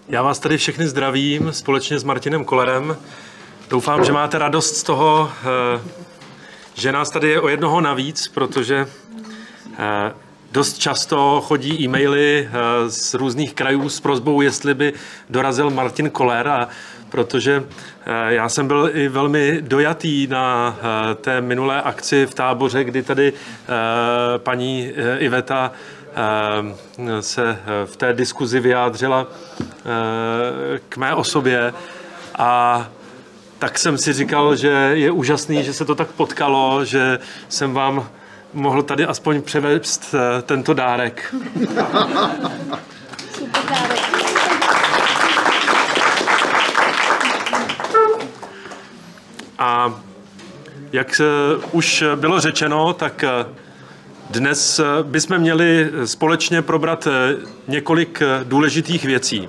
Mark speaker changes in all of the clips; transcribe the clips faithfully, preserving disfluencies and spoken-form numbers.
Speaker 1: Já vás tady všechny zdravím společně s Martinem Kollerem. Doufám, že máte radost z toho, že nás tady je o jednoho navíc, protože dost často chodí e-maily z různých krajů s prosbou, jestli by dorazil Martin Koller, a protože já jsem byl i velmi dojatý na té minulé akci v Táboře, kdy tady paní Iveta se v té diskuzi vyjádřila k mé osobě, a tak jsem si říkal, že je úžasný, že se to tak potkalo, že jsem vám mohl tady aspoň převést tento dárek.
Speaker 2: Super dárek.
Speaker 1: A jak už bylo řečeno, tak dnes bychom měli společně probrat několik důležitých věcí.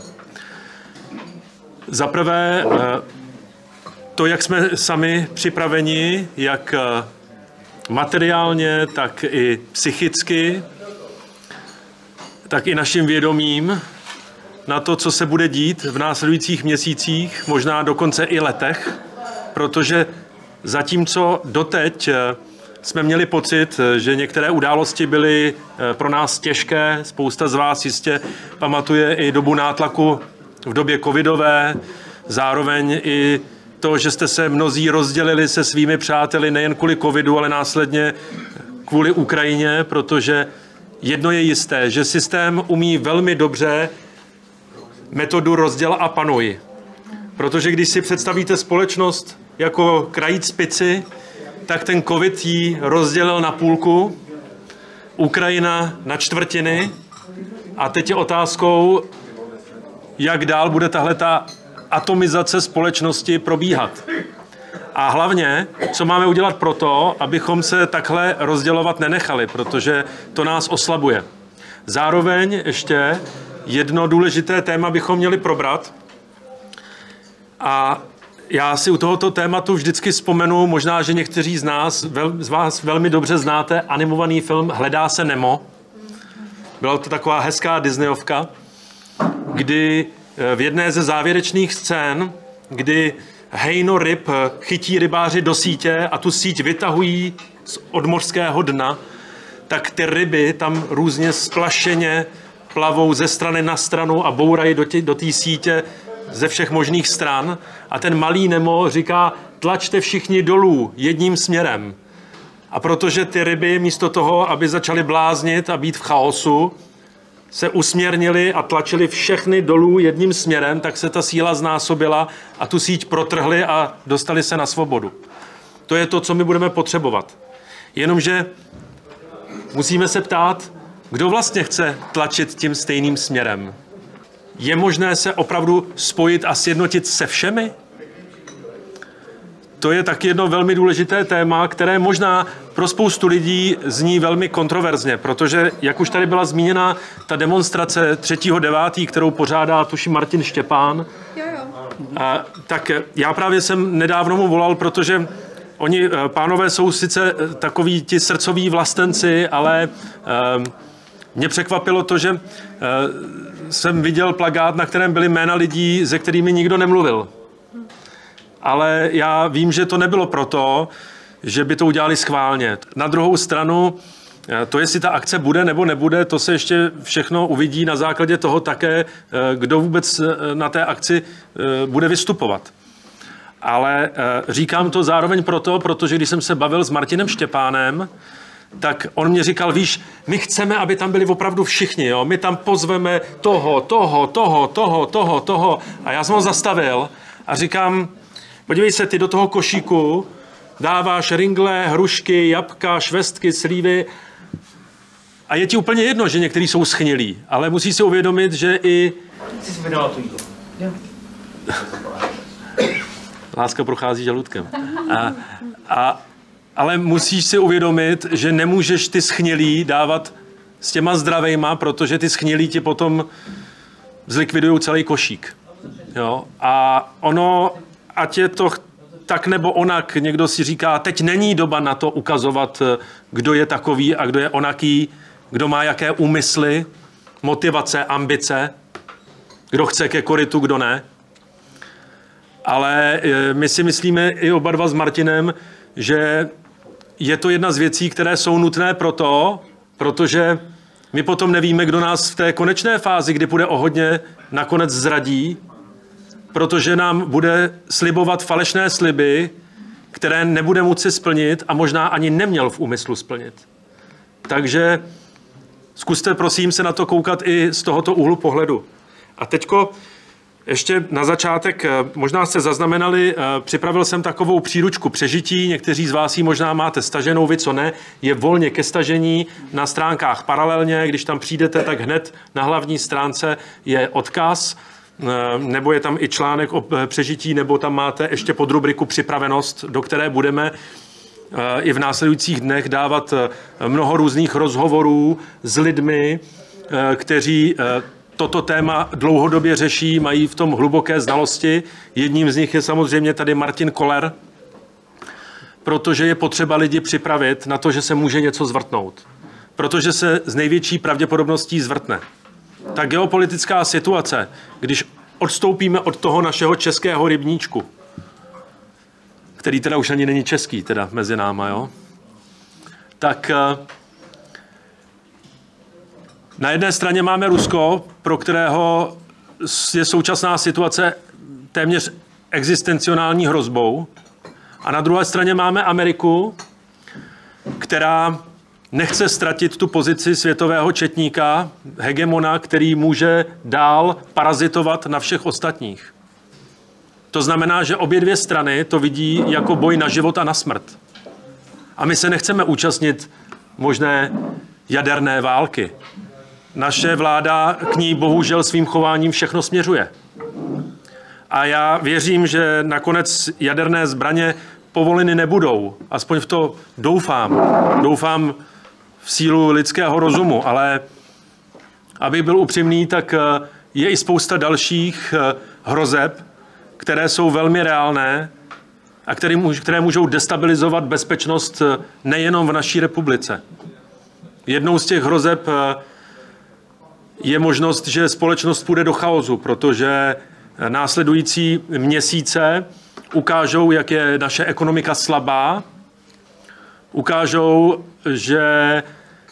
Speaker 1: Za prvé to, jak jsme sami připraveni, jak materiálně, tak i psychicky, tak i naším vědomím na to, co se bude dít v následujících měsících, možná dokonce i letech, protože zatímco doteď jsme měli pocit, že některé události byly pro nás těžké, spousta z vás jistě pamatuje i dobu nátlaku v době covidové, zároveň i to, že jste se mnozí rozdělili se svými přáteli nejen kvůli covidu, ale následně kvůli Ukrajině, protože jedno je jisté, že systém umí velmi dobře metodu rozděl a panuj. Protože když si představíte společnost jako krajíc pici, tak ten covid ji rozdělil na půlku, Ukrajina na čtvrtiny, a teď je otázkou, jak dál bude tahleta atomizace společnosti probíhat. A hlavně, co máme udělat pro to, abychom se takhle rozdělovat nenechali, protože to nás oslabuje. Zároveň ještě jedno důležité téma bychom měli probrat, a já si u tohoto tématu vždycky vzpomenu, možná, že někteří z nás, vel, z vás velmi dobře znáte animovaný film Hledá se Nemo. Byla to taková hezká Disneyovka, kdy v jedné ze závěrečných scén, kdy hejno ryb chytí rybáři do sítě a tu síť vytahují z odmořského dna, tak ty ryby tam různě splašeně plavou ze strany na stranu a bourají do té do té sítě ze všech možných stran. A ten malý Nemo říká, tlačte všichni dolů jedním směrem. A protože ty ryby místo toho, aby začaly bláznit a být v chaosu, se usměrnili a tlačili všechny dolů jedním směrem, tak se ta síla znásobila a tu síť protrhli a dostali se na svobodu. To je to, co my budeme potřebovat. Jenomže musíme se ptát, kdo vlastně chce tlačit tím stejným směrem. Je možné se opravdu spojit a sjednotit se všemi? To je taky jedno velmi důležité téma, které možná pro spoustu lidí zní velmi kontroverzně, protože, jak už tady byla zmíněna, ta demonstrace třetího devátého, kterou pořádá, tuším, Martin Štěpán,
Speaker 2: Jo, jo.
Speaker 1: a, tak já právě jsem nedávno mu volal, protože oni, pánové, jsou sice takoví ti srdcoví vlastenci, ale um, mě překvapilo to, že uh, jsem viděl plakát, na kterém byly jména lidí, se kterými nikdo nemluvil. Ale já vím, že to nebylo proto, že by to udělali schválně. Na druhou stranu, to, jestli ta akce bude nebo nebude, to se ještě všechno uvidí na základě toho také, kdo vůbec na té akci bude vystupovat. Ale říkám to zároveň proto, protože když jsem se bavil s Martinem Štěpánem, tak on mě říkal, víš, my chceme, aby tam byli opravdu všichni, jo? My tam pozveme toho, toho, toho, toho, toho, toho. A já jsem ho zastavil a říkám, podívej se, ty do toho košíku dáváš ringle, hrušky, jabka, švestky, slívy a je ti úplně jedno, že někteří jsou schnilí, ale musíš si uvědomit, že i...
Speaker 3: Jsi si vydala to jídlo. Jo.
Speaker 1: Láska prochází žaludkem. A, a, ale musíš si uvědomit, že nemůžeš ty schnilí dávat s těma zdravejma, protože ty schnilí ti potom zlikvidují celý košík. Jo? A ono, ať je to tak nebo onak, někdo si říká, teď není doba na to ukazovat, kdo je takový a kdo je onaký, kdo má jaké úmysly, motivace, ambice. Kdo chce ke korytu, kdo ne. Ale my si myslíme i oba dva s Martinem, že je to jedna z věcí, které jsou nutné proto, protože my potom nevíme, kdo nás v té konečné fázi, kdy půjde o hodně, nakonec zradí, protože nám bude slibovat falešné sliby, které nebude moci splnit a možná ani neměl v úmyslu splnit. Takže zkuste prosím se na to koukat i z tohoto úhlu pohledu. A teďko ještě na začátek, možná jste zaznamenali, připravil jsem takovou příručku přežití, někteří z vás ji možná máte staženou, vy co ne, je volně ke stažení na stránkách paralelně, když tam přijdete, tak hned na hlavní stránce je odkaz, nebo je tam i článek o přežití, nebo tam máte ještě pod rubriku připravenost, do které budeme i v následujících dnech dávat mnoho různých rozhovorů s lidmi, kteří toto téma dlouhodobě řeší, mají v tom hluboké znalosti. Jedním z nich je samozřejmě tady Martin Koller, protože je potřeba lidi připravit na to, že se může něco zvrtnout. Protože se z největší pravděpodobností zvrtne. Ta geopolitická situace, když odstoupíme od toho našeho českého rybníčku, který teda už ani není český, teda mezi náma, jo, tak na jedné straně máme Rusko, pro kterého je současná situace téměř existencionální hrozbou. A na druhé straně máme Ameriku, která nechce ztratit tu pozici světového četníka, hegemona, který může dál parazitovat na všech ostatních. To znamená, že obě dvě strany to vidí jako boj na život a na smrt. A my se nechceme účastnit možné jaderné války. Naše vláda k ní bohužel svým chováním všechno směřuje. A já věřím, že nakonec jaderné zbraně povoleny nebudou. Aspoň v to doufám. Doufám v sílu lidského rozumu, ale aby byl upřímný, tak je i spousta dalších hrozeb, které jsou velmi reálné a které můžou destabilizovat bezpečnost nejenom v naší republice. Jednou z těch hrozeb je možnost, že společnost půjde do chaosu, protože následující měsíce ukážou, jak je naše ekonomika slabá, ukážou, že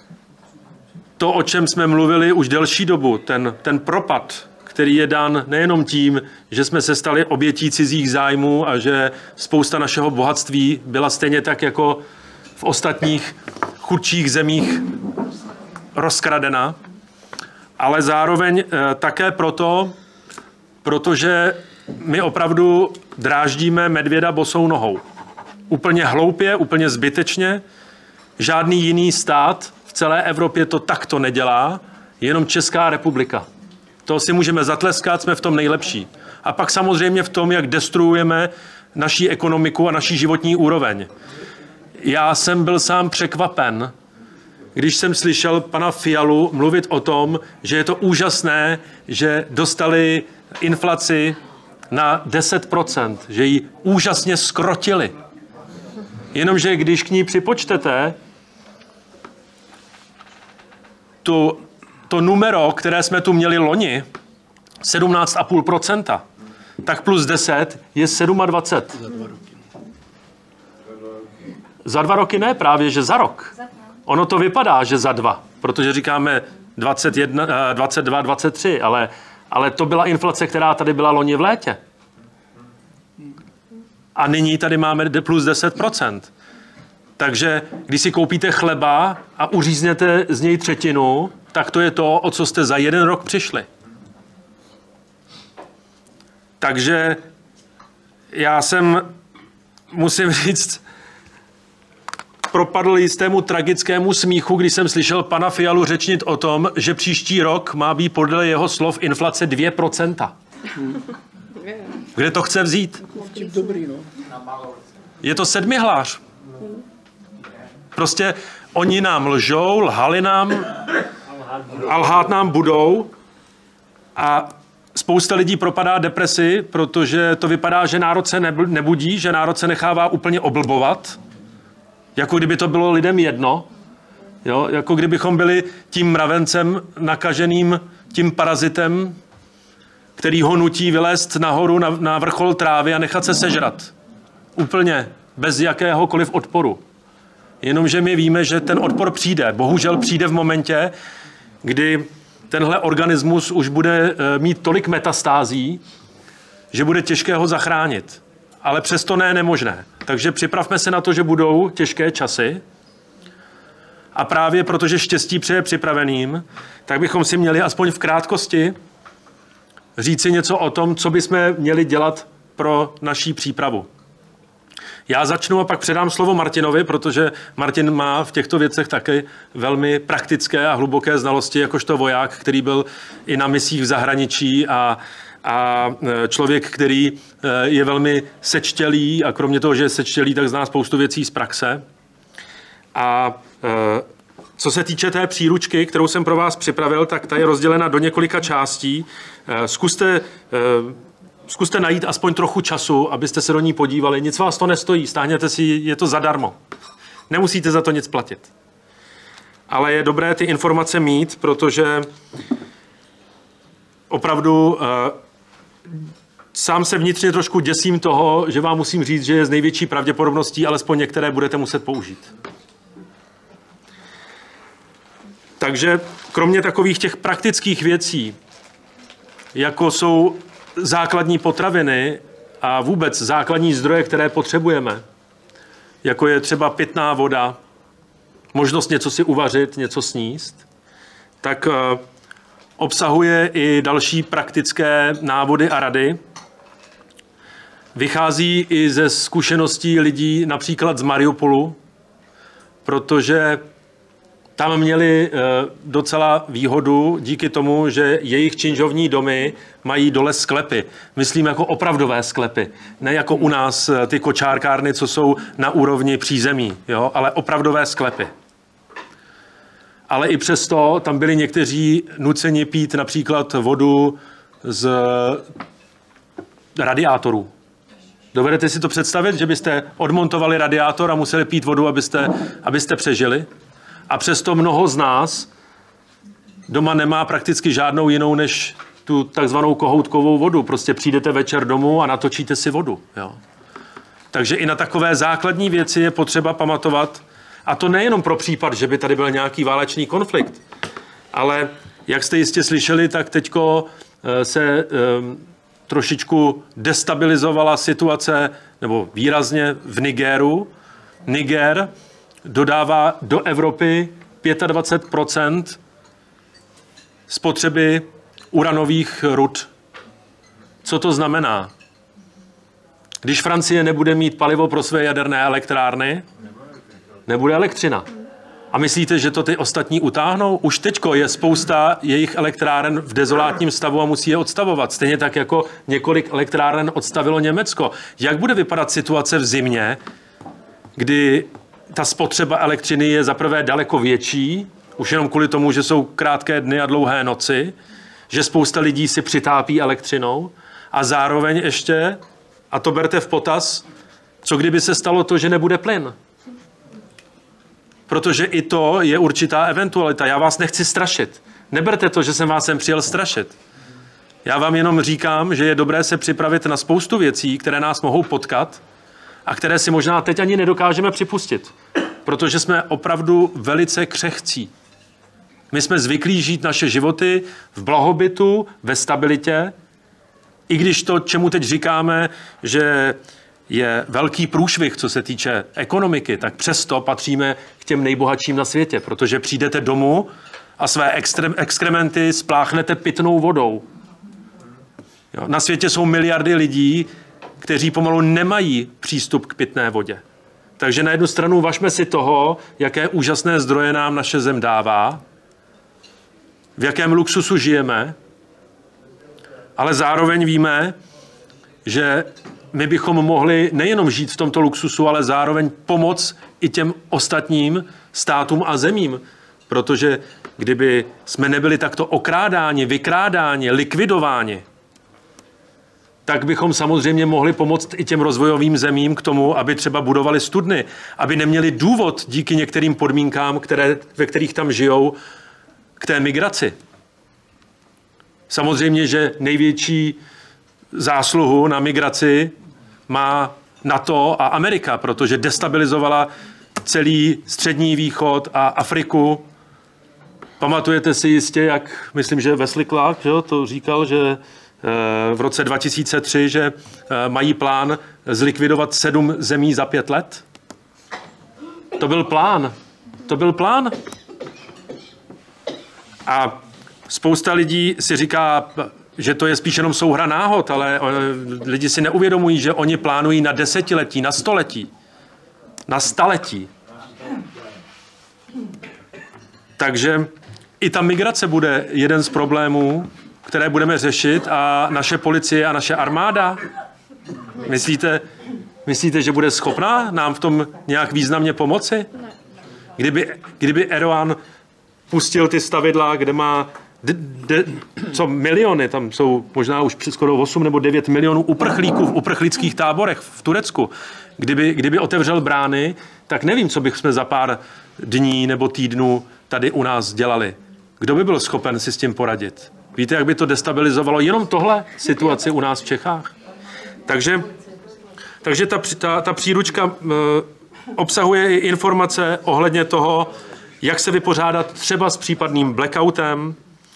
Speaker 1: to, o čem jsme mluvili už delší dobu, ten, ten propad, který je dán nejenom tím, že jsme se stali obětí cizích zájmů a že spousta našeho bohatství byla stejně tak jako v ostatních chudších zemích rozkradena, ale zároveň také proto, protože my opravdu dráždíme medvěda bosou nohou. Úplně hloupě, úplně zbytečně. Žádný jiný stát v celé Evropě to takto nedělá, jenom Česká republika. To si můžeme zatleskat, jsme v tom nejlepší. A pak samozřejmě v tom, jak destruujeme naší ekonomiku a naší životní úroveň. Já jsem byl sám překvapen, když jsem slyšel pana Fialu mluvit o tom, že je to úžasné, že dostali inflaci na deset procent, že ji úžasně skrotili. Jenomže když k ní připočtete tu, to numero, které jsme tu měli loni, sedmnáct celá pět procenta, tak plus deset je dvacet sedm. Za dva roky ne, právě, že za rok. Ono to vypadá, že za dva, protože říkáme dvacet jedna, dvacet dva, dvacet tři, ale, ale to byla inflace, která tady byla loni v létě. A nyní tady máme plus deset procent. Takže když si koupíte chleba a uřízněte z něj třetinu, tak to je to, o co jste za jeden rok přišli. Takže já jsem, musím říct, propadl jistému tragickému smíchu, když jsem slyšel pana Fialu řečnit o tom, že příští rok má být podle jeho slov inflace dvě procenta. Kde to chce vzít? Je to sedmihlář. Prostě oni nám lžou, lhali nám a lhát nám budou a spousta lidí propadá depresi, protože to vypadá, že národ se nebudí, že národ se nechává úplně oblbovat, jako kdyby to bylo lidem jedno, jo? Jako kdybychom byli tím mravencem nakaženým tím parazitem, který ho nutí vylézt nahoru na, na vrchol trávy a nechat se sežrat. Úplně bez jakéhokoliv odporu. Jenomže my víme, že ten odpor přijde. Bohužel přijde v momentě, kdy tenhle organismus už bude mít tolik metastází, že bude těžké ho zachránit. Ale přesto ne nemožné. Takže připravme se na to, že budou těžké časy. A právě protože štěstí přeje připraveným, tak bychom si měli aspoň v krátkosti říci něco o tom, co bychom měli dělat pro naší přípravu. Já začnu a pak předám slovo Martinovi, protože Martin má v těchto věcech taky velmi praktické a hluboké znalosti, jakožto voják, který byl i na misích v zahraničí a, a člověk, který je velmi sečtělý a kromě toho, že je sečtělý, tak zná spoustu věcí z praxe. A co se týče té příručky, kterou jsem pro vás připravil, tak ta je rozdělena do několika částí. Zkuste, zkuste najít aspoň trochu času, abyste se do ní podívali. Nic vás to nestojí, stáhněte si, je to zadarmo. Nemusíte za to nic platit. Ale je dobré ty informace mít, protože opravdu sám se vnitřně trošku děsím toho, že vám musím říct, že je z největší pravděpodobností, alespoň některé budete muset použít. Takže kromě takových těch praktických věcí, jako jsou základní potraviny a vůbec základní zdroje, které potřebujeme, jako je třeba pitná voda, možnost něco si uvařit, něco sníst, tak obsahuje i další praktické návody a rady. Vychází i ze zkušeností lidí například z Mariupolu, protože tam měli docela výhodu díky tomu, že jejich činžovní domy mají dole sklepy. Myslím jako opravdové sklepy. Ne jako u nás ty kočárkárny, co jsou na úrovni přízemí, jo? Ale opravdové sklepy. Ale i přesto tam byli někteří nuceni pít například vodu z radiátorů. Dovedete si to představit, že byste odmontovali radiátor a museli pít vodu, abyste, abyste přežili? A přesto mnoho z nás doma nemá prakticky žádnou jinou než tu takzvanou kohoutkovou vodu. Prostě přijdete večer domů a natočíte si vodu. Jo. Takže i na takové základní věci je potřeba pamatovat. A to nejenom pro případ, že by tady byl nějaký válečný konflikt. Ale jak jste jistě slyšeli, tak teďko se um, trošičku destabilizovala situace, nebo výrazně v Nigeru. Niger dodává do Evropy dvacet pět procent spotřeby uranových rud. Co to znamená? Když Francie nebude mít palivo pro své jaderné elektrárny, nebude elektřina. A myslíte, že to ty ostatní utáhnou? Už teďko je spousta jejich elektráren v dezolátním stavu a musí je odstavovat. Stejně tak, jako několik elektráren odstavilo Německo. Jak bude vypadat situace v zimě, kdy ta spotřeba elektřiny je zaprvé daleko větší, už jenom kvůli tomu, že jsou krátké dny a dlouhé noci, že spousta lidí si přitápí elektřinou a zároveň ještě, a to berte v potaz, co kdyby se stalo to, že nebude plyn. Protože i to je určitá eventualita. Já vás nechci strašit. Neberte to, že jsem vás sem přijel strašit. Já vám jenom říkám, že je dobré se připravit na spoustu věcí, které nás mohou potkat a které si možná teď ani nedokážeme připustit. Protože jsme opravdu velice křehcí. My jsme zvyklí žít naše životy v blahobytu, ve stabilitě, i když to, čemu teď říkáme, že je velký průšvih, co se týče ekonomiky, tak přesto patříme k těm nejbohatším na světě, protože přijdete domů a své extrem, exkrementy spláchnete pitnou vodou. Jo, na světě jsou miliardy lidí, kteří pomalu nemají přístup k pitné vodě. Takže na jednu stranu važme si toho, jaké úžasné zdroje nám naše zem dává, v jakém luxusu žijeme, ale zároveň víme, že my bychom mohli nejenom žít v tomto luxusu, ale zároveň pomoct i těm ostatním státům a zemím. Protože kdyby jsme nebyli takto okrádáni, vykrádáni, likvidováni, tak bychom samozřejmě mohli pomoct i těm rozvojovým zemím k tomu, aby třeba budovali studny, aby neměli důvod díky některým podmínkám, které, ve kterých tam žijou, k té migraci. Samozřejmě, že největší zásluhu na migraci má NATO a Amerika, protože destabilizovala celý Střední východ a Afriku. Pamatujete si jistě, jak, myslím, že Wesley Clark, že, to říkal, že v roce dva tisíce tři, že mají plán zlikvidovat sedm zemí za pět let? To byl plán. To byl plán. A spousta lidí si říká, že to je spíš jenom souhra náhod, ale lidi si neuvědomují, že oni plánují na desetiletí, na století, na staletí. Takže i ta migrace bude jeden z problémů, které budeme řešit, a naše policie a naše armáda, myslíte, myslíte, že bude schopná nám v tom nějak významně pomoci? Kdyby, kdyby Erdogan pustil ty stavidla, kde má de, de, co miliony, tam jsou možná už skoro osm nebo devět milionů uprchlíků v uprchlických táborech v Turecku. Kdyby, kdyby otevřel brány, tak nevím, co bychom za pár dní nebo týdnů tady u nás dělali. Kdo by byl schopen si s tím poradit? Víte, jak by to destabilizovalo jenom tohle situaci u nás v Čechách? Takže, takže ta, ta, ta příručka e, obsahuje i informace ohledně toho, jak se vypořádat třeba s případným blackoutem.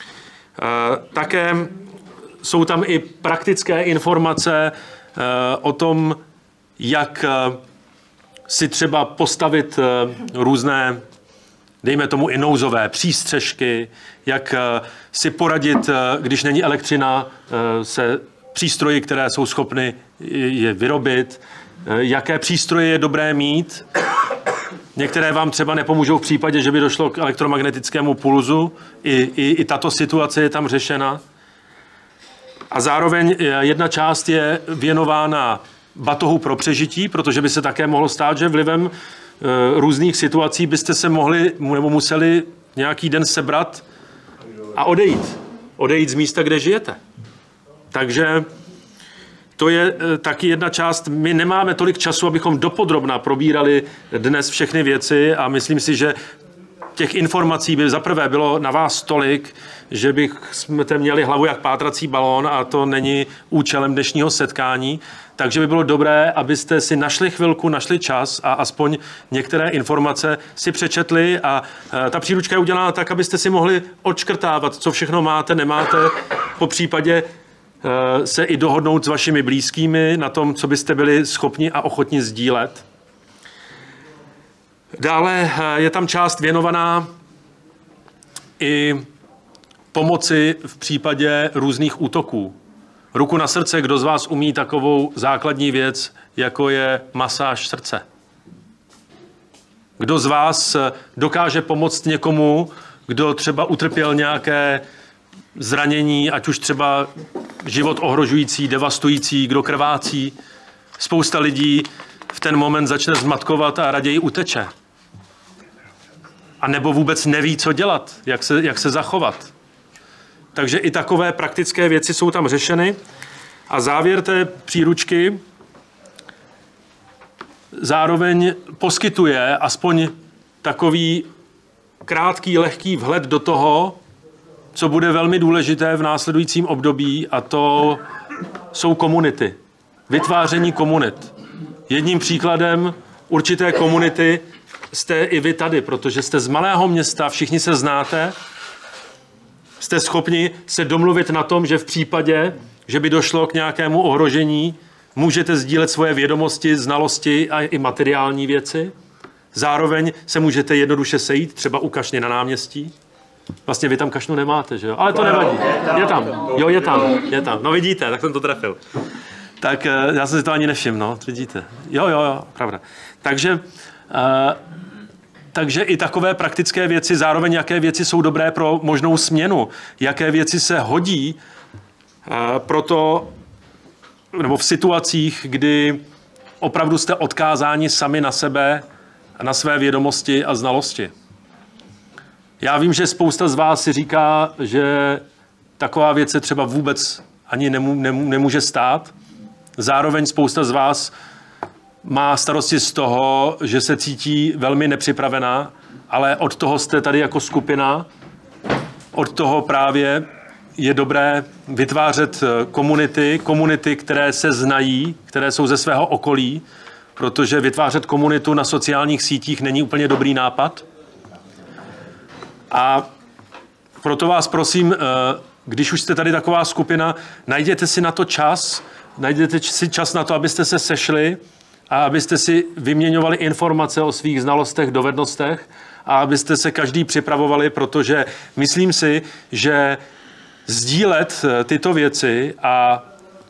Speaker 1: E, také jsou tam i praktické informace e, o tom, jak e, si třeba postavit e, různé, dejme tomu i nouzové přístřežky, jak si poradit, když není elektřina, se přístroji, které jsou schopny je vyrobit, jaké přístroje je dobré mít. Některé vám třeba nepomůžou v případě, že by došlo k elektromagnetickému pulzu. I, i, i tato situace je tam řešena. A zároveň jedna část je věnována batohu pro přežití, protože by se také mohlo stát, že vlivem různých situací byste se mohli nebo museli nějaký den sebrat a odejít. Odejít z místa, kde žijete. Takže to je taky jedna část. My nemáme tolik času, abychom dopodrobna probírali dnes všechny věci, a myslím si, že těch informací by zaprvé bylo na vás tolik, že bychom měli hlavu jak pátrací balón, a to není účelem dnešního setkání. Takže by bylo dobré, abyste si našli chvilku, našli čas a aspoň některé informace si přečetli, a ta příručka je udělána tak, abyste si mohli odškrtávat, co všechno máte, nemáte, po případě se i dohodnout s vašimi blízkými na tom, co byste byli schopni a ochotni sdílet. Dále je tam část věnovaná i pomoci v případě různých útoků. Ruku na srdce, kdo z vás umí takovou základní věc, jako je masáž srdce? Kdo z vás dokáže pomoct někomu, kdo třeba utrpěl nějaké zranění, ať už třeba život ohrožující, devastující, kdo krvácí? Spousta lidí v ten moment začne zmatkovat a raději uteče. A nebo vůbec neví, co dělat, jak se, jak se zachovat. Takže i takové praktické věci jsou tam řešeny. A závěr té příručky zároveň poskytuje aspoň takový krátký, lehký vhled do toho, co bude velmi důležité v následujícím období, a to jsou komunity. Vytváření komunit. Jedním příkladem určité komunity jste i vy tady, protože jste z malého města, všichni se znáte, jste schopni se domluvit na tom, že v případě, že by došlo k nějakému ohrožení, můžete sdílet svoje vědomosti, znalosti a i materiální věci. Zároveň se můžete jednoduše sejít, třeba u kašny na náměstí. Vlastně vy tam kašnu nemáte, že jo? Ale to nevadí. Je tam. Jo, je tam. Je tam. No vidíte, tak jsem to trefil. Tak já jsem si to ani nevšiml, no, vidíte. Jo, jo, jo, pravda. Takže... Uh, Takže i takové praktické věci, zároveň jaké věci jsou dobré pro možnou směnu, jaké věci se hodí pro to, nebo v situacích, kdy opravdu jste odkázáni sami na sebe, na své vědomosti a znalosti. Já vím, že spousta z vás si říká, že taková věc se třeba vůbec ani nemů, nemů, nemůže stát. Zároveň spousta z vás má starosti z toho, že se cítí velmi nepřipravená, ale od toho jste tady jako skupina, od toho právě je dobré vytvářet komunity, komunity, které se znají, které jsou ze svého okolí, protože vytvářet komunitu na sociálních sítích není úplně dobrý nápad. A proto vás prosím, když už jste tady taková skupina, najděte si na to čas, najděte si čas na to, abyste se sešli a abyste si vyměňovali informace o svých znalostech, dovednostech a abyste se každý připravovali, protože myslím si, že sdílet tyto věci a,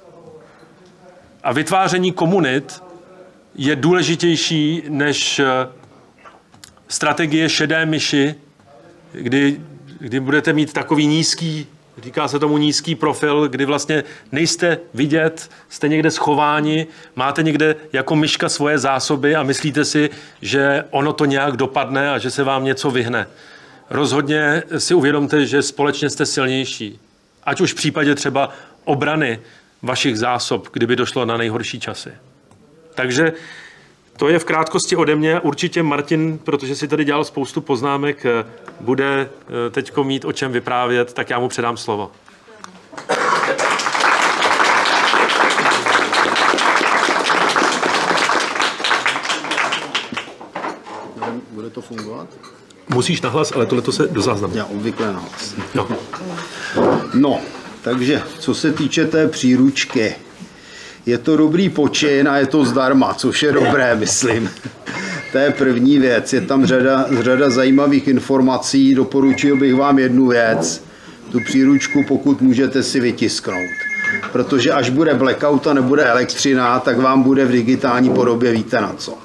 Speaker 1: a vytváření komunit je důležitější než strategie šedé myši, kdy, kdy budete mít takový nízký, říká se tomu nízký profil, kdy vlastně nejste vidět, jste někde schováni, máte někde jako myška svoje zásoby a myslíte si, že ono to nějak dopadne a že se vám něco vyhne. Rozhodně si uvědomte, že společně jste silnější. Ať už v případě třeba obrany vašich zásob, kdyby došlo na nejhorší časy. Takže to je v krátkosti ode mě. Určitě Martin, protože si tady dělal spoustu poznámek, bude teďko mít o čem vyprávět, tak já mu předám slovo.
Speaker 2: Bude to fungovat?
Speaker 1: Musíš nahlas, ale tohle se do záznamu.
Speaker 2: Já obvykle nahlas.
Speaker 1: No.
Speaker 2: No, takže co se týče té příručky, je to dobrý počin a je to zdarma, což je dobré, myslím. To je první věc. Je tam řada, řada zajímavých informací. Doporučil bych vám jednu věc. Tu příručku, pokud můžete, si vytisknout. Protože až bude blackout a nebude elektřina, tak vám bude v digitální podobě, víte na co.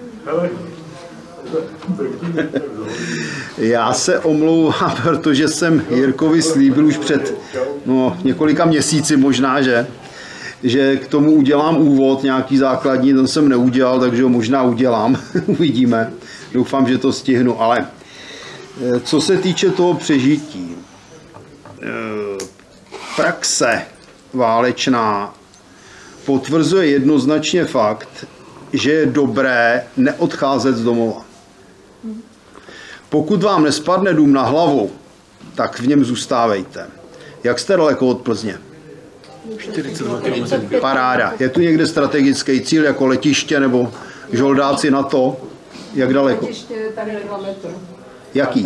Speaker 2: Já se omlouvám, protože jsem Jirkovi slíbil už před no, několika měsíci možná, že že k tomu udělám úvod, nějaký základní, ten jsem neudělal, takže ho možná udělám, uvidíme. Doufám, že to stihnu, ale co se týče toho přežití, praxe válečná potvrzuje jednoznačně fakt, že je dobré neodcházet z domova. Pokud vám nespadne dům na hlavu, tak v něm zůstávejte. Jak jste daleko od Plzně?
Speaker 1: čtyřicet dva kilometrů.
Speaker 2: Paráda. Je tu někde strategický cíl jako letiště nebo žoldáci na to? Jak daleko?
Speaker 4: Letiště tady dva metry.
Speaker 2: Jaký?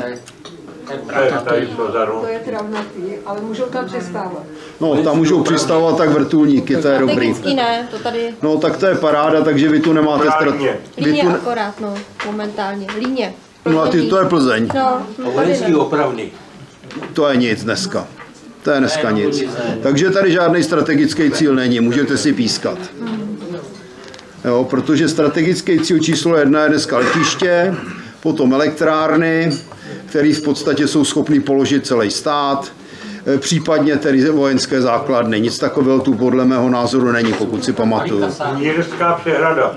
Speaker 4: To je travnatý, ale můžou tam přistávat.
Speaker 2: No, tam můžou přistávat tak vrtulníky, to je dobrý.
Speaker 5: Technicky ne, to tady...
Speaker 2: No, tak to je paráda, takže vy tu nemáte strategii.
Speaker 5: Líně tu... akorát, no, momentálně. Líně.
Speaker 2: No a ty, to je Plzeň.
Speaker 5: No,
Speaker 3: Vojenský opravný.
Speaker 2: To je nic dneska. To je dneska nic. Takže tady žádný strategický cíl není, můžete si pískat. Jo, protože strategický cíl číslo jedna je dneska letiště, potom elektrárny, které v podstatě jsou schopny položit celý stát, případně tedy vojenské základny. Nic takového tu podle mého názoru není, pokud si pamatuju.
Speaker 6: Mírská přehrada.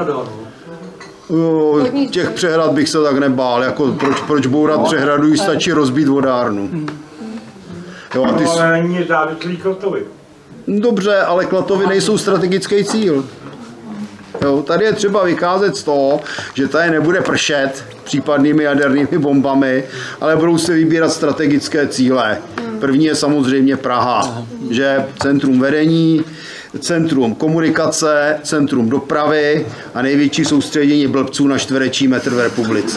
Speaker 2: Jo, těch přehrad bych se tak nebál. Jako proč, proč bourat přehradu, když stačí rozbít vodárnu. Jo, a ty...
Speaker 6: Ale není závislý Klatovy.
Speaker 2: Dobře, ale Klatovy nejsou strategický cíl. Jo, tady je třeba vycházet z toho, že tady nebude pršet případnými jadernými bombami, ale budou se vybírat strategické cíle. První je samozřejmě Praha, že centrum vedení, centrum komunikace, centrum dopravy a největší soustředění blbců na čtvereční metr v republice.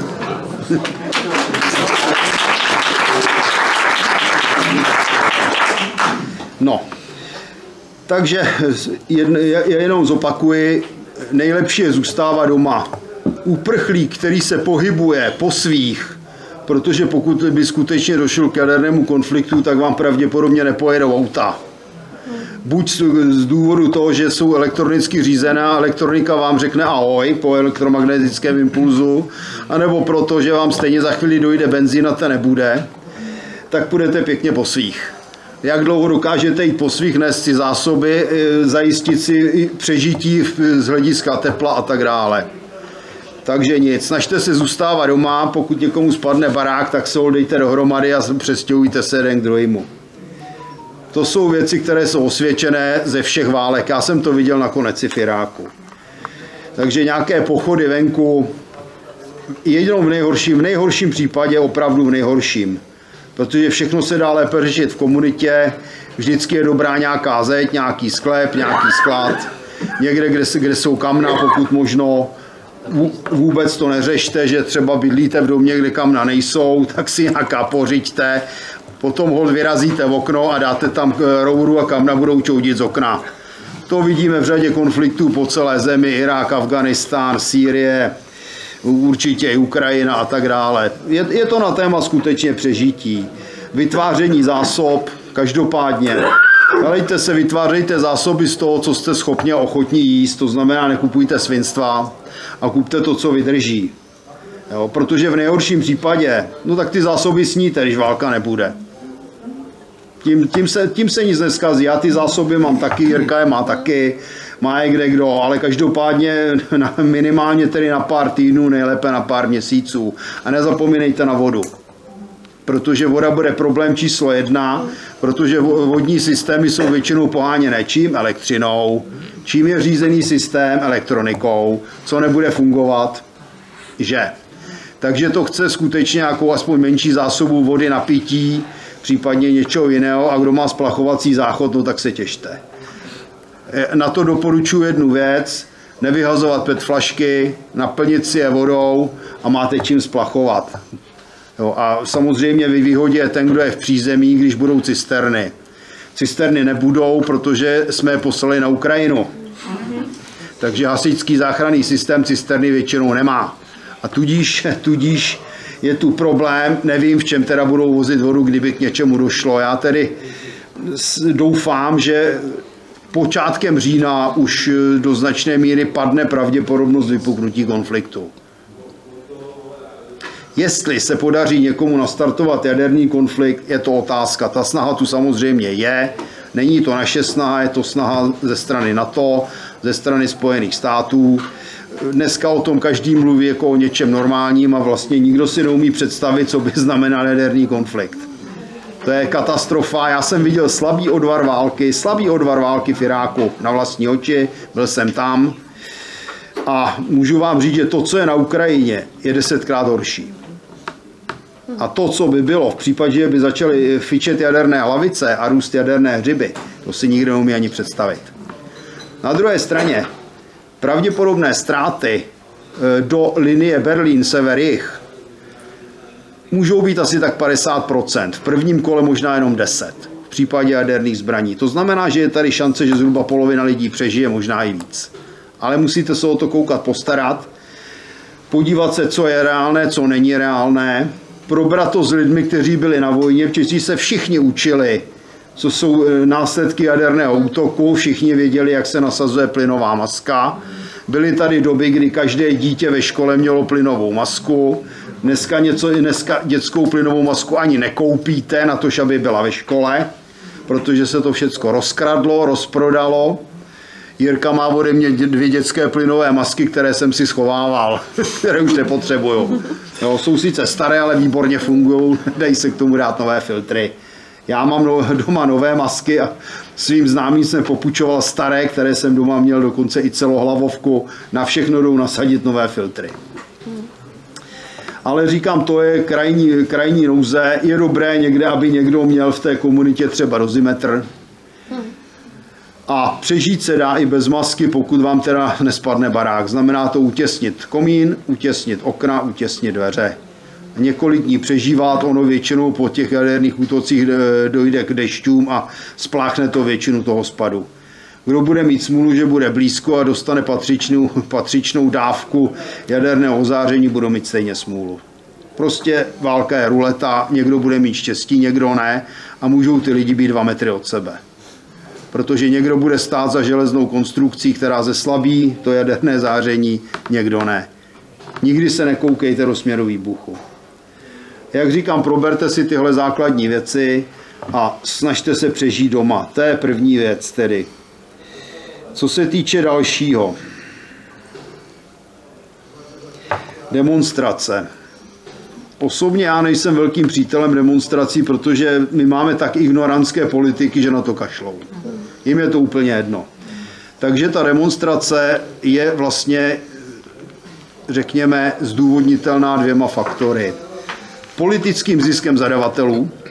Speaker 2: No, takže jen, jenom zopakuji, nejlepší je zůstávat doma. Uprchlík, který se pohybuje po svých, protože pokud by skutečně došlo k jadernému konfliktu, tak vám pravděpodobně nepojedou auta. Buď z důvodu toho, že jsou elektronicky řízená, elektronika vám řekne ahoj po elektromagnetickém impulzu, anebo proto, že vám stejně za chvíli dojde benzín a ten nebude, tak půjdete pěkně po svých. Jak dlouho dokážete jít po svých, nést si zásoby, zajistit si přežití z hlediska tepla a tak dále. Takže nic, snažte se zůstávat doma, pokud někomu spadne barák, tak se ho dejte dohromady a přestěhujte se jeden k druhému. To jsou věci, které jsou osvědčené ze všech válek. Já jsem to viděl nakonec i v Iráku. Takže nějaké pochody venku, jedinou v nejhorším, v nejhorším případě, opravdu v nejhorším, protože všechno se dá lépe řešit v komunitě, vždycky je dobrá nějaká zeď, nějaký sklep, nějaký sklad, někde, kde, kde jsou kamna, pokud možno. Vůbec to neřešte, že třeba bydlíte v domě, kde kamna nejsou, tak si nějaká pořiďte, potom hod vyrazíte v okno a dáte tam rouru a kamna budou čoudit z okna. To vidíme v řadě konfliktů po celé zemi, Irák, Afganistán, Sýrie, určitě i Ukrajina a tak dále. Je, je to na téma skutečně přežití. Vytváření zásob, každopádně. Helejte se, vytvářejte zásoby z toho, co jste schopni a ochotní jíst, to znamená, nekupujte svinstva a kupte to, co vydrží. Jo, protože v nejhorším případě, no tak ty zásoby sníte, když válka nebude. Tím, tím, se, tím se nic neskazí. Já ty zásoby mám taky, Jirka je má taky, má je kde kdo, ale každopádně na, minimálně tedy na pár týdnů, nejlépe na pár měsíců. A nezapomínejte na vodu. Protože voda bude problém číslo jedna, protože vodní systémy jsou většinou poháněné čím? Elektřinou. Čím je řízený systém? Elektronikou. Co nebude fungovat? Že. Takže to chce skutečně nějakou aspoň menší zásobu vody na pití, případně něčeho jiného, a kdo má splachovací záchod, no tak se těšte. Na to doporučuji jednu věc, nevyhazovat pet flašky, naplnit si je vodou a máte čím splachovat. Jo, a samozřejmě ve výhodě je ten, kdo je v přízemí, když budou cisterny. Cisterny nebudou, protože jsme je poslali na Ukrajinu. Takže hasičský záchranný systém cisterny většinou nemá. A tudíž, tudíž je tu problém, nevím, v čem teda budou vozit vodu, kdyby k něčemu došlo. Já tedy doufám, že počátkem října už do značné míry padne pravděpodobnost vypuknutí konfliktu. Jestli se podaří někomu nastartovat jaderný konflikt, je to otázka. Ta snaha tu samozřejmě je. Není to naše snaha, je to snaha ze strany NATO, ze strany Spojených států. Dneska o tom každý mluví jako o něčem normálním a vlastně nikdo si neumí představit, co by znamenal jaderný konflikt. To je katastrofa. Já jsem viděl slabý odvar války, slabý odvar války v Iráku na vlastní oči, byl jsem tam a můžu vám říct, že to, co je na Ukrajině, je desetkrát horší. A to, co by bylo v případě, že by začaly fičet jaderné hlavice a růst jaderné hřiby, to si nikdo neumí ani představit. Na druhé straně pravděpodobné ztráty do linie Berlín-Sever-Jih můžou být asi tak padesát procent. V prvním kole možná jenom deset procent v případě jaderných zbraní. To znamená, že je tady šance, že zhruba polovina lidí přežije, možná i víc. Ale musíte se o to koukat, postarat, podívat se, co je reálné, co není reálné, probrat to s lidmi, kteří byli na vojně, protože se všichni učili, co jsou následky jaderného útoku, všichni věděli, jak se nasazuje plynová maska. Byly tady doby, kdy každé dítě ve škole mělo plynovou masku. Dneska, něco, dneska dětskou plynovou masku ani nekoupíte, na to, aby byla ve škole, protože se to všecko rozkradlo, rozprodalo. Jirka má ode mě dvě dětské plynové masky, které jsem si schovával, které už nepotřebuju. Jo, jsou sice staré, ale výborně fungují, dají se k tomu dát nové filtry. Já mám doma nové masky a svým známým jsem popučoval staré, které jsem doma měl dokonce i celohlavovku. Na všechno jdou nasadit nové filtry. Ale říkám, to je krajní, krajní nouze. Je dobré někde, aby někdo měl v té komunitě třeba dozimetr. A přežít se dá i bez masky, pokud vám teda nespadne barák. Znamená to utěsnit komín, utěsnit okna, utěsnit dveře. Několik dní přežívat, ono většinou po těch jaderných útocích dojde k dešťům a spláchne to většinu toho spadu. Kdo bude mít smůlu, že bude blízko a dostane patřičnou, patřičnou dávku jaderného ozáření, budou mít stejně smůlu. Prostě válka je ruleta, někdo bude mít štěstí, někdo ne a můžou ty lidi být dva metry od sebe. Protože někdo bude stát za železnou konstrukcí, která zeslabí to jaderné záření, někdo ne. Nikdy se nekoukejte do směru výbuchu. Jak říkám, proberte si tyhle základní věci a snažte se přežít doma. To je první věc tedy. Co se týče dalšího. Demonstrace. Osobně já nejsem velkým přítelem demonstrací, protože my máme tak ignorantské politiky, že na to kašlou. Jim je to úplně jedno. Takže ta demonstrace je vlastně, řekněme, zdůvodnitelná dvěma faktory. Politickým ziskem zadavatelů,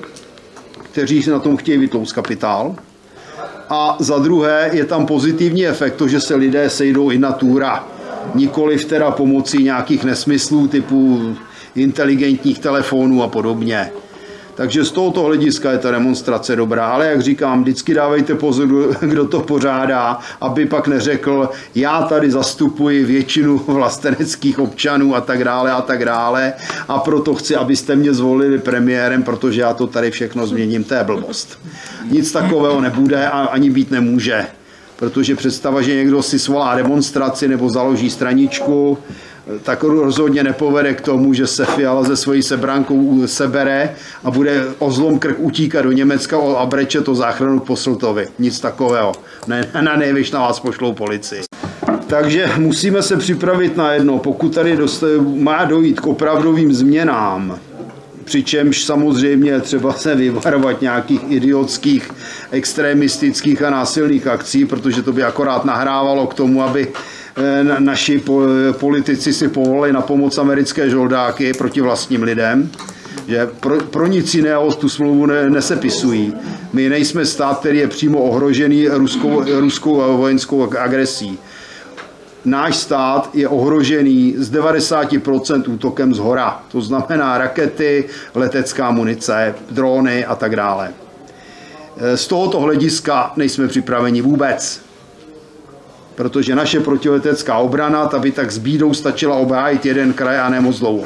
Speaker 2: kteří si na tom chtějí vytlouct kapitál. A za druhé je tam pozitivní efekt, to, že se lidé sejdou in natura, nikoliv teda pomocí nějakých nesmyslů typu inteligentních telefonů a podobně. Takže z tohoto hlediska je ta demonstrace dobrá, ale jak říkám, vždycky dávejte pozor, kdo to pořádá, aby pak neřekl, já tady zastupuji většinu vlasteneckých občanů a tak dále a tak dále a proto chci, abyste mě zvolili premiérem, protože já to tady všechno změním, to je blbost. Nic takového nebude a ani být nemůže, protože představa, že někdo si svolá demonstraci nebo založí straničku, tak rozhodně nepovede k tomu, že se Fiala ze svojí sebrankou sebere a bude o zlom krk utíkat do Německa a breče to záchranu k Posseltovi. Nic takového. Ne, na nejvyš na vás pošlou policii. Takže musíme se připravit na jedno. Pokud tady dost, má dojít k opravdovým změnám, přičemž samozřejmě třeba se vyvarovat nějakých idiotských, extremistických a násilných akcí, protože to by akorát nahrávalo k tomu, aby naši politici si povolili na pomoc americké žoldáky proti vlastním lidem, že pro, pro nic jiného tu smlouvu ne, nesepisují. My nejsme stát, který je přímo ohrožený ruskou, ruskou vojenskou agresí. Náš stát je ohrožený z devadesát procent útokem zhora. To znamená rakety, letecká munice, drony a tak dále. Z tohoto hlediska nejsme připraveni vůbec. Protože naše protiletecká obrana, ta by tak s bídou stačila obhájit jeden kraj a ne moc dlouho.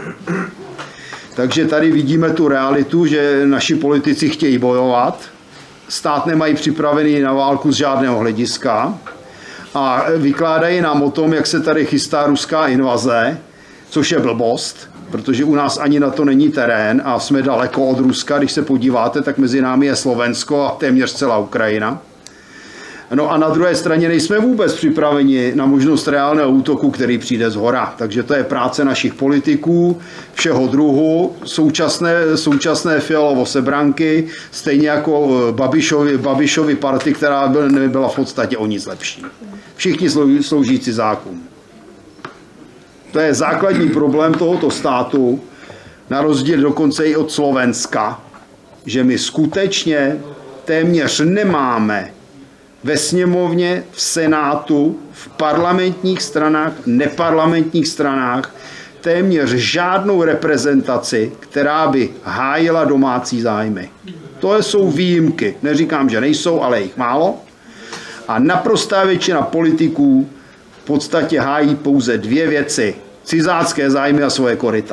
Speaker 2: Takže tady vidíme tu realitu, že naši politici chtějí bojovat, stát nemají připravený na válku z žádného hlediska a vykládají nám o tom, jak se tady chystá ruská invaze, což je blbost, protože u nás ani na to není terén a jsme daleko od Ruska. Když se podíváte, tak mezi námi je Slovensko a téměř celá Ukrajina. No a na druhé straně nejsme vůbec připraveni na možnost reálného útoku, který přijde zhora. Takže to je práce našich politiků všeho druhu, současné, současné Fialovo sebranky, stejně jako Babišovi, Babišovi party, která nebyla v podstatě o nic lepší. Všichni sloužící zákon. To je základní problém tohoto státu, na rozdíl dokonce i od Slovenska, že my skutečně téměř nemáme ve sněmovně, v senátu, v parlamentních stranách, neparlamentních stranách téměř žádnou reprezentaci, která by hájila domácí zájmy. To jsou výjimky. Neříkám, že nejsou, ale jich málo. A naprostá většina politiků v podstatě hájí pouze dvě věci. Cizácké zájmy a svoje koryta.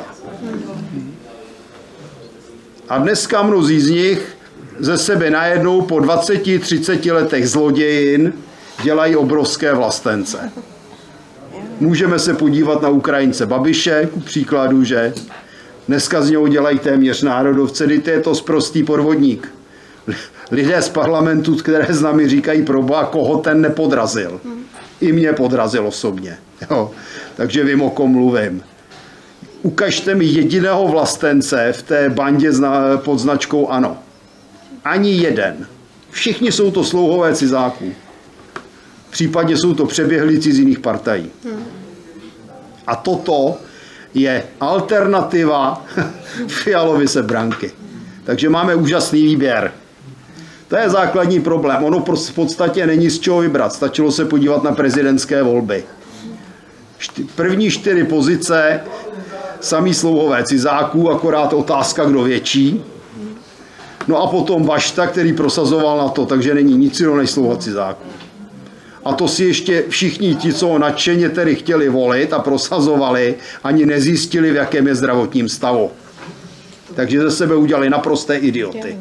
Speaker 2: A dneska mnozí z nich ze sebe najednou po dvaceti třiceti letech zlodějin dělají obrovské vlastence. Můžeme se podívat na Ukrajince Babiše, k příkladu, že dneska z něho dělají téměř národovce, kdy to je to sprostý podvodník. Lidé z parlamentu, které s námi říkají proboha, koho ten nepodrazil. I mě podrazil osobně. Jo. Takže vím, o kom mluvím. Ukažte mi jediného vlastence v té bandě pod značkou ANO. Ani jeden. Všichni jsou to slouhové cizáků. Případně jsou to přeběhlíci z jiných partají. A toto je alternativa Fialovy sebranky. Takže máme úžasný výběr. To je základní problém. Ono v podstatě není z čeho vybrat. Stačilo se podívat na prezidentské volby. První čtyři pozice, samý slouhové cizáků, akorát otázka, kdo větší. No a potom Bašta, který prosazoval na to, takže není nic jiného než slouha cizáků. A to si ještě všichni ti, co ho nadšeně tedy chtěli volit a prosazovali, ani nezjistili, v jakém je zdravotním stavu. Takže ze sebe udělali naprosté idioty.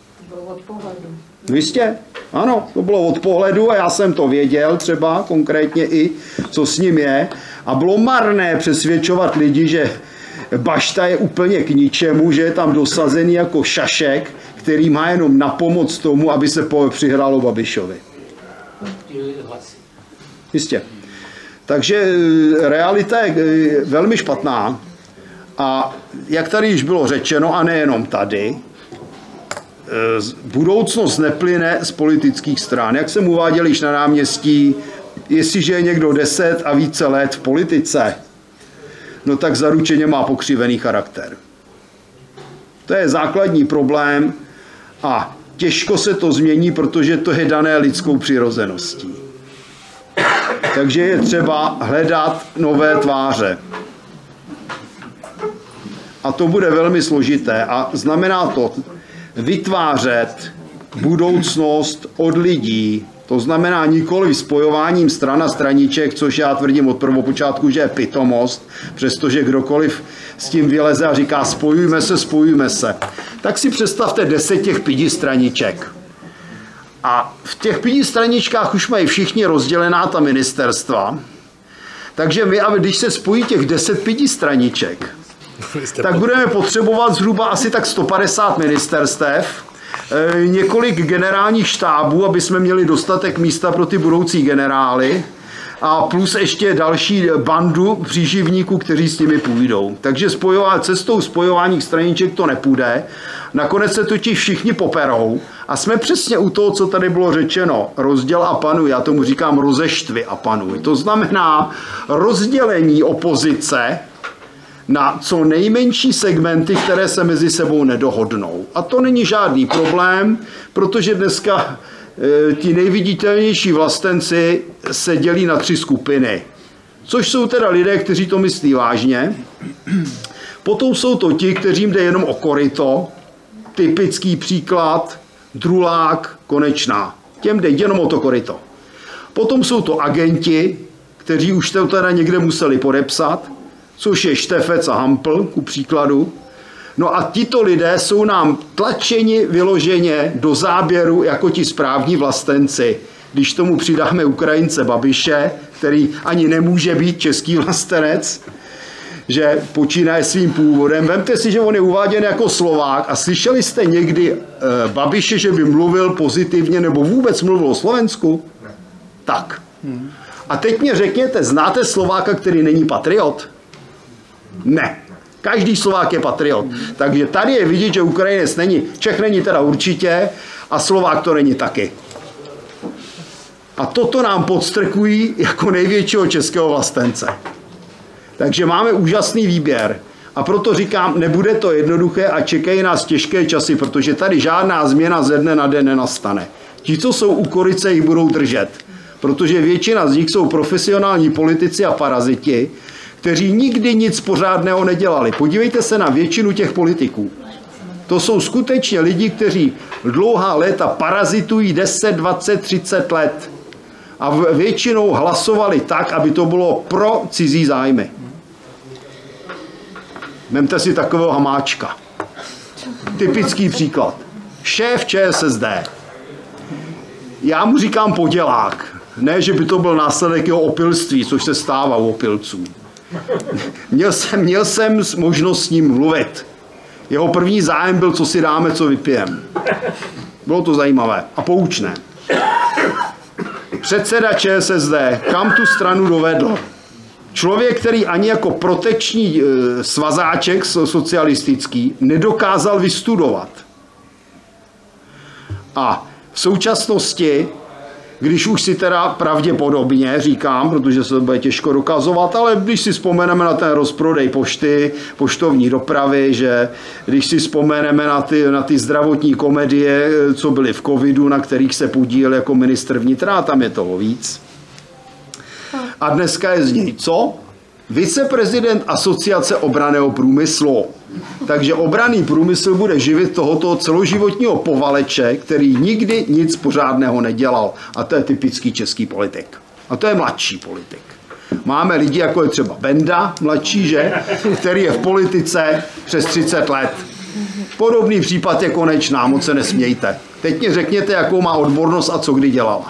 Speaker 2: Jistě? Ano, to bylo od pohledu a já jsem to věděl třeba konkrétně i, co s ním je. A bylo marné přesvědčovat lidi, že Bašta je úplně k ničemu, že je tam dosazený jako šašek, který má jenom na pomoc tomu, aby se přihrálo Babišovi. Jistě. Takže realita je velmi špatná a jak tady již bylo řečeno, a nejenom tady, budoucnost neplyne z politických stran. Jak jsem uváděl již na náměstí, jestliže je někdo deset a více let v politice, no tak zaručeně má pokřivený charakter. To je základní problém A těžko se to změní, protože to je dané lidskou přirozeností. Takže je třeba hledat nové tváře. A to bude velmi složité. A znamená to vytvářet budoucnost od lidí. To znamená nikoli spojováním stran a straniček, což já tvrdím od prvopočátku, že je pitomost, přestože kdokoliv s tím vyleze a říká spojujme se, spojujme se. Tak si představte deset těch pidi straniček. A v těch pidi straničkách už mají všichni rozdělená ta ministerstva. Takže my, když se spojí těch deset pidi straniček, tak budeme potřebovat zhruba asi tak sto padesát ministerstev, několik generálních štábů, aby jsme měli dostatek místa pro ty budoucí generály a plus ještě další bandu příživníků, kteří s nimi půjdou. Takže spojová, cestou spojování straniček to nepůjde. Nakonec se totiž všichni poperou a jsme přesně u toho, co tady bylo řečeno. Rozděl a panuj, já tomu říkám rozeštvy a panuj. To znamená rozdělení opozice na co nejmenší segmenty, které se mezi sebou nedohodnou. A to není žádný problém, protože dneska e, ti nejviditelnější vlastenci se dělí na tři skupiny. Což jsou teda lidé, kteří to myslí vážně. Potom jsou to ti, kterým jde jenom o koryto. Typický příklad, Drulák, Konečná. Těm jde jenom o to koryto. Potom jsou to agenti, kteří už to teda někde museli podepsat, což je Štefec a Hampl, ku příkladu. No a tito lidé jsou nám tlačeni vyloženě do záběru jako ti správní vlastenci. Když tomu přidáme Ukrajince Babiše, který ani nemůže být český vlastenec, že počínaje svým původem. Vemte si, že on je uváděn jako Slovák a slyšeli jste někdy e, Babiše, že by mluvil pozitivně nebo vůbec mluvil o Slovensku? Tak. A teď mě řekněte, znáte Slováka, který není patriot? Ne. Každý Slovák je patriot. Takže tady je vidět, že Ukrajinec není, Čech není teda určitě a Slovák to není taky. A toto nám podstrkují jako největšího českého vlastence. Takže máme úžasný výběr. A proto říkám, nebude to jednoduché a čekají nás těžké časy, protože tady žádná změna ze dne na den nenastane. Ti, co jsou u koryce, jich budou držet. Protože většina z nich jsou profesionální politici a paraziti, kteří nikdy nic pořádného nedělali. Podívejte se na většinu těch politiků. To jsou skutečně lidi, kteří dlouhá léta parazitují deset, dvacet, třicet let. A většinou hlasovali tak, aby to bylo pro cizí zájmy. Vemte si takového Hamáčka. Typický příklad. Šéf ČSSD. Já mu říkám podělák. Ne, že by to byl následek jeho opilství, což se stává u opilců. Měl jsem, měl jsem možnost s ním mluvit. Jeho první zájem byl, co si dáme, co vypijem. Bylo to zajímavé a poučné. Předseda ČSSD, kam tu stranu dovedl? Člověk, který ani jako proteční svazáček socialistický nedokázal vystudovat. A v současnosti, když už si teda pravděpodobně říkám, protože se to bude těžko dokazovat, ale když si vzpomeneme na ten rozprodej pošty, poštovní dopravy, že když si vzpomeneme na ty, na ty zdravotní komedie, co byly v covidu, na kterých se podílel jako ministr vnitra, tam je toho víc. A dneska je z něj co? Viceprezident Asociace obranného průmyslu. Takže obranný průmysl bude živit tohoto celoživotního povaleče, který nikdy nic pořádného nedělal. A to je typický český politik. A to je mladší politik. Máme lidi, jako je třeba Benda, mladší, že? Který je v politice přes třicet let. Podobný případ je Konečná, moc se nesmějte. Teď mě řekněte, jakou má odbornost a co kdy dělala.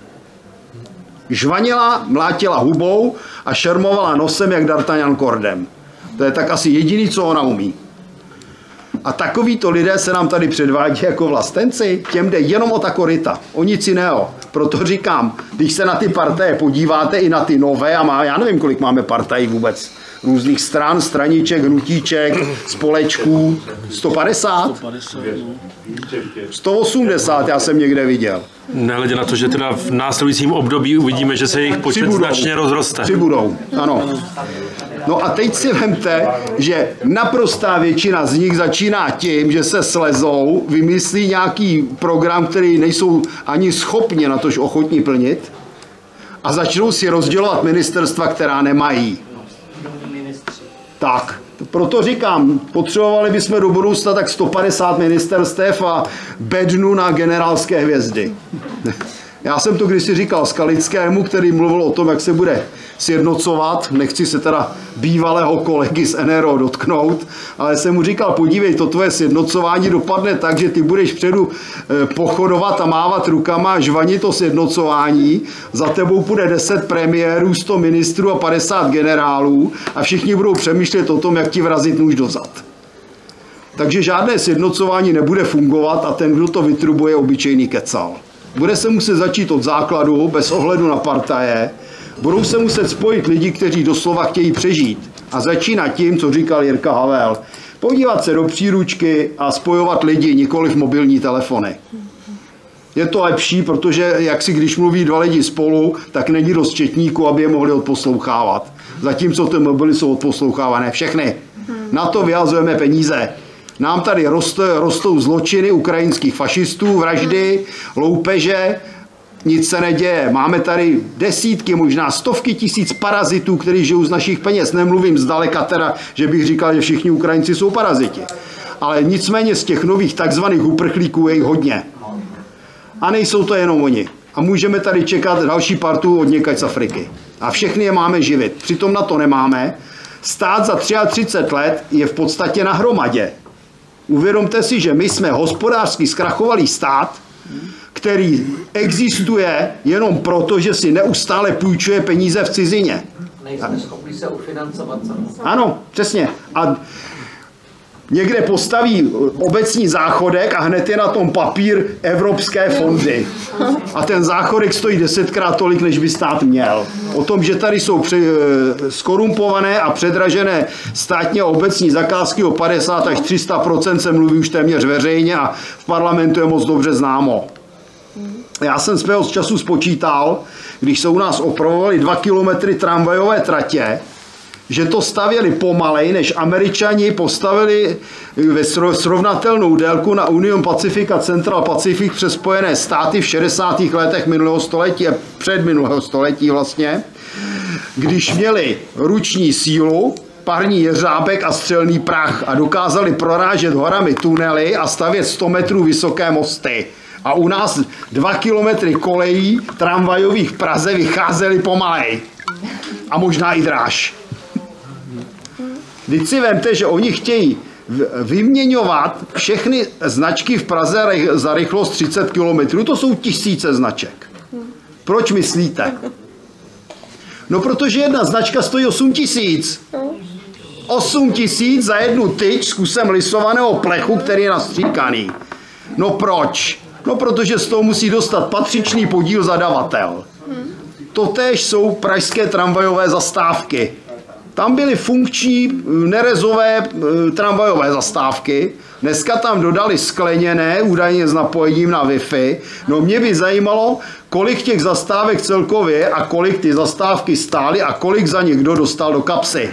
Speaker 2: Žvanila, mlátila hubou a šermovala nosem jak D'Artagnan kordem. To je tak asi jediný, co ona umí. A takovýto lidé se nám tady předvádí jako vlastenci. Těm jde jenom o ta koryta, o nic jiného. Proto říkám, když se na ty partaje podíváte, i na ty nové, a má, já nevím, kolik máme partají vůbec různých stran, straniček, hnutíček, společků. sto padesát? sto osmdesát já jsem někde viděl.
Speaker 1: Nehledě na to, že teda v následujícím období uvidíme, že se jejich počet
Speaker 2: Přibudou.
Speaker 1: značně rozroste.
Speaker 2: Přibudou, ano. No a teď si vemte, že naprostá většina z nich začíná tím, že se slezou, vymyslí nějaký program, který nejsou ani schopni na tož ochotní plnit a začnou si rozdělovat ministerstva, která nemají. Tak, proto říkám, potřebovali bychom do budoucna tak sto padesát ministerstev a bednu na generálské hvězdy. Já jsem to kdysi říkal Skalickému, který mluvil o tom, jak se bude sjednocovat. Nechci se teda bývalého kolegy z N R O dotknout, ale jsem mu říkal, podívej, to tvoje sjednocování dopadne tak, že ty budeš předu pochodovat a mávat rukama a žvanit to sjednocování. Za tebou půjde deset premiérů, sto ministrů a padesát generálů a všichni budou přemýšlet o tom, jak ti vrazit nůž do zad. Takže žádné sjednocování nebude fungovat a ten, kdo to vytrubuje, je obyčejný kecal. Bude se muset začít od základu, bez ohledu na partaje. Budou se muset spojit lidi, kteří doslova chtějí přežít. A začíná tím, co říkal Jirka Havel. Podívat se do příručky a spojovat lidi, nikoliv mobilní telefony. Je to lepší, protože jak si když mluví dva lidi spolu, tak není dost četníků, aby je mohli odposlouchávat. Zatímco ty mobily jsou odposlouchávané všechny. Na to vyhazujeme peníze. Nám tady roste, rostou zločiny ukrajinských fašistů, vraždy, loupeže, nic se neděje. Máme tady desítky, možná stovky tisíc parazitů, kteří žijou z našich peněz. Nemluvím zdaleka teda, že bych říkal, že všichni Ukrajinci jsou paraziti. Ale nicméně z těch nových takzvaných uprchlíků je jich hodně. A nejsou to jenom oni. A můžeme tady čekat další partu od někač z Afriky. A všechny je máme živit. Přitom na to nemáme. Stát za třicet tři let je v podstatě na hromadě. Uvědomte si, že my jsme hospodářsky zkrachovalý stát, který existuje jenom proto, že si neustále půjčuje peníze v cizině.
Speaker 3: Nejsme schopni se ufinancovat sami.
Speaker 2: Ano, přesně. A někde postaví obecní záchodek a hned je na tom papír evropské fondy. A ten záchodek stojí desetkrát tolik, než by stát měl. O tom, že tady jsou skorumpované a předražené státní a obecní zakázky o padesát až tři sta procent se mluví už téměř veřejně a v parlamentu je moc dobře známo. Já jsem svého času spočítal, když se u nás opravovaly dva kilometry tramvajové tratě, že to stavěli pomalej, než Američani postavili ve srovnatelnou délku na Union Pacific a Central Pacific přes Spojené státy v šedesátých letech minulého století a před minulého století vlastně, když měli ruční sílu, parní jeřábek a střelný prach a dokázali prorážet horami tunely a stavět sto metrů vysoké mosty. A u nás dva kilometry kolejí tramvajových v Praze vycházely pomalej. A možná i dráž. Vždyť si vemte, že oni chtějí vyměňovat všechny značky v Praze za rychlost třicet kilometrů. To jsou tisíce značek. Proč myslíte? No protože jedna značka stojí osm tisíc. osm tisíc za jednu tyč s kusem lisovaného plechu, který je nastříkaný. No proč? No protože z toho musí dostat patřičný podíl zadavatel. Totéž jsou pražské tramvajové zastávky. Tam byly funkční nerezové tramvajové zastávky. Dneska tam dodali skleněné, údajně s napojením na Wi-Fi. No mě by zajímalo, kolik těch zastávek celkově a kolik ty zastávky stály a kolik za ně kdo dostal do kapsy.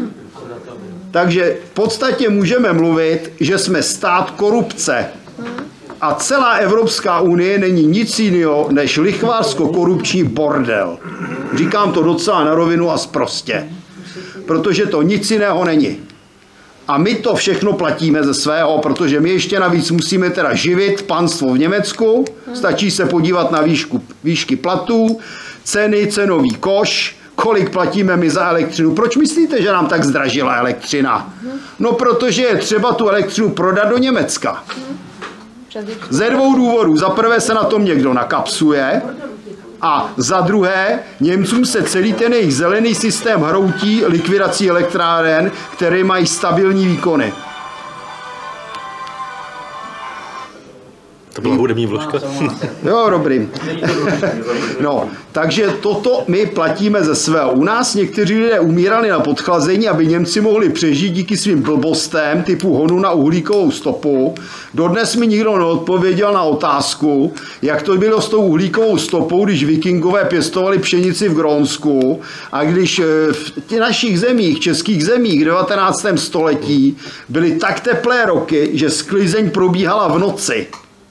Speaker 2: Takže v podstatě můžeme mluvit, že jsme stát korupce. A celá Evropská unie není nic jiného než lichvářsko-korupční bordel. Říkám to docela na rovinu a sprostě. Protože to nic jiného není. A my to všechno platíme ze svého, protože my ještě navíc musíme teda živit panstvo v Německu, stačí se podívat na výšku, výšky platů, ceny, cenový koš, kolik platíme my za elektřinu. Proč myslíte, že nám tak zdražila elektřina? No protože je třeba tu elektřinu prodat do Německa. Ze dvou důvodů. Za prvé se na tom někdo nakapsuje a za druhé Němcům se celý ten jejich zelený systém hroutí likvidací elektráren, které mají stabilní výkony.
Speaker 1: To byla hudební vložka.
Speaker 2: Jo, dobrý. No, takže toto my platíme ze svého. U nás někteří lidé umírali na podchlazení, aby Němci mohli přežít díky svým blbostem typu honu na uhlíkovou stopu. Dodnes mi nikdo neodpověděl na otázku, jak to bylo s tou uhlíkovou stopou, když vikingové pěstovali pšenici v Grónsku a když v těch našich zemích, českých zemích v devatenáctém století byly tak teplé roky, že sklizeň probíhala v noci.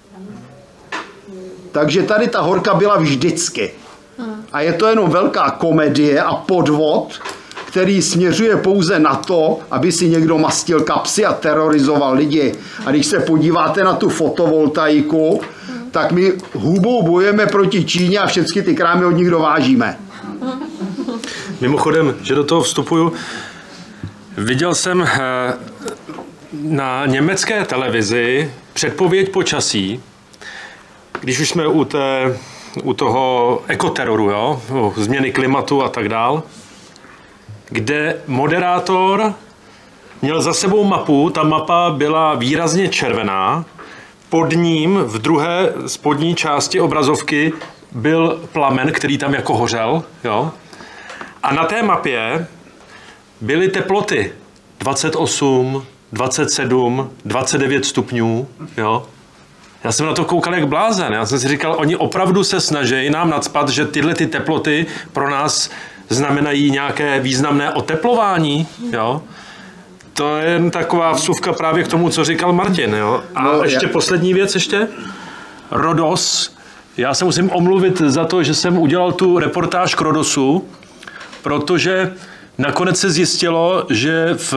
Speaker 2: Takže tady ta horka byla vždycky. A je to jenom velká komedie a podvod, který směřuje pouze na to, aby si někdo mastil kapsy a terorizoval lidi. A když se podíváte na tu fotovoltaiku, tak my hubou bojujeme proti Číně a všechny ty krámy od nich dovážíme.
Speaker 1: Mimochodem, že do toho vstupuju, viděl jsem na německé televizi předpověď počasí, když už jsme u, té, u toho ekoteroru, jo, změny klimatu a tak dál, kde moderátor měl za sebou mapu, ta mapa byla výrazně červená, pod ním v druhé spodní části obrazovky byl plamen, který tam jako hořel, jo, a na té mapě byly teploty dvacet osm, dvacet sedm, dvacet devět stupňů, jo. Já jsem na to koukal jak blázen. Já jsem si říkal, oni opravdu se snaží nám nacpat, že tyhle ty teploty pro nás znamenají nějaké významné oteplování, jo. To je jen taková vsuvka právě k tomu, co říkal Martin, jo. A no, ještě já... poslední věc ještě. Rodos. Já se musím omluvit za to, že jsem udělal tu reportáž k Rodosu, protože nakonec se zjistilo, že v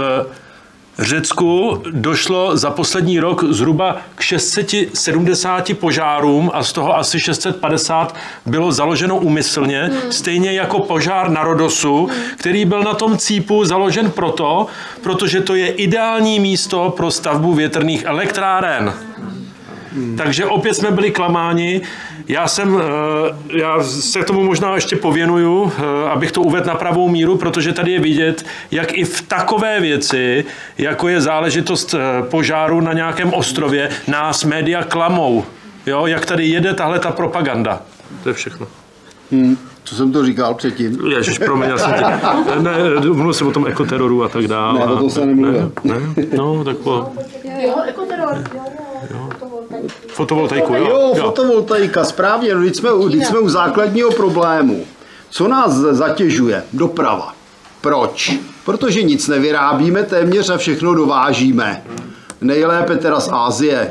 Speaker 1: Řecku došlo za poslední rok zhruba k šest set sedmdesáti požárům a z toho asi šest set padesát bylo založeno úmyslně, hmm. stejně jako požár na Rodosu, který byl na tom cípu založen proto, protože to je ideální místo pro stavbu větrných elektráren. Hmm. Takže opět jsme byli klamáni. Já jsem, já se tomu možná ještě pověnuju, abych to uvedl na pravou míru, protože tady je vidět, jak i v takové věci, jako je záležitost požáru na nějakém ostrově, nás média klamou. Jo, jak tady jede tahle ta propaganda. To je všechno.
Speaker 2: Hmm. Co jsem to říkal předtím?
Speaker 1: Ježiš, promiň, já jsem tě... Ne, mluvil jsem o tom ekoteroru a tak dále.
Speaker 2: Ne, o tom se nemluvil.
Speaker 1: Ne, ne, no, tak po...
Speaker 5: Jo, ekoteror, jo,
Speaker 1: jo. Fotovoltaiku, jo?
Speaker 2: Jo, fotovoltaika, správně. No, teď jsme, teď jsme u základního problému. Co nás zatěžuje? Doprava. Proč? Protože nic nevyrábíme téměř a všechno dovážíme. Nejlépe teda z Asie.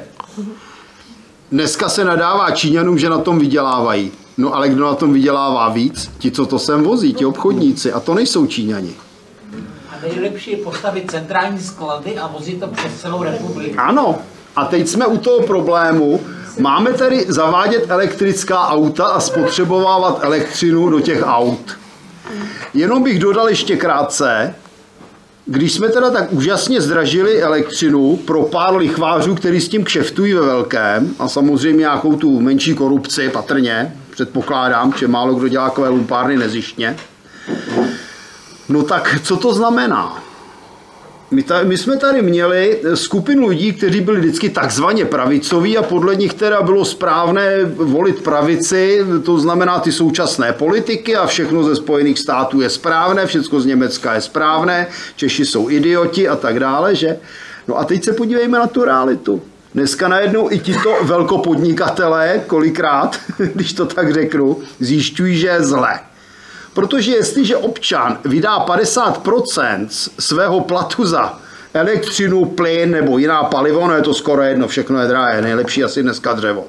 Speaker 2: Dneska se nadává Číňanům, že na tom vydělávají. No ale kdo na tom vydělává víc? Ti, co to sem vozí, ti obchodníci. A to nejsou Číňani.
Speaker 3: A nejlepší je postavit centrální sklady a vozit to přes celou republiku.
Speaker 2: Ano. A teď jsme u toho problému. Máme tady zavádět elektrická auta a spotřebovávat elektřinu do těch aut. Jenom bych dodal ještě krátce, když jsme teda tak úžasně zdražili elektřinu pro pár lichvářů, kteří s tím kšeftují ve velkém, a samozřejmě nějakou tu menší korupci patrně, předpokládám, že málo kdo dělá takové lumpárny nezištně. No tak co to znamená? My, ta, my jsme tady měli skupinu lidí, kteří byli vždycky takzvaně pravicoví a podle nich teda bylo správné volit pravici, to znamená ty současné politiky a všechno ze Spojených států je správné, všechno z Německa je správné, Češi jsou idioti a tak dále, že? No a teď se podívejme na tu realitu. Dneska najednou i tito velkopodnikatelé, kolikrát, když to tak řeknu, zjišťují, že je zle. Protože jestliže občan vydá padesát procent svého platu za elektřinu, plyn nebo jiná palivo, no je to skoro jedno, všechno je drahé, nejlepší asi dneska dřevo.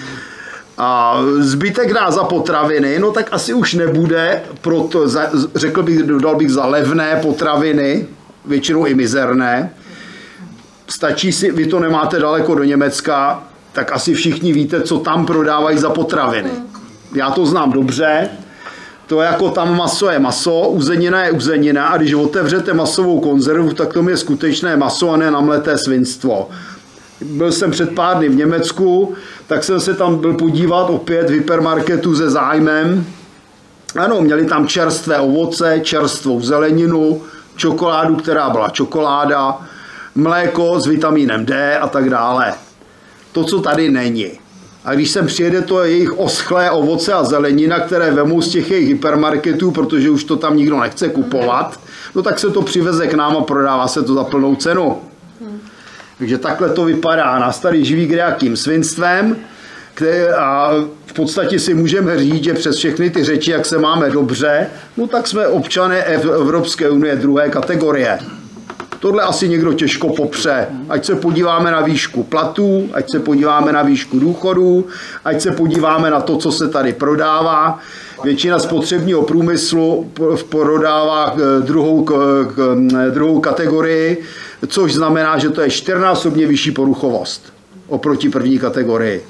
Speaker 2: A zbytek dá za potraviny, no tak asi už nebude, proto řekl bych, dodal bych za levné potraviny, většinou i mizerné. Stačí si, vy to nemáte daleko do Německa, tak asi všichni víte, co tam prodávají za potraviny. Já to znám dobře. To jako tam maso je maso, uzenina je uzenina a když otevřete masovou konzervu, tak to je skutečné maso a ne namleté svinstvo. Byl jsem před pár dny v Německu, tak jsem se tam byl podívat opět v hypermarketu se zájmem. Ano, měli tam čerstvé ovoce, čerstvou zeleninu, čokoládu, která byla čokoláda, mléko s vitamínem D a tak dále. To, co tady není. A když sem přijede to jejich oschlé ovoce a zelenina, které vemou z těch jejich hypermarketů, protože už to tam nikdo nechce kupovat, no tak se to přiveze k nám a prodává se to za plnou cenu. Takže takhle to vypadá. Nás tady živí kdejakým svinstvem, které, a v podstatě si můžeme říct, že přes všechny ty řeči, jak se máme dobře, no tak jsme občané Evropské unie druhé kategorie. Tohle asi někdo těžko popře. Ať se podíváme na výšku platů, ať se podíváme na výšku důchodů, ať se podíváme na to, co se tady prodává. Většina spotřebního průmyslu prodává druhou, druhou kategorii, což znamená, že to je čtyřnásobně vyšší poruchovost oproti první kategorii.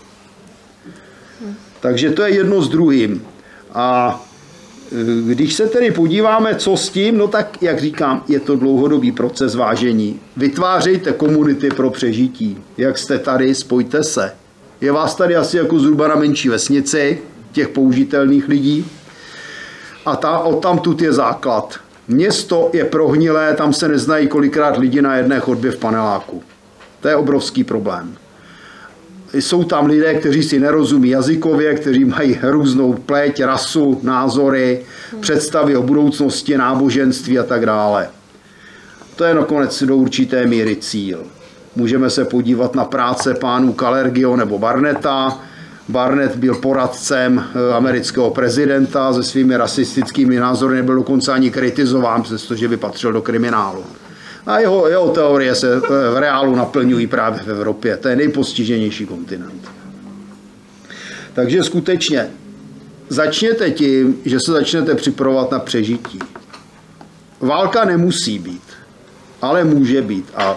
Speaker 2: Takže to je jedno s druhým. A když se tedy podíváme, co s tím, no tak, jak říkám, je to dlouhodobý proces vážení. Vytvářejte komunity pro přežití. Jak jste tady, spojte se. Je vás tady asi jako zhruba na menší vesnici, těch použitelných lidí. A ta, odtamtud je základ. Město je prohnilé, tam se neznají kolikrát lidi na jedné chodbě v paneláku. To je obrovský problém. Jsou tam lidé, kteří si nerozumí jazykově, kteří mají různou pleť, rasu, názory, představy o budoucnosti, náboženství a tak dále. To je nakonec do určité míry cíl. Můžeme se podívat na práce pánů Kalergio nebo Barnetta. Barnett byl poradcem amerického prezidenta se svými rasistickými názory, nebyl dokonce ani kritizován, přestože by patřil do kriminálu. A jeho, jeho teorie se v reálu naplňují právě v Evropě. To je nejpostiženější kontinent. Takže skutečně začněte tím, že se začnete připravovat na přežití. Válka nemusí být, ale může být a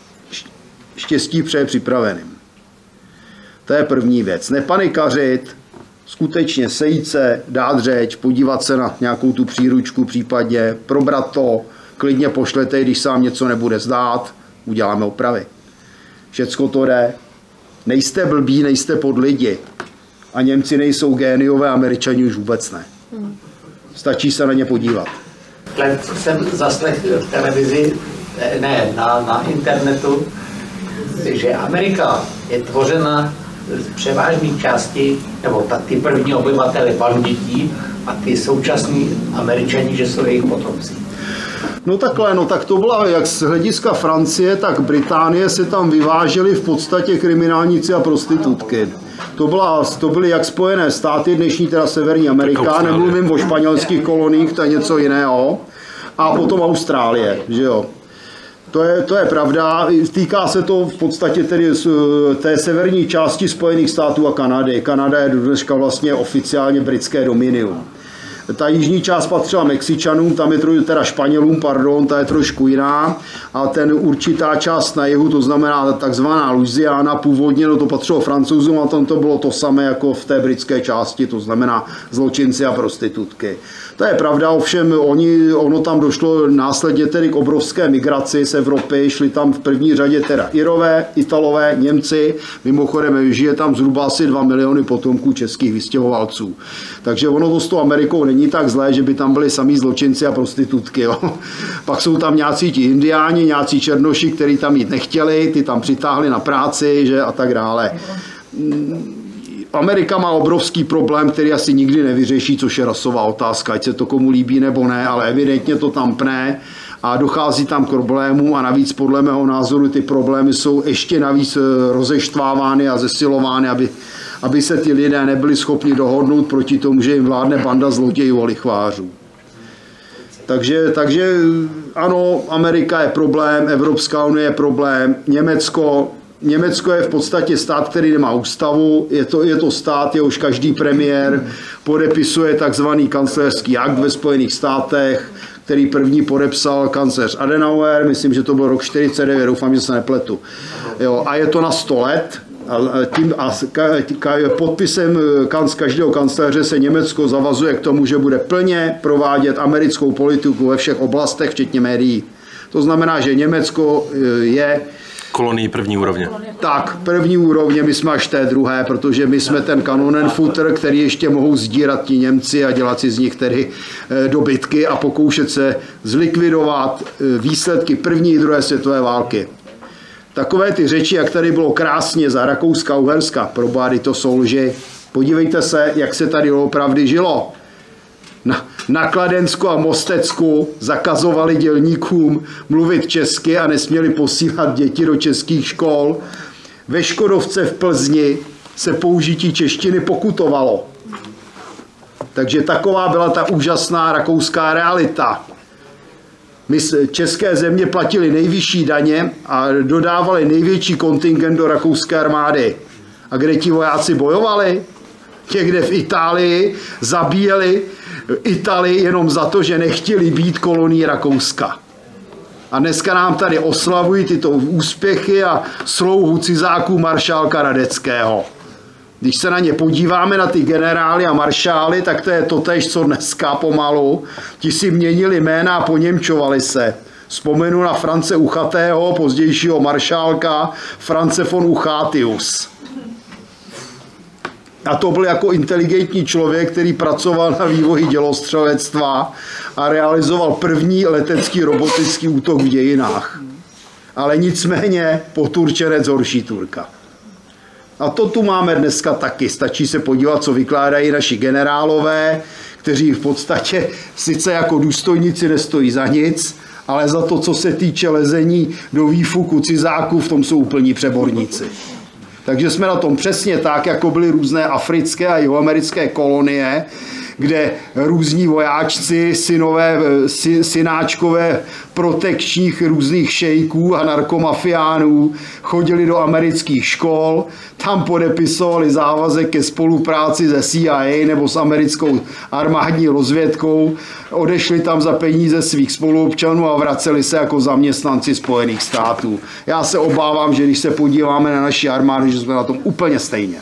Speaker 2: štěstí přeje připraveným. To je první věc. Nepanikařit, skutečně sejít se, dát řeč, podívat se na nějakou tu příručku případně, probrat to, klidně pošlete, když se vám něco nebude zdát, uděláme opravy. Všecko to jde. Nejste blbí, nejste pod lidi. A Němci nejsou géniové, Američani už vůbec ne. Stačí se na ně podívat.
Speaker 3: Jsem zaslechl v televizi, ne, na, na internetu, že Amerika je tvořena z převážné části, nebo tak ty první obyvatele bandití a ty současní Američani, že jsou jejich potomci.
Speaker 2: No takhle, no tak to byla, jak z hlediska Francie, tak Británie se tam vyváželi v podstatě kriminálníci a prostitutky. To, byla, to byly jak Spojené státy, dnešní teda Severní Amerika, nemluvím o španělských koloniích, to je něco jiného, a potom Austrálie, že jo. To je, to je pravda, týká se to v podstatě tedy té severní části Spojených států a Kanady. Kanada je dneska vlastně oficiálně britské dominium. Ta jižní část patřila Mexičanům, tam je trošku, teda Španělům, pardon, ta je trošku jiná. A ten určitá část na jihu, to znamená takzvaná Louisiana, původně no to patřilo Francouzům a tam to bylo to samé jako v té britské části, to znamená zločinci a prostitutky. To je pravda, ovšem oni, ono tam došlo následně tedy k obrovské migraci z Evropy, šli tam v první řadě teda Irové, Italové, Němci, mimochodem žije tam zhruba asi dva miliony potomků českých vystěhovalců. Takže ono to s tou Amerikou není tak zlé, že by tam byli samý zločinci a prostitutky. Jo. Pak jsou tam nějací ti indiáni, nějací černoši, kteří tam jít nechtěli, ty tam přitáhli na práci, že a tak dále. Amerika má obrovský problém, který asi nikdy nevyřeší, což je rasová otázka, ať se to komu líbí nebo ne, ale evidentně to tam pne a dochází tam k problémům a navíc podle mého názoru ty problémy jsou ještě navíc rozeštvávány a zesilovány, aby, aby se ty lidé nebyli schopni dohodnout proti tomu, že jim vládne banda zlodějů a lichvářů. Takže, takže ano, Amerika je problém, Evropská unie je problém, Německo Německo je v podstatě stát, který nemá ústavu, je to, je to stát, jehož každý premiér podepisuje takzvaný kancléřský akt ve Spojených státech, který první podepsal kancléř Adenauer, myslím, že to byl rok čtyřicet devět, doufám, že se nepletu. Jo, a je to na sto let. A, tím, a podpisem kanc, každého kancléře se Německo zavazuje k tomu, že bude plně provádět americkou politiku ve všech oblastech, včetně médií. To znamená, že Německo je
Speaker 1: kolonii první úrovně.
Speaker 2: Tak, první úrovně, my jsme až té druhé, protože my jsme ten Kanonenfutter, který ještě mohou sdírat ti Němci a dělat si z nich tedy dobytky a pokoušet se zlikvidovat výsledky první i druhé světové války. takové ty řeči, jak tady bylo krásně za Rakouska-Uherska, probády to jsou lži. Podívejte se, jak se tady opravdu žilo. Na, na Kladensku a Mostecku zakazovali dělníkům mluvit česky a nesměli posílat děti do českých škol. Ve Škodovce v Plzni se použití češtiny pokutovalo. Takže taková byla ta úžasná rakouská realita. My české země platili nejvyšší daně a dodávali největší kontingent do rakouské armády. A kde ti vojáci bojovali? Někde v Itálii zabíjeli Itálii jenom za to, že nechtěli být kolonií Rakouska. A dneska nám tady oslavují tyto úspěchy a slouhu cizáků maršálka Radeckého. Když se na ně podíváme, na ty generály a maršály, tak to je totéž, co dneska pomalu. Ti si měnili jména a poněmčovali se. Vzpomenu na France Uchatého, pozdějšího maršálka France von Uchatius. A to byl jako inteligentní člověk, který pracoval na vývoji dělostřelectva a realizoval první letecký robotický útok v dějinách. Ale nicméně poturčenec horší Turka. A to tu máme dneska taky. Stačí se podívat, co vykládají naši generálové, kteří v podstatě sice jako důstojníci nestojí za nic, ale za to, co se týče lezení do výfuku cizáků, v tom jsou úplní přeborníci. Takže jsme na tom přesně tak, jako byly různé africké a jihoamerické kolonie, kde různí vojáčci, synové, synáčkové protekčních různých šejků a narkomafiánů chodili do amerických škol, tam podepisovali závazek ke spolupráci se C I A nebo s americkou armádní rozvědkou, odešli tam za peníze svých spoluobčanů a vraceli se jako zaměstnanci Spojených států. Já se obávám, že když se podíváme na naši armádu, že jsme na tom úplně stejně.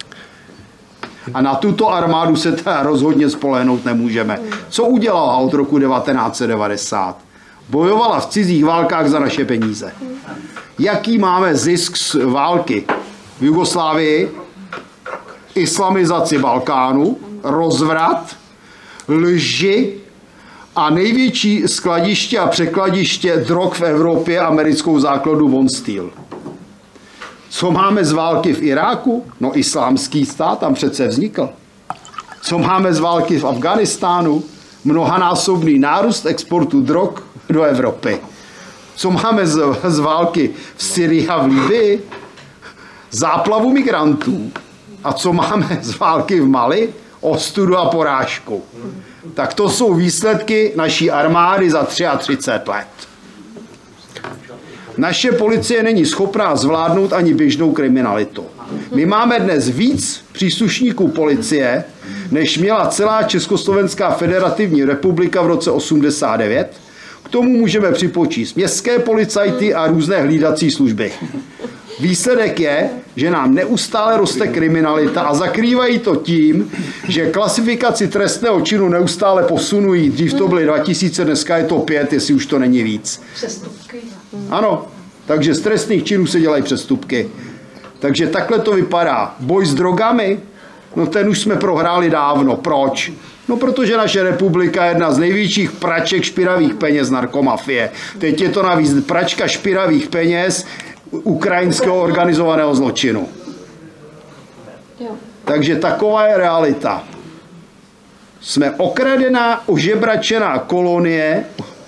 Speaker 2: A na tuto armádu se teda rozhodně spolehnout nemůžeme. Co udělala od roku devatenáct set devadesát? Bojovala v cizích válkách za naše peníze. Jaký máme zisk z války v Jugoslávii? Islamizaci Balkánu, rozvrat, lži a největší skladiště a překladiště drog v Evropě, americkou základu Von Steel. Co máme z války v Iráku? No islámský stát tam přece vznikl. Co máme z války v Afghánistánu? Mnohanásobný nárůst exportu drog do Evropy. Co máme z, z války v Syrii a v Libii? Záplavu migrantů. A co máme z války v Mali? Ostudu a porážku. Tak to jsou výsledky naší armády za třicet tři let. Naše policie není schopná zvládnout ani běžnou kriminalitu. My máme dnes víc příslušníků policie, než měla celá Československá federativní republika v roce osmdesát devět. K tomu můžeme připočíst městské policajty a různé hlídací služby. Výsledek je, že nám neustále roste kriminalita a zakrývají to tím, že klasifikaci trestného činu neustále posunují. Dřív to byly dva tisíce, dneska je to pět, jestli už to není víc.
Speaker 5: Přestupky.
Speaker 2: Ano, takže z trestných činů se dělají přestupky. Takže takhle to vypadá. Boj s drogami, no ten už jsme prohráli dávno. Proč? No protože naše republika je jedna z největších praček špinavých peněz narkomafie. Teď je to navíc pračka špinavých peněz ukrajinského organizovaného zločinu. Takže taková je realita. Jsme okradená, ožebračená kolonie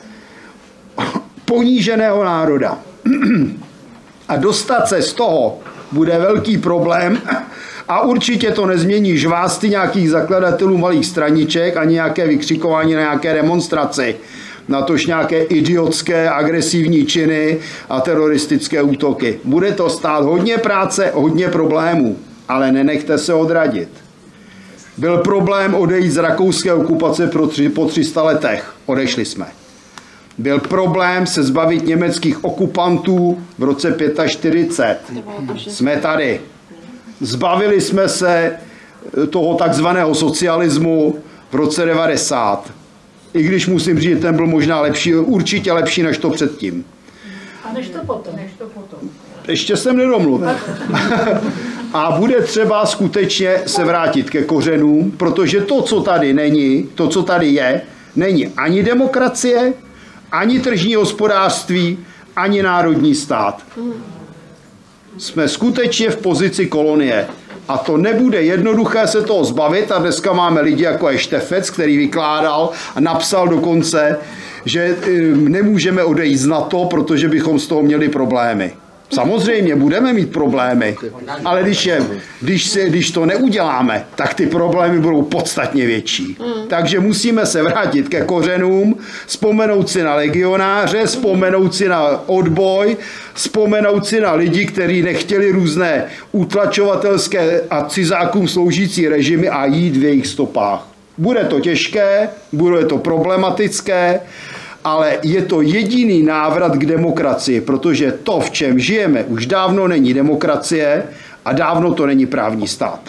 Speaker 2: poníženého národa. A dostat se z toho bude velký problém a určitě to nezmění žvásty nějakých zakladatelů malých straniček a nějaké vykřikování na nějaké demonstraci. Natož nějaké idiotské, agresivní činy a teroristické útoky. Bude to stát hodně práce, hodně problémů, ale nenechte se odradit. Byl problém odejít z rakouské okupace po tři sta letech. Odešli jsme. Byl problém se zbavit německých okupantů v roce čtyřicet pět. Jsme tady. Zbavili jsme se toho takzvaného socialismu v roce devadesát. I když musím říct, že ten byl možná lepší, určitě lepší než to předtím.
Speaker 5: A než to potom. Než to potom.
Speaker 2: Ještě jsem nedomluvil. A bude třeba skutečně se vrátit ke kořenům, protože to, co tady není, to, co tady je, není ani demokracie, ani tržní hospodářství, ani národní stát. Jsme skutečně v pozici kolonie. A to nebude jednoduché se toho zbavit a dneska máme lidi jako je Štefec, který vykládal a napsal dokonce, že nemůžeme odejít z NATO, protože bychom z toho měli problémy. Samozřejmě budeme mít problémy, ale když, je, když, se, když to neuděláme, tak ty problémy budou podstatně větší. Takže musíme se vrátit ke kořenům, vzpomenout si na legionáře, vzpomenout si na odboj, vzpomenout si na lidi, kteří nechtěli různé utlačovatelské a cizákům sloužící režimy a jít v jejich stopách. Bude to těžké, bude to problematické, ale je to jediný návrat k demokracii, protože to, v čem žijeme, už dávno není demokracie a dávno to není právní stát.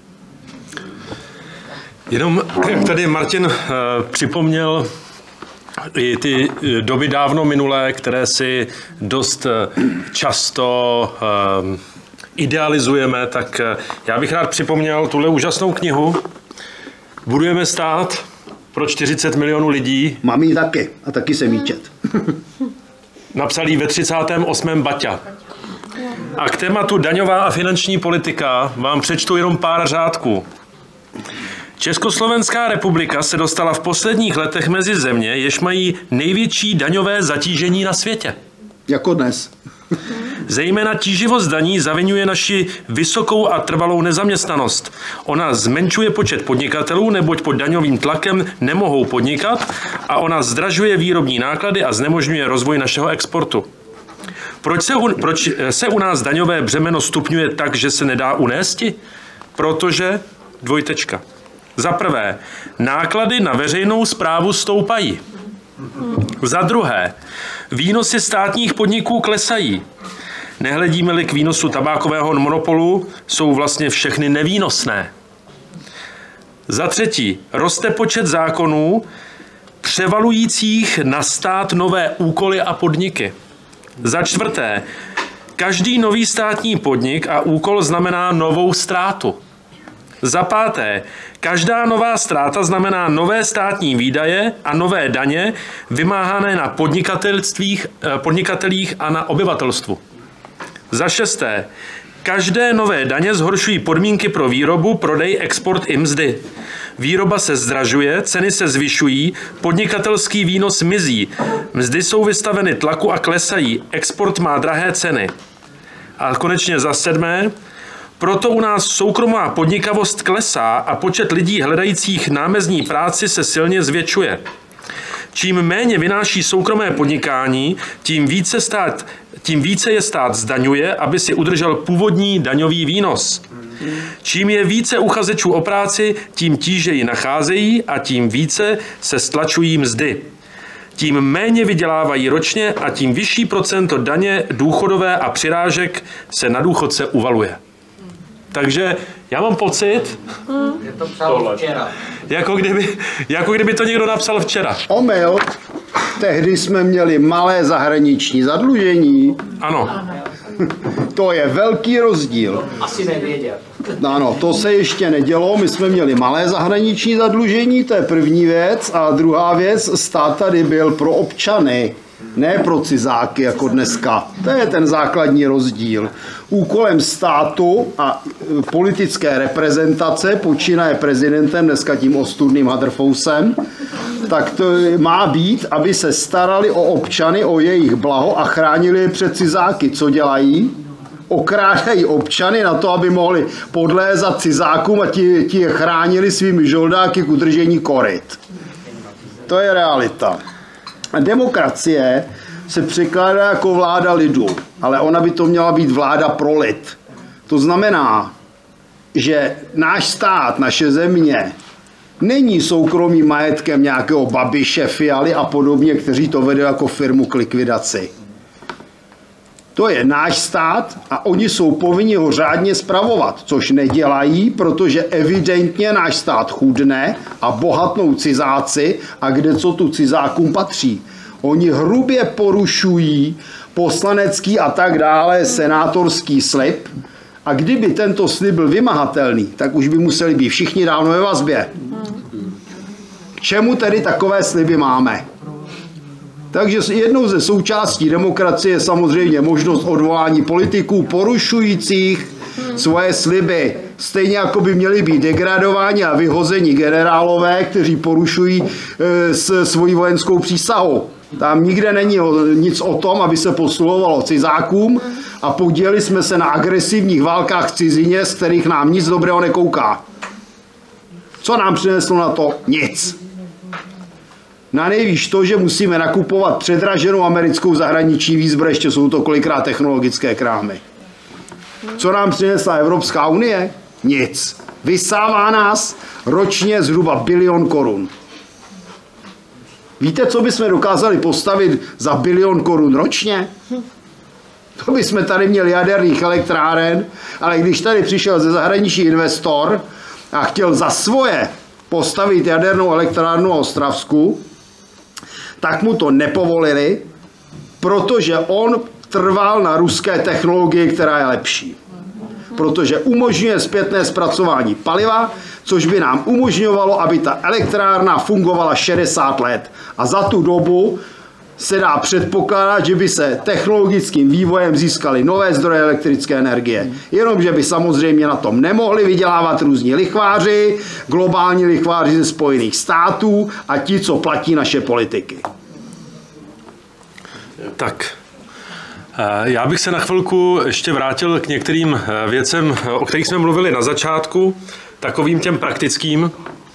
Speaker 1: Jenom, jak tady Martin uh, připomněl i ty doby dávno minulé, které si dost často uh, idealizujeme, tak uh, já bych rád připomněl tuhle úžasnou knihu Budujeme stát pro čtyřicet milionů lidí.
Speaker 2: Mám ji taky a taky jsem jí čet.
Speaker 1: Napsal ji ve třicátém osmém Baťa. A k tématu daňová a finanční politika vám přečtu jenom pár řádků. Československá republika se dostala v posledních letech mezi země, jež mají největší daňové zatížení na světě.
Speaker 2: Jako dnes.
Speaker 1: Zejména tíživost daní zaviňuje naši vysokou a trvalou nezaměstnanost. Ona zmenšuje počet podnikatelů, neboť pod daňovým tlakem nemohou podnikat a ona zdražuje výrobní náklady a znemožňuje rozvoj našeho exportu. Proč se, u, proč se u nás daňové břemeno stupňuje tak, že se nedá unésti? Protože, dvojtečka. Za prvé, náklady na veřejnou správu stoupají. Za druhé, výnosy státních podniků klesají. Nehledíme-li k výnosu tabákového monopolu, jsou vlastně všechny nevýnosné. Za třetí, roste počet zákonů převalujících na stát nové úkoly a podniky. Za čtvrté, každý nový státní podnik a úkol znamená novou ztrátu. Za páté, každá nová ztráta znamená nové státní výdaje a nové daně vymáhané na podnikatelích a na obyvatelstvu. Za šesté, každé nové daně zhoršují podmínky pro výrobu, prodej, export i mzdy. Výroba se zdražuje, ceny se zvyšují, podnikatelský výnos mizí, mzdy jsou vystaveny tlaku a klesají, export má drahé ceny. A konečně za sedmé, proto u nás soukromá podnikavost klesá a počet lidí hledajících námezní práci se silně zvětšuje. Čím méně vynáší soukromé podnikání, tím více, stát, tím více je stát zdaňuje, aby si udržel původní daňový výnos. Čím je více uchazečů o práci, tím tížeji nacházejí a tím více se stlačují mzdy. Tím méně vydělávají ročně a tím vyšší procento daně, důchodové a přirážek se na důchodce uvaluje. Takže já mám pocit,
Speaker 3: že to psal včera.
Speaker 1: Jako kdyby, jako kdyby to někdo napsal včera.
Speaker 2: Omyl. Tehdy jsme měli malé zahraniční zadlužení.
Speaker 1: Ano.
Speaker 2: To je velký rozdíl.
Speaker 3: Asi nevěděl.
Speaker 2: Ano, to se ještě nedělo, my jsme měli malé zahraniční zadlužení, to je první věc. A druhá věc, stát tady byl pro občany, ne pro cizáky jako dneska. To je ten základní rozdíl. Úkolem státu a politické reprezentace, počínaje prezidentem, dneska tím ostudným Hadrfousem, tak to má být, aby se starali o občany, o jejich blaho a chránili je před cizáky. Co dělají? Okrádají občany na to, aby mohli podlézat cizákům a ti, ti je chránili svými žoldáky k udržení koryt. To je realita. Demokracie se překládá jako vláda lidu, ale ona by to měla být vláda pro lid. To znamená, že náš stát, naše země, není soukromým majetkem nějakého Babiše, Fialy a podobně, kteří to vedou jako firmu k likvidaci. To je náš stát a oni jsou povinni ho řádně spravovat, což nedělají, protože evidentně náš stát chudne a bohatnou cizáci a kde co tu cizákům patří. Oni hrubě porušují poslanecký a tak dále senátorský slib a kdyby tento slib byl vymahatelný, tak už by museli být všichni dávno ve vazbě. K čemu tedy takové sliby máme? Takže jednou ze součástí demokracie je samozřejmě možnost odvolání politiků porušujících svoje sliby. Stejně jako by měli být degradováni a vyhozeni generálové, kteří porušují e, s svojí vojenskou přísahou. Tam nikde není nic o tom, aby se posluhovalo cizákům a podíleli jsme se na agresivních válkách v cizině, z kterých nám nic dobrého nekouká. Co nám přineslo na to? Nic. Na nejvíc to, že musíme nakupovat předraženou americkou zahraniční výzbroj, ještě jsou to kolikrát technologické krámy. Co nám přinesla Evropská unie? Nic. Vysává nás ročně zhruba bilion korun. Víte, co bychom dokázali postavit za bilion korun ročně? To bychom tady měli jaderných elektráren, ale když tady přišel ze zahraničí investor a chtěl za svoje postavit jadernou elektrárnu na Ostravsku, tak mu to nepovolili, protože on trval na ruské technologii, která je lepší. Protože umožňuje zpětné zpracování paliva, což by nám umožňovalo, aby ta elektrárna fungovala šedesát let. A za tu dobu se dá předpokládat, že by se technologickým vývojem získaly nové zdroje elektrické energie. Jenomže by samozřejmě na tom nemohli vydělávat různí lichváři, globální lichváři ze Spojených států a ti, co platí naše politiky.
Speaker 1: Tak, já bych se na chvilku ještě vrátil k některým věcem, o kterých jsme mluvili na začátku, takovým těm praktickým.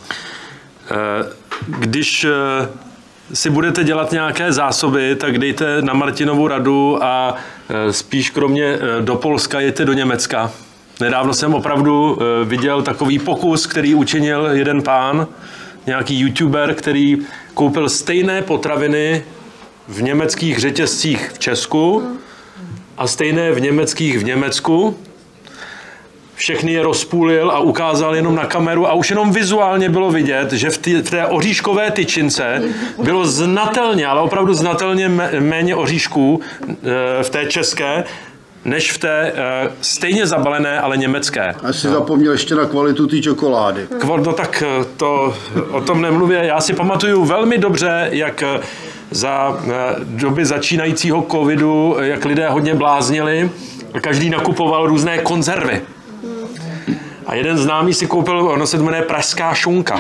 Speaker 1: Když si budete dělat nějaké zásoby, tak dejte na Martinovu radu a spíš kromě do Polska jděte do Německa. Nedávno jsem opravdu viděl takový pokus, který učinil jeden pán, nějaký youtuber, který koupil stejné potraviny v německých řetězcích v Česku a stejné v německých v Německu. Všechny je rozpůlil a ukázal jenom na kameru a už jenom vizuálně bylo vidět, že v, tý, v té oříškové tyčince bylo znatelně, ale opravdu znatelně méně oříšků v té české, než v té stejně zabalené, ale německé.
Speaker 2: Až si zapomněl ještě na kvalitu té čokolády.
Speaker 1: No tak to o tom nemluvě. Já si pamatuju velmi dobře, jak za doby začínajícího covidu, jak lidé hodně bláznili, každý nakupoval různé konzervy. A jeden známý si koupil, ono se jmenuje pražská šunka.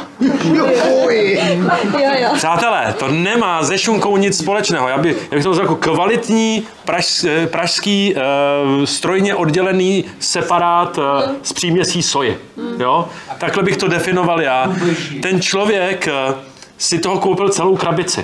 Speaker 1: Přátelé, to nemá se šunkou nic společného. Já, by, já bych to vzal jako kvalitní praž, pražský uh, strojně oddělený separát uh, z příměsí soji. Jo? Takhle bych to definoval já. Ten člověk uh, si toho koupil celou krabici.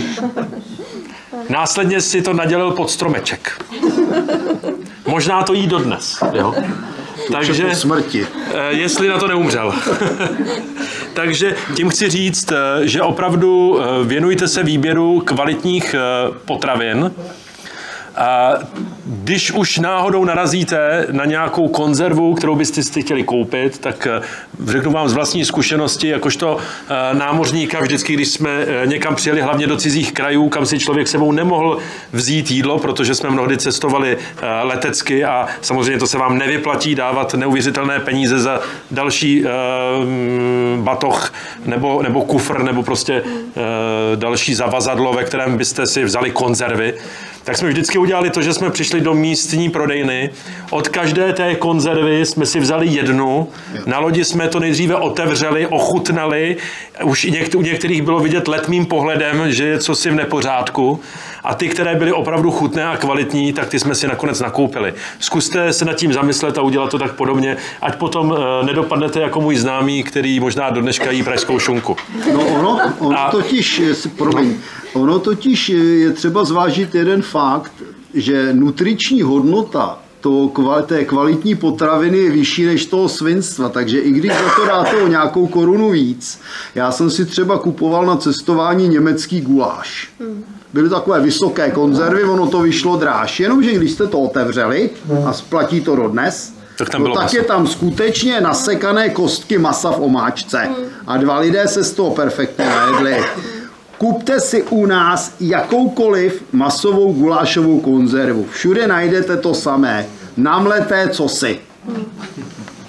Speaker 1: Následně si to nadělil pod stromeček. Možná to jí dodnes. Jo? Takže,
Speaker 2: smrti.
Speaker 1: Jestli na to neumřel. Takže tím chci říct, že opravdu věnujte se výběru kvalitních potravin. A když už náhodou narazíte na nějakou konzervu, kterou byste si chtěli koupit, tak řeknu vám z vlastní zkušenosti, jakožto námořníka vždycky, když jsme někam přijeli, hlavně do cizích krajů, kam si člověk sebou nemohl vzít jídlo, protože jsme mnohdy cestovali letecky a samozřejmě to se vám nevyplatí dávat neuvěřitelné peníze za další batoh nebo, nebo kufr nebo prostě další zavazadlo, ve kterém byste si vzali konzervy. Tak jsme vždycky udělali to, že jsme přišli do místní prodejny. Od každé té konzervy jsme si vzali jednu. Na lodi jsme to nejdříve otevřeli, ochutnali. Už u některých bylo vidět letmým pohledem, že je cosi v nepořádku. A ty, které byly opravdu chutné a kvalitní, tak ty jsme si nakonec nakoupili. Zkuste se nad tím zamyslet a udělat to tak podobně, ať potom nedopadnete jako můj známý, který možná do dneška jí pražskou šunku.
Speaker 2: No ono, ono a... totiž, promiň, ono totiž je třeba zvážit jeden fakt, že nutriční hodnota to, té kvalitní potraviny je vyšší než toho svinstva, takže i když za to dáte o nějakou korunu víc, já jsem si třeba kupoval na cestování německý guláš. Byly takové vysoké konzervy, ono to vyšlo dráž, jenomže když jste to otevřeli a splatí to dodnes, tak, tam no, tak je tam skutečně nasekané kostky masa v omáčce a dva lidé se z toho perfektně najedli. Kupte si u nás jakoukoliv masovou gulášovou konzervu. Všude najdete to samé. Namleté cosi.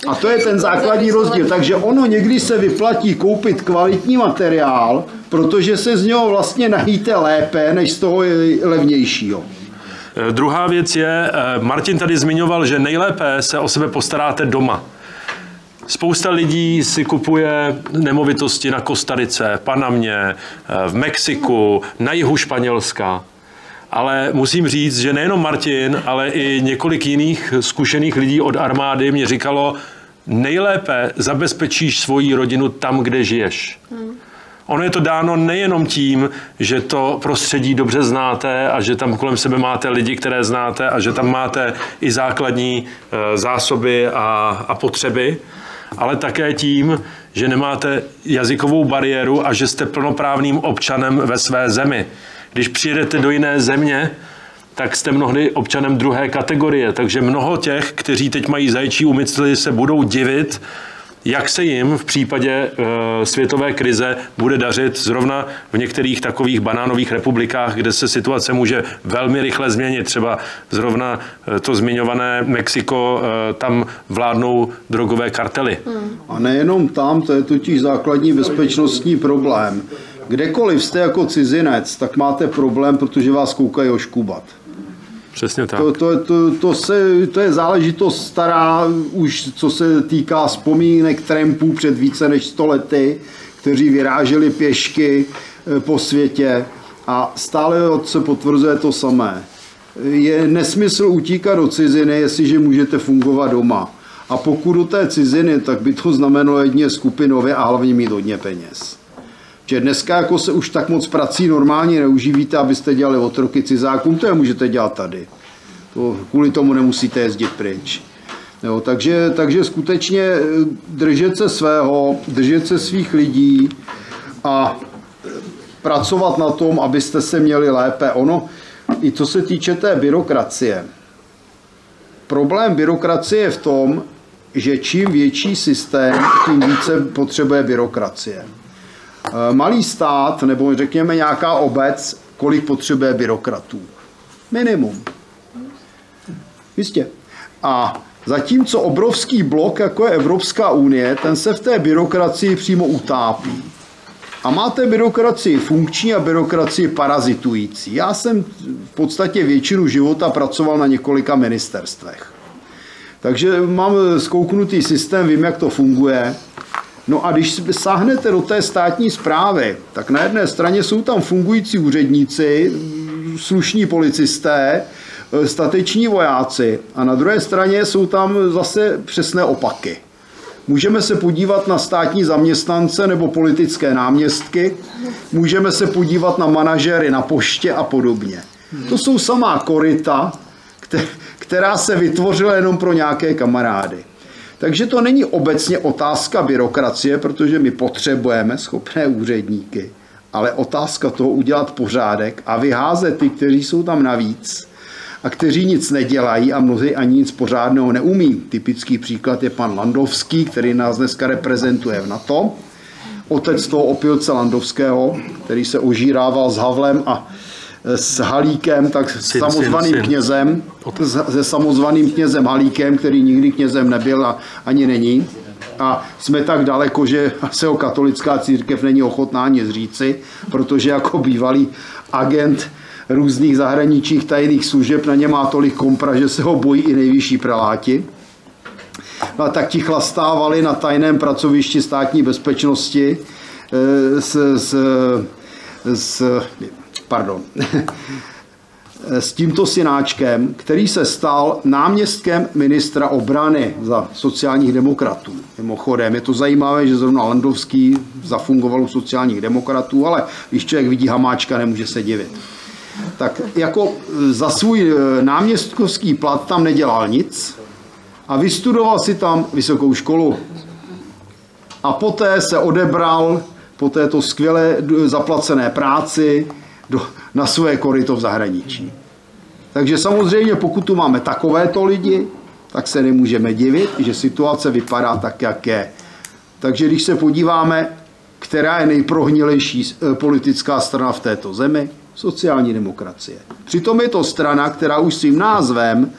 Speaker 2: A to je ten základní rozdíl. Takže ono někdy se vyplatí koupit kvalitní materiál, protože se z něho vlastně najíte lépe, než z toho levnějšího.
Speaker 1: Druhá věc je, Martin tady zmiňoval, že nejlépe se o sebe postaráte doma. Spousta lidí si kupuje nemovitosti na Kostarice, Panamě, v Mexiku, na jihu Španělska. Ale musím říct, že nejenom Martin, ale i několik jiných zkušených lidí od armády mě říkalo, nejlépe zabezpečíš svoji rodinu tam, kde žiješ. Hmm. Ono je to dáno nejenom tím, že to prostředí dobře znáte a že tam kolem sebe máte lidi, které znáte a že tam máte i základní zásoby a, a potřeby, ale také tím, že nemáte jazykovou bariéru a že jste plnoprávným občanem ve své zemi. Když přijedete do jiné země, tak jste mnohdy občanem druhé kategorie. Takže mnoho těch, kteří teď mají zajčí úmysly, se budou divit, jak se jim v případě e, světové krize bude dařit zrovna v některých takových banánových republikách, kde se situace může velmi rychle změnit. Třeba zrovna e, to zmiňované Mexiko, e, tam vládnou drogové kartely.
Speaker 2: A nejenom tam, to je totiž základní bezpečnostní problém. Kdekoliv jste jako cizinec, tak máte problém, protože vás koukají oškubat.
Speaker 1: Přesně tak.
Speaker 2: To, to, to, to, se, to je záležitost stará, už co se týká vzpomínek trampů před více než sto lety, kteří vyráželi pěšky po světě a stále se potvrzuje to samé. Je nesmysl utíkat do ciziny, jestliže můžete fungovat doma. A pokud do té ciziny, tak by to znamenalo jedině skupinově a hlavně mít hodně peněz. Že dneska jako se už tak moc prací normálně neuživíte, abyste dělali otroky cizákům, to je můžete dělat tady. To, kvůli tomu nemusíte jezdit pryč. Jo, takže, takže skutečně držet se svého, držet se svých lidí a pracovat na tom, abyste se měli lépe. Ono, i co se týče té byrokracie. Problém byrokracie je v tom, že čím větší systém, tím více potřebuje byrokracie. Malý stát, nebo řekněme nějaká obec, kolik potřebuje byrokratů? Minimum. Jistě. A zatímco obrovský blok, jako je Evropská unie, ten se v té byrokracii přímo utápí. A máte byrokracii funkční a byrokracii parazitující. Já jsem v podstatě většinu života pracoval na několika ministerstvech. Takže mám zkouknutý systém, vím, jak to funguje. No a když sáhnete do té státní správy, tak na jedné straně jsou tam fungující úředníci, slušní policisté, stateční vojáci a na druhé straně jsou tam zase přesné opaky. Můžeme se podívat na státní zaměstnance nebo politické náměstky, můžeme se podívat na manažery na poště a podobně. To jsou samá koryta, která se vytvořila jenom pro nějaké kamarády. Takže to není obecně otázka byrokracie, protože my potřebujeme schopné úředníky, ale otázka toho udělat pořádek a vyházet ty, kteří jsou tam navíc a kteří nic nedělají a mnozí ani nic pořádného neumí. Typický příklad je pan Landovský, který nás dneska reprezentuje v NATO. Otec toho opilce Landovského, který se ožírával s Havlem a s Halíkem, tak s samozvaným knězem, se samozvaným knězem Halíkem, který nikdy knězem nebyl a ani není. A jsme tak daleko, že se ho katolická církev není ochotná nic říci, protože jako bývalý agent různých zahraničních tajných služeb na ně má tolik kompra, že se ho bojí i nejvyšší preláti. No a tak ti chlastávali na tajném pracovišti státní bezpečnosti s, s, s pardon, s tímto synáčkem, který se stal náměstkem ministra obrany za sociálních demokratů. Mimochodem, je to zajímavé, že zrovna Landovský zafungoval u sociálních demokratů, ale když člověk vidí Hamáčka, nemůže se divit. Tak jako za svůj náměstkovský plat tam nedělal nic a vystudoval si tam vysokou školu. A poté se odebral po této skvěle zaplacené práci do, na své koryto v zahraničí. Takže samozřejmě, pokud tu máme takovéto lidi, tak se nemůžeme divit, že situace vypadá tak, jak je. Takže když se podíváme, která je nejprohnilejší politická strana v této zemi, sociální demokracie. Přitom je to strana, která už svým názvem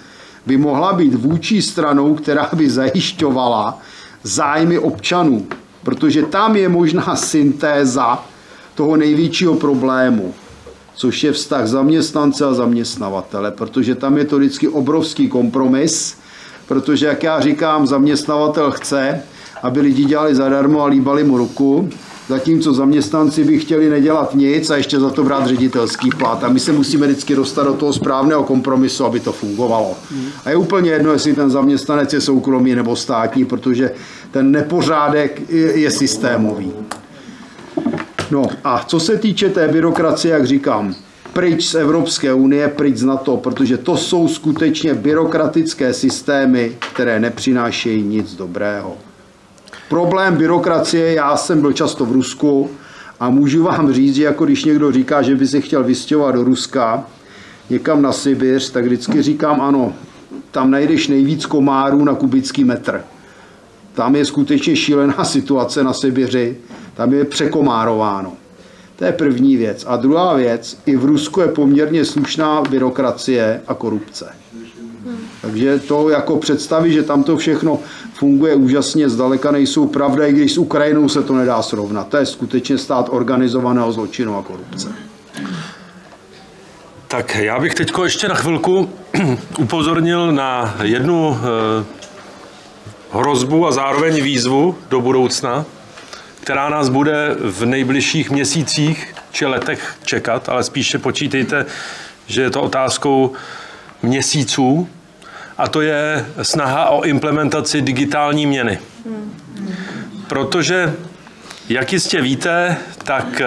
Speaker 2: by mohla být vůči stranou, která by zajišťovala zájmy občanů, protože tam je možná syntéza toho největšího problému, což je vztah zaměstnance a zaměstnavatele, protože tam je to vždycky obrovský kompromis, protože, jak já říkám, zaměstnavatel chce, aby lidi dělali zadarmo a líbali mu ruku, zatímco zaměstnanci by chtěli nedělat nic a ještě za to brát ředitelský plat. A my se musíme vždycky dostat do toho správného kompromisu, aby to fungovalo. A je úplně jedno, jestli ten zaměstnanec je soukromý nebo státní, protože ten nepořádek je systémový. No a co se týče té byrokracie, jak říkám, pryč z Evropské unie, pryč z NATO, protože to jsou skutečně byrokratické systémy, které nepřinášejí nic dobrého. Problém byrokracie, já jsem byl často v Rusku a můžu vám říct, že jako když někdo říká, že by se chtěl vystěhovat do Ruska, někam na Sibiř, tak vždycky říkám ano, tam najdeš nejvíc komárů na kubický metr. Tam je skutečně šílená situace na Sibiři, tam je překomárováno. To je první věc. A druhá věc, i v Rusku je poměrně slušná byrokracie a korupce. Takže to jako představy, že tam to všechno funguje úžasně, zdaleka nejsou pravda, i když s Ukrajinou se to nedá srovnat. To je skutečně stát organizovaného zločinu a korupce.
Speaker 1: Tak já bych teď ještě na chvilku upozornil na jednu hrozbu a zároveň výzvu do budoucna, která nás bude v nejbližších měsících či letech čekat, ale spíše počítejte, že je to otázkou měsíců, a to je snaha o implementaci digitální měny. Protože, jak jistě víte, tak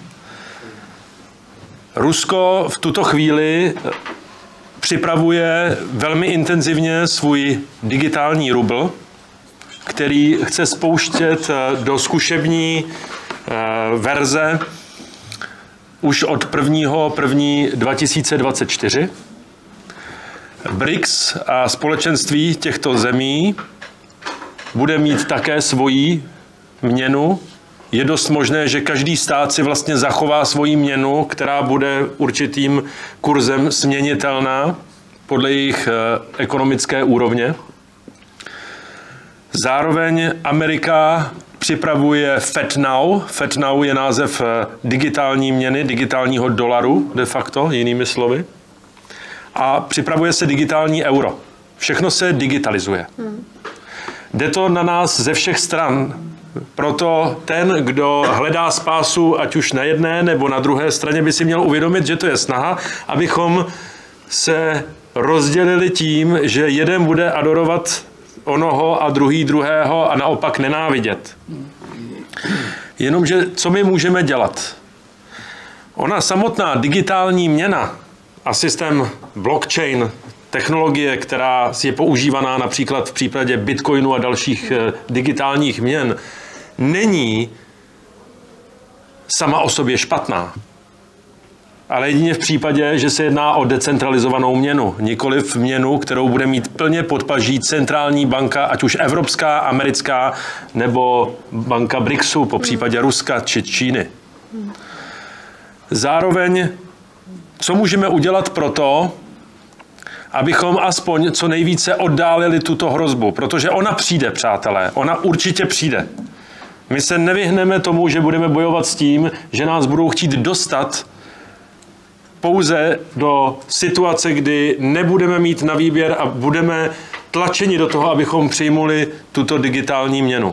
Speaker 1: Rusko v tuto chvíli připravuje velmi intenzivně svůj digitální rubl, který chce spouštět do zkušební verze už od prvního prvního dva tisíce dvacet čtyři. B R I C S a společenství těchto zemí bude mít také svoji měnu. Je dost možné, že každý stát si vlastně zachová svoji měnu, která bude určitým kurzem směnitelná podle jejich ekonomické úrovně. Zároveň Amerika připravuje FedNow. FedNow je název digitální měny, digitálního dolaru de facto, jinými slovy. A připravuje se digitální euro. Všechno se digitalizuje. Hmm. Jde to na nás ze všech stran. Proto ten, kdo hledá spásu, ať už na jedné nebo na druhé straně, by si měl uvědomit, že to je snaha, abychom se rozdělili tím, že jeden bude adorovat onoho a druhý druhého a naopak nenávidět. Jenomže co my můžeme dělat? Ona samotná digitální měna a systém blockchain, technologie, která je používaná například v případě Bitcoinu a dalších digitálních měn, není sama o sobě špatná. Ale jedině v případě, že se jedná o decentralizovanou měnu, nikoliv měnu, kterou bude mít plně pod paží centrální banka, ať už evropská, americká, nebo banka BRICSu, po případě Ruska či Číny. Zároveň, co můžeme udělat pro to, abychom aspoň co nejvíce oddálili tuto hrozbu, protože ona přijde, přátelé, ona určitě přijde. My se nevyhneme tomu, že budeme bojovat s tím, že nás budou chtít dostat pouze do situace, kdy nebudeme mít na výběr a budeme tlačeni do toho, abychom přijmuli tuto digitální měnu.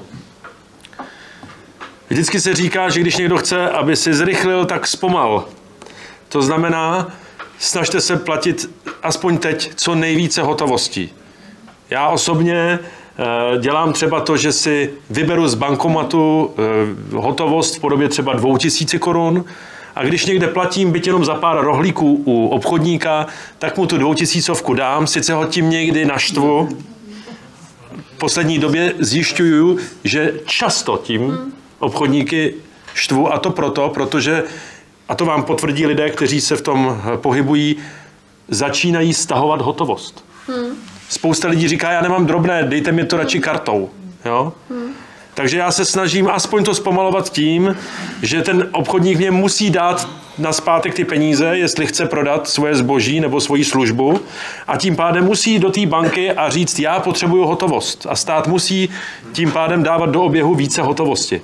Speaker 1: Vždycky se říká, že když někdo chce, aby si zrychlil, tak zpomal. To znamená, snažte se platit aspoň teď co nejvíce hotovostí. Já osobně dělám třeba to, že si vyberu z bankomatu hotovost v podobě třeba dvou tisíci korun a když někde platím byť jenom za pár rohlíků u obchodníka, tak mu tu dvoutisícovku dám, sice ho tím někdy naštvu. V poslední době zjišťuju, že často tím obchodníky štvu a to proto, protože, a to vám potvrdí lidé, kteří se v tom pohybují, začínají stahovat hotovost. Hmm. Spousta lidí říká, já nemám drobné, dejte mi to radši kartou. Jo? Hmm. Takže já se snažím aspoň to zpomalovat tím, že ten obchodník mě musí dát nazpátek ty peníze, jestli chce prodat svoje zboží nebo svoji službu, a tím pádem musí jít do té banky a říct, já potřebuju hotovost. A stát musí tím pádem dávat do oběhu více hotovosti.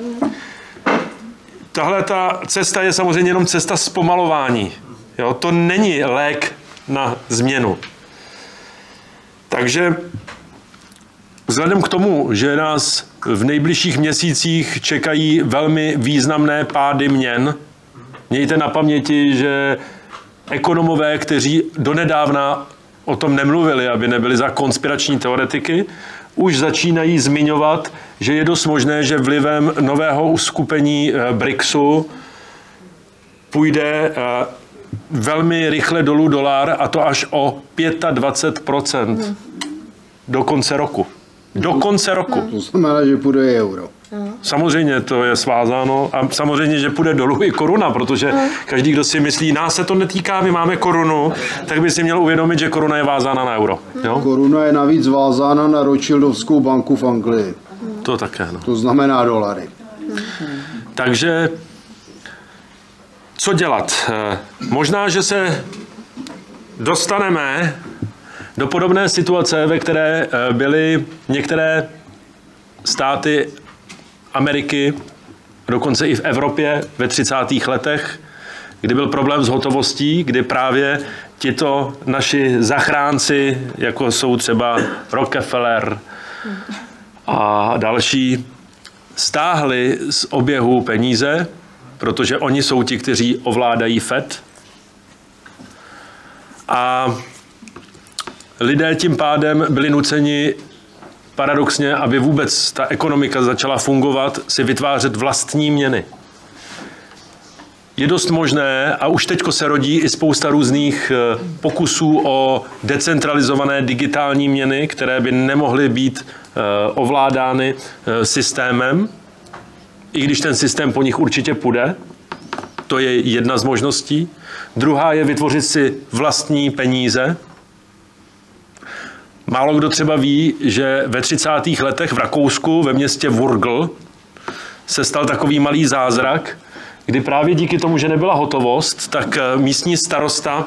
Speaker 1: Tahle ta cesta je samozřejmě jenom cesta zpomalování. Jo? To není lék na změnu. Takže vzhledem k tomu, že nás v nejbližších měsících čekají velmi významné pády měn, mějte na paměti, že ekonomové, kteří donedávna o tom nemluvili, aby nebyli za konspirační teoretiky, už začínají zmiňovat, že je dost možné, že vlivem nového uskupení BRICSu půjde velmi rychle dolů dolar, a to až o dvacet pět procent do konce roku. Do konce roku.
Speaker 2: To znamená, že půjde i euro.
Speaker 1: Samozřejmě to je svázáno a samozřejmě, že půjde dolů i koruna, protože každý, kdo si myslí, nás se to netýká, my máme korunu, tak by si měl uvědomit, že koruna je vázána na euro. Jo?
Speaker 2: Koruna je navíc vázána na Rothschildovskou banku v Anglii.
Speaker 1: To také, no.
Speaker 2: To znamená dolary.
Speaker 1: Takže co dělat? Možná, že se dostaneme do podobné situace, ve které byly některé státy Ameriky, dokonce i v Evropě ve třicátých letech, kdy byl problém s hotovostí, kdy právě tito naši zachránci, jako jsou třeba Rockefeller a další, stáhli z oběhu peníze, protože oni jsou ti, kteří ovládají Fed. A lidé tím pádem byli nuceni paradoxně, aby vůbec ta ekonomika začala fungovat, si vytvářet vlastní měny. Je dost možné, a už teďko se rodí i spousta různých pokusů o decentralizované digitální měny, které by nemohly být ovládány systémem, i když ten systém po nich určitě půjde. To je jedna z možností. Druhá je vytvořit si vlastní peníze. Málo kdo třeba ví, že ve třicátých letech v Rakousku ve městě Wurgl se stal takový malý zázrak, kdy právě díky tomu, že nebyla hotovost, tak místní starosta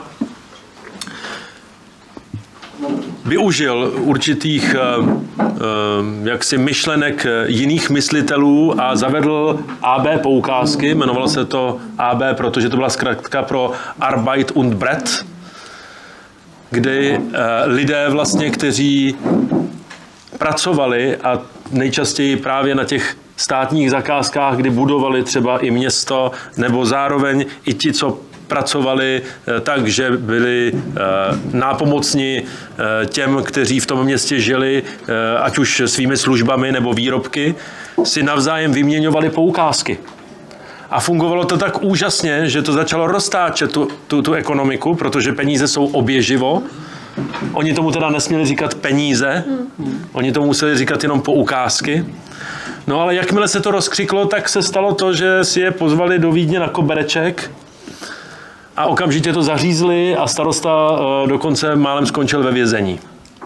Speaker 1: využil určitých jaksi myšlenek jiných myslitelů a zavedl A B poukázky. Jmenovalo se to A B, protože to byla zkratka pro Arbeit und Brett, kdy lidé vlastně, kteří pracovali a nejčastěji právě na těch státních zakázkách, kdy budovali třeba i město, nebo zároveň i ti, co pracovali tak, že byli nápomocni těm, kteří v tom městě žili, ať už svými službami nebo výrobky, si navzájem vyměňovali poukázky. A fungovalo to tak úžasně, že to začalo roztáčet tu, tu, tu ekonomiku, protože peníze jsou oběživo. Oni tomu teda nesměli říkat peníze, oni tomu museli říkat jenom poukázky. No ale jakmile se to rozkřiklo, tak se stalo to, že si je pozvali do Vídně na kobereček a okamžitě to zařízli a starosta dokonce málem skončil ve vězení.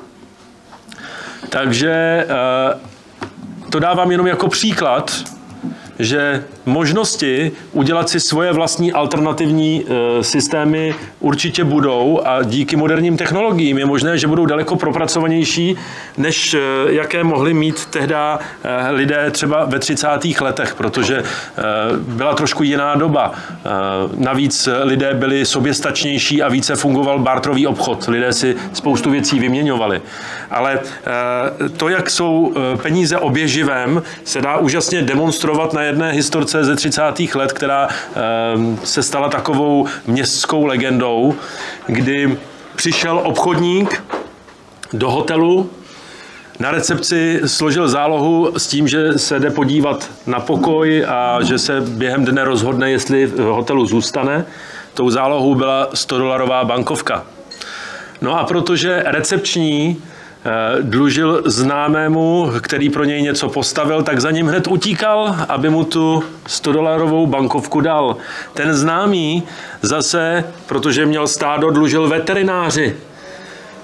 Speaker 1: Takže to dávám jenom jako příklad, že možnosti udělat si svoje vlastní alternativní e, systémy určitě budou a díky moderním technologiím je možné, že budou daleko propracovanější, než e, jaké mohli mít tehda e, lidé třeba ve třicátých letech, protože e, byla trošku jiná doba. E, navíc lidé byli soběstačnější a více fungoval barterový obchod. Lidé si spoustu věcí vyměňovali. Ale e, to, jak jsou e, peníze oběživem, se dá úžasně demonstrovat na jedné historce ze třicátých let, která e, se stala takovou městskou legendou, kdy přišel obchodník do hotelu, na recepci složil zálohu s tím, že se jde podívat na pokoj a že se během dne rozhodne, jestli v hotelu zůstane. Tou zálohou byla stodolarová bankovka. No a protože recepční dlužil známému, který pro něj něco postavil, tak za ním hned utíkal, aby mu tu stodolarovou bankovku dal. Ten známý zase, protože měl stádo, dlužil veterináři.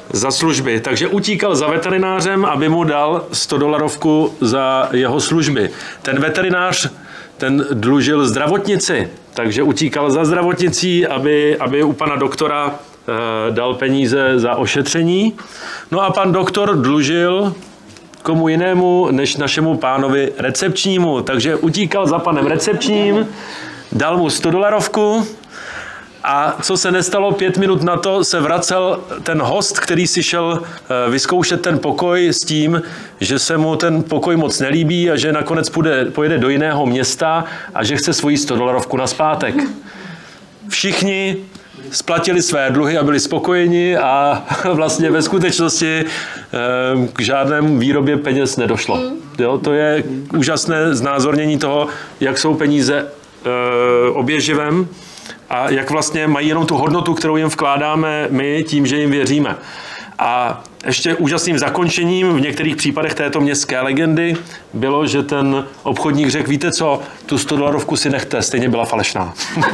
Speaker 1: za služby. Takže utíkal za veterinářem, aby mu dal sto dolarovku za jeho služby. Ten veterinář, ten dlužil zdravotnici, takže utíkal za zdravotnicí, aby, aby u pana doktora eh, dal peníze za ošetření. No a pan doktor dlužil komu jinému než našemu pánovi recepčnímu. Takže utíkal za panem recepčním, dal mu sto dolarovku a co se nestalo, pět minut na to se vracel ten host, který si šel vyzkoušet ten pokoj s tím, že se mu ten pokoj moc nelíbí a že nakonec půjde, pojede do jiného města a že chce svoji sto dolarovku nazpátek. Všichni splatili své dluhy a byli spokojeni a vlastně ve skutečnosti k žádnému výrobě peněz nedošlo. Jo, to je úžasné znázornění toho, jak jsou peníze oběživem a jak vlastně mají jenom tu hodnotu, kterou jim vkládáme my tím, že jim věříme. A ještě úžasným zakončením v některých případech této městské legendy bylo, že ten obchodník řekl, víte co, tu sto dolarovku si nechte, stejně byla falešná.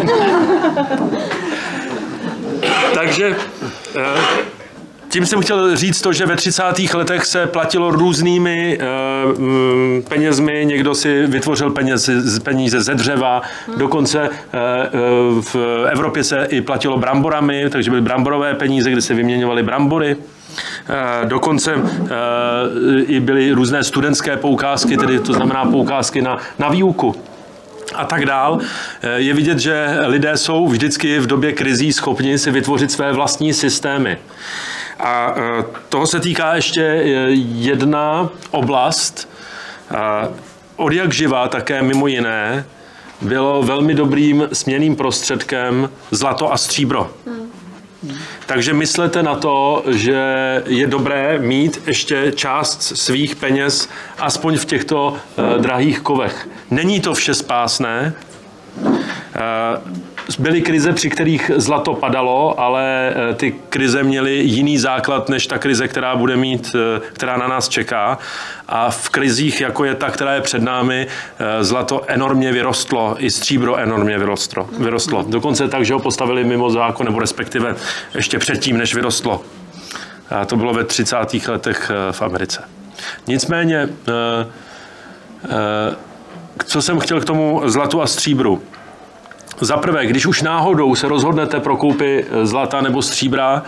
Speaker 1: Takže tím jsem chtěl říct to, že ve třicátých letech se platilo různými penězmi, někdo si vytvořil peněze, peníze ze dřeva, dokonce v Evropě se i platilo bramborami, takže byly bramborové peníze, kde se vyměňovaly brambory. Dokonce i byly různé studentské poukázky, tedy to znamená poukázky na, na výuku a tak dál. Je vidět, že lidé jsou vždycky v době krizí schopni si vytvořit své vlastní systémy. A toho se týká ještě jedna oblast. Od jak živá také mimo jiné bylo velmi dobrým směnným prostředkem zlato a stříbro. Takže myslete na to, že je dobré mít ještě část svých peněz aspoň v těchto eh, drahých kovech. Není to vše spásné. Eh, byly krize, při kterých zlato padalo, ale eh, ty krize měly jiný základ než ta krize, která bude mít, eh, která na nás čeká. A v krizích, jako je ta, která je před námi, eh, zlato enormně vyrostlo, i stříbro enormně vyrostlo. vyrostlo. Dokonce tak, že ho postavili mimo zákon, nebo respektive ještě předtím, než vyrostlo. A to bylo ve třicátých letech eh, v Americe. Nicméně, eh, eh, co jsem chtěl k tomu zlatu a stříbru? Za prvé, když už náhodou se rozhodnete pro koupi zlata nebo stříbra,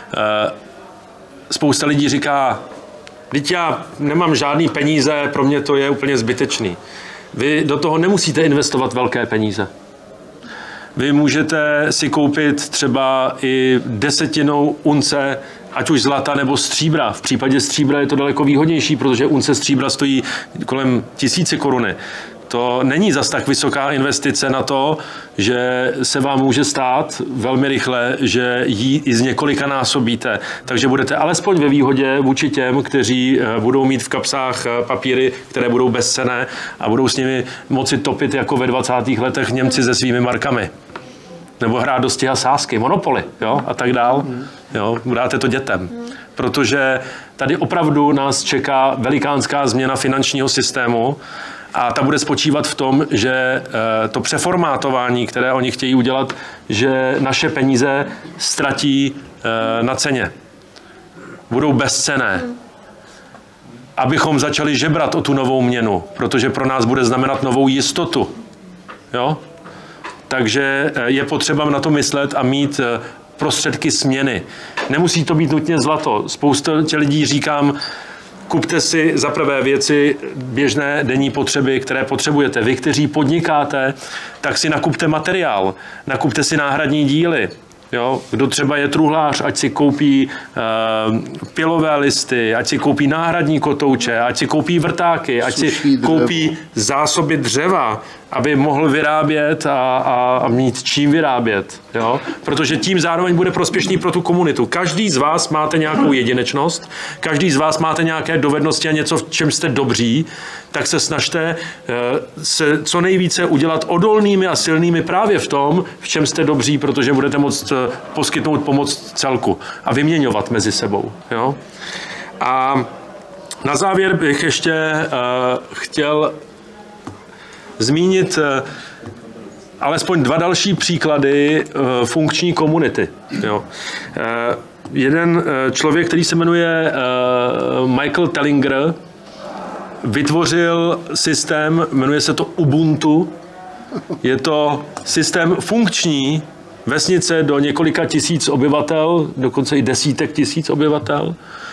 Speaker 1: spousta lidí říká, vždyť já nemám žádný peníze, pro mě to je úplně zbytečný. Vy do toho nemusíte investovat velké peníze. Vy můžete si koupit třeba i desetinou unce, ať už zlata nebo stříbra. V případě stříbra je to daleko výhodnější, protože unce stříbra stojí kolem tisíce koruny. To není zas tak vysoká investice na to, že se vám může stát velmi rychle, že ji i z několika násobíte. Takže budete alespoň ve výhodě vůči těm, kteří budou mít v kapsách papíry, které budou bezcenné a budou s nimi moci topit jako ve dvacátých letech Němci se svými markami. Nebo hrát dosti a sázky, Monopoly, jo, a tak dál. Jo, dáte to dětem. Protože tady opravdu nás čeká velikánská změna finančního systému. A ta bude spočívat v tom, že to přeformátování, které oni chtějí udělat, že naše peníze ztratí na ceně. Budou bezcenné. Abychom začali žebrat o tu novou měnu, protože pro nás bude znamenat novou jistotu. Jo? Takže je potřeba na to myslet a mít prostředky směny. Nemusí to být nutně zlato. Spousta lidí říkám, kupte si za prvé věci běžné denní potřeby, které potřebujete. Vy, kteří podnikáte, tak si nakupte materiál, nakupte si náhradní díly. Jo? Kdo třeba je truhlář, ať si koupí uh, pilové listy, ať si koupí náhradní kotouče, ať si koupí vrtáky, ať si koupí zásoby dřeva, aby mohl vyrábět a, a, a mít čím vyrábět. Jo? Protože tím zároveň bude prospěšný pro tu komunitu. Každý z vás máte nějakou jedinečnost, každý z vás máte nějaké dovednosti a něco, v čem jste dobří, tak se snažte se co nejvíce udělat odolnými a silnými právě v tom, v čem jste dobří, protože budete moct poskytnout pomoc celku a vyměňovat mezi sebou. Jo? A na závěr bych ještě uh, chtěl zmínit uh, alespoň dva další příklady uh, funkční komunity. Jo? Uh, jeden člověk, který se jmenuje Michael Tellinger, vytvořil systém, jmenuje se to Ubuntu. Je to systém funkční, vesnice do několika tisíc obyvatel, dokonce i desítek tisíc obyvatel.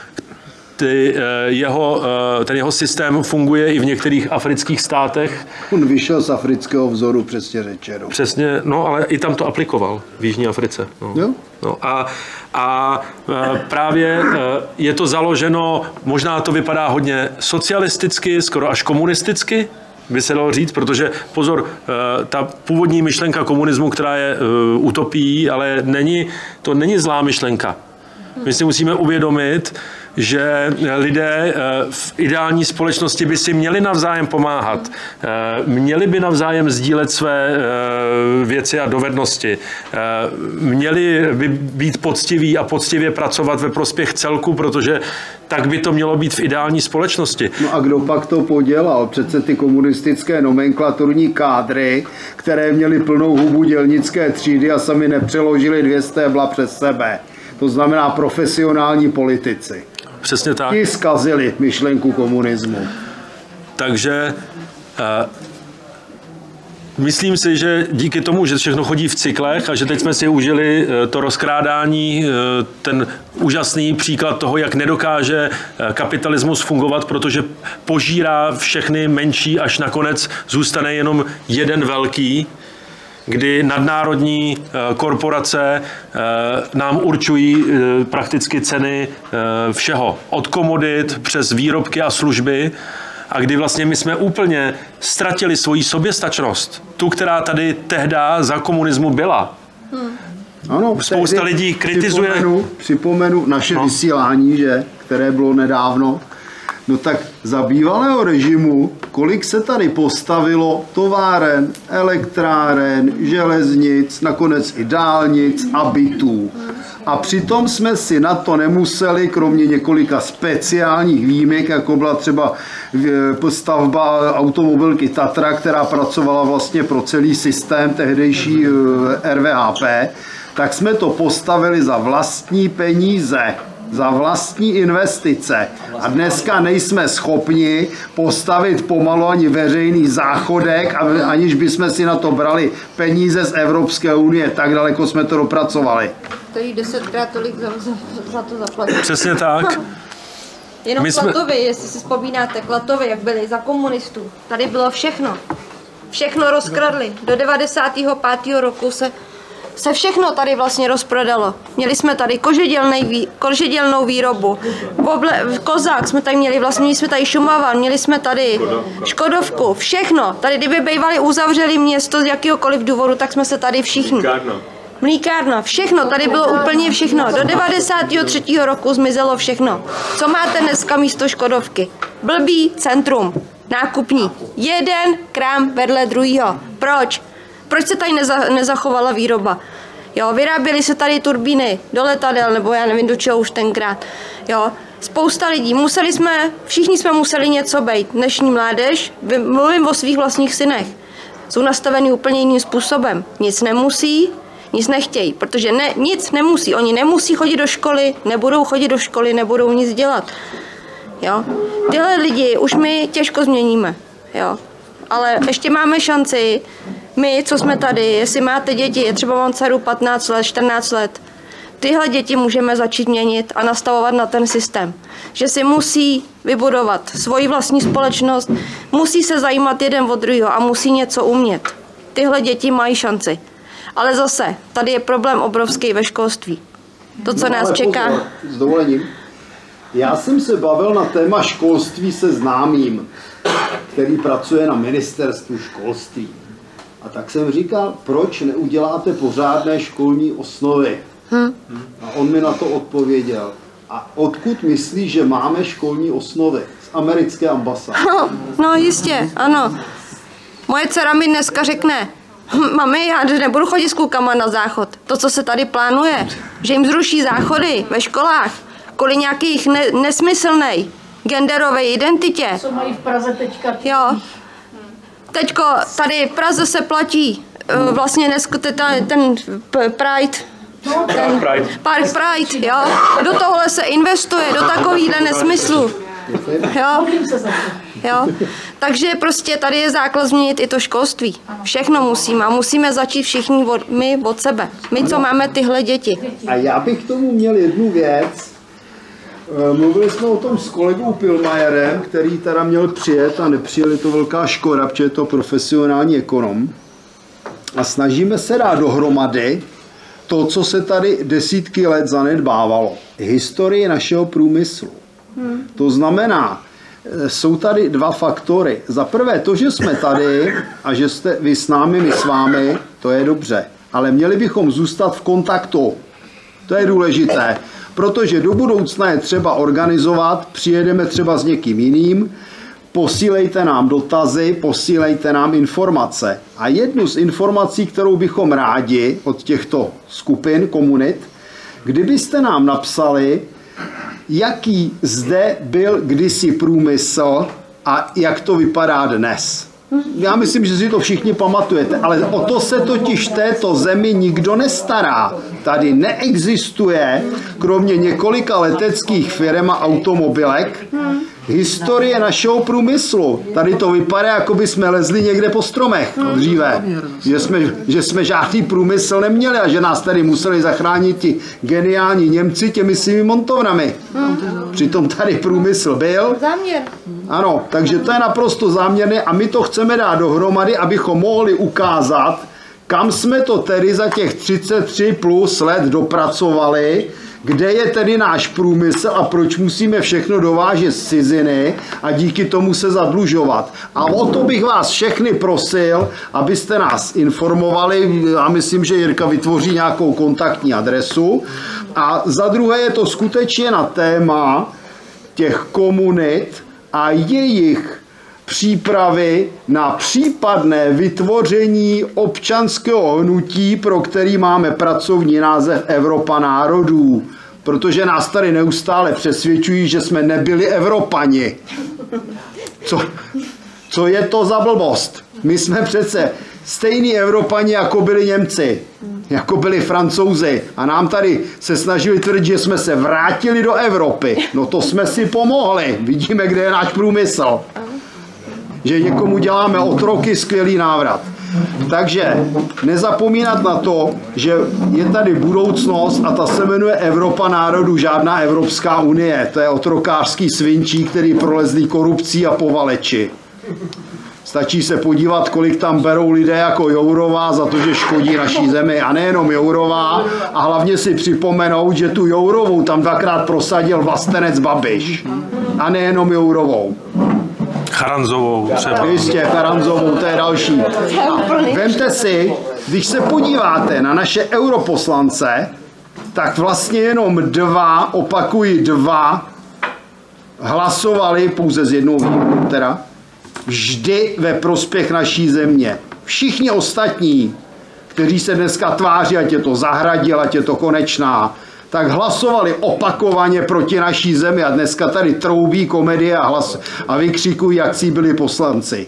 Speaker 1: Ty, jeho, ten jeho systém funguje i v některých afrických státech.
Speaker 2: On vyšel z afrického vzoru, přesně řečeno.
Speaker 1: Přesně, no ale i tam to aplikoval v Jižní Africe. No.
Speaker 2: Jo?
Speaker 1: No, a, a právě je to založeno, možná to vypadá hodně socialisticky, skoro až komunisticky, by se dalo říct, protože pozor, ta původní myšlenka komunismu, která je utopií, ale není, to není zlá myšlenka. My si musíme uvědomit, že lidé v ideální společnosti by si měli navzájem pomáhat, měli by navzájem sdílet své věci a dovednosti, měli by být poctiví a poctivě pracovat ve prospěch celku, protože tak by to mělo být v ideální společnosti.
Speaker 2: No a kdo pak to podělal? Přece ty komunistické nomenklaturní kádry, které měly plnou hubu dělnické třídy a sami nepřeložili dvě stébla přes sebe. To znamená profesionální politici.
Speaker 1: Přesně tak.
Speaker 2: Ti zkazili myšlenku komunismu.
Speaker 1: Takže uh, myslím si, že díky tomu, že všechno chodí v cyklech a že teď jsme si užili uh, to rozkrádání, uh, ten úžasný příklad toho, jak nedokáže uh, kapitalismus fungovat, protože požírá všechny menší, až nakonec zůstane jenom jeden velký, kdy nadnárodní korporace nám určují prakticky ceny všeho, od komodit přes výrobky a služby, a kdy vlastně my jsme úplně ztratili svoji soběstačnost, tu, která tady tehda za komunismu byla.
Speaker 2: Hmm. Ano,
Speaker 1: spousta lidí kritizuje.
Speaker 2: Připomenu, připomenu naše no. vysílání, že, které bylo nedávno. No tak za bývalého režimu, kolik se tady postavilo továren, elektráren, železnic, nakonec i dálnic a bytů. A přitom jsme si na to nemuseli, kromě několika speciálních výjimek, jako byla třeba stavba automobilky Tatra, která pracovala vlastně pro celý systém tehdejší R V H P, tak jsme to postavili za vlastní peníze, za vlastní investice. A dneska nejsme schopni postavit pomalu ani veřejný záchodek, aniž bychom si na to brali peníze z Evropské unie. Tak daleko jsme to dopracovali.
Speaker 7: To jí desetkrát tolik za, za, za to zaplatit.
Speaker 1: Přesně tak.
Speaker 7: Jenom
Speaker 1: My jsme...
Speaker 7: Klatovy, jestli si vzpomínáte, Klatovy, jak byly za komunistů. Tady bylo všechno. Všechno rozkradli. Do devadesátého pátého roku se se všechno tady vlastně rozprodalo. Měli jsme tady kožedělnej, kožedělnou výrobu, Oble, Kozák jsme tady měli, vlastně měli jsme tady Šumavan, měli jsme tady Škodovku, všechno. Tady kdyby bývali uzavřeli město z jakýhokoliv důvodu, tak jsme se tady všichni. Mlíkárna, všechno, tady bylo úplně všechno. Do devadesátého třetího roku zmizelo všechno. Co máte dneska místo Škodovky? Blbý centrum, nákupní. Jeden krám vedle druhýho. Proč? Proč se tady neza, nezachovala výroba? Jo, vyráběly se tady turbíny do letadel, nebo já nevím, do čeho už tenkrát. Jo, spousta lidí. Museli jsme, všichni jsme museli něco bejt. Dnešní mládež, mluvím o svých vlastních synech, jsou nastaveni úplně jiným způsobem. Nic nemusí, nic nechtějí, protože ne, nic nemusí. Oni nemusí chodit do školy, nebudou chodit do školy, nebudou nic dělat. Jo, tyhle lidi už my těžko změníme. Jo, ale ještě máme šanci. My, co jsme tady, jestli máte děti, je třeba mám dceru patnáct let, čtrnáct let, tyhle děti můžeme začít měnit a nastavovat na ten systém. Že si musí vybudovat svoji vlastní společnost, musí se zajímat jeden od druhého a musí něco umět. Tyhle děti mají šanci. Ale zase, tady je problém obrovský ve školství. To, co no, nás čeká...
Speaker 2: Pozor, s dovolením. Já jsem se bavil na téma školství se známým, který pracuje na ministerstvu školství. A tak jsem říkal, proč neuděláte pořádné školní osnovy? Hmm. A on mi na to odpověděl. A odkud myslí, že máme školní osnovy? Z americké ambasády.
Speaker 7: No, no jistě, ano. Moje dcera mi dneska řekne, mami, já nebudu chodit s klukama na záchod. To, co se tady plánuje, že jim zruší záchody ve školách, kvůli nějakých ne- nesmyslnej genderové identitě.
Speaker 5: Co mají v Praze teďka?
Speaker 7: Jo. Teďko tady v Praze se platí vlastně dnes ten Pride ten Park Pride, jo. Do tohle se investuje, do takovýhle nesmyslu. Jo. Jo. Takže prostě tady je základ změnit i to školství. Všechno musíme a musíme začít všichni od, my od sebe. My, co máme tyhle děti.
Speaker 2: A já bych k tomu měl jednu věc. Mluvili jsme o tom s kolegou Pilmajerem, který teda měl přijet a nepřijel, je to velká škoda, protože je to profesionální ekonom. A snažíme se dát dohromady to, co se tady desítky let zanedbávalo. Historii našeho průmyslu. Hmm. To znamená, jsou tady dva faktory. Za prvé to, že jsme tady a že jste vy s námi, my s vámi, to je dobře. Ale měli bychom zůstat v kontaktu. To je důležité. Protože do budoucna je třeba organizovat, přijedeme třeba s někým jiným, posílejte nám dotazy, posílejte nám informace. A jednu z informací, kterou bychom rádi od těchto skupin, komunit, kdybyste nám napsali, jaký zde byl kdysi průmysl a jak to vypadá dnes. Já myslím, že si to všichni pamatujete, ale o to se totiž této zemi nikdo nestará. Tady neexistuje, kromě několika leteckých firm a automobilek, historie našeho průmyslu. Tady to vypadá, jako by jsme lezli někde po stromech dříve. Že jsme, že jsme žádný průmysl neměli a že nás tady museli zachránit ti geniální Němci těmi svými montovnami. Přitom tady průmysl byl.
Speaker 7: Záměr.
Speaker 2: Ano, takže to je naprosto záměrné a my to chceme dát dohromady, abychom mohli ukázat, kam jsme to tedy za těch třicet tři plus let dopracovali, kde je tedy náš průmysl a proč musíme všechno dovážet z ciziny a díky tomu se zadlužovat. A o to bych vás všechny prosil, abyste nás informovali. Já myslím, že Jirka vytvoří nějakou kontaktní adresu. A za druhé je to skutečně na téma těch komunit a jejich přípravy na případné vytvoření občanského hnutí, pro který máme pracovní název Evropa národů. Protože nás tady neustále přesvědčují, že jsme nebyli Evropani. Co, co je to za blbost? My jsme přece stejní Evropani, jako byli Němci, jako byli Francouzi. A nám tady se snažili tvrdit, že jsme se vrátili do Evropy. No to jsme si pomohli. Vidíme, kde je náš průmysl. Že někomu děláme otroky, skvělý návrat. Takže nezapomínat na to, že je tady budoucnost a ta se jmenuje Evropa národů, žádná Evropská unie. To je otrokářský svinčí, který prolezlí korupcí a povaleči. Stačí se podívat, kolik tam berou lidé jako Jourová za to, že škodí naší zemi. A nejenom Jourová, a hlavně si připomenout, že tu Jourovou tam dvakrát prosadil vlastenec Babiš. A nejenom Jourovou.
Speaker 1: Charanzovou třeba.
Speaker 2: Jistě, Charanzovou, to je další. A vemte si, když se podíváte na naše europoslance, tak vlastně jenom dva, opakuji dva, hlasovali pouze z jednou výjimkou teda, vždy ve prospěch naší země. Všichni ostatní, kteří se dneska tváří, ať je to Zahradil, ať je to Konečná, tak hlasovali opakovaně proti naší zemi a dneska tady troubí komedie a, hlas, a vykřikují, jak si byli poslanci.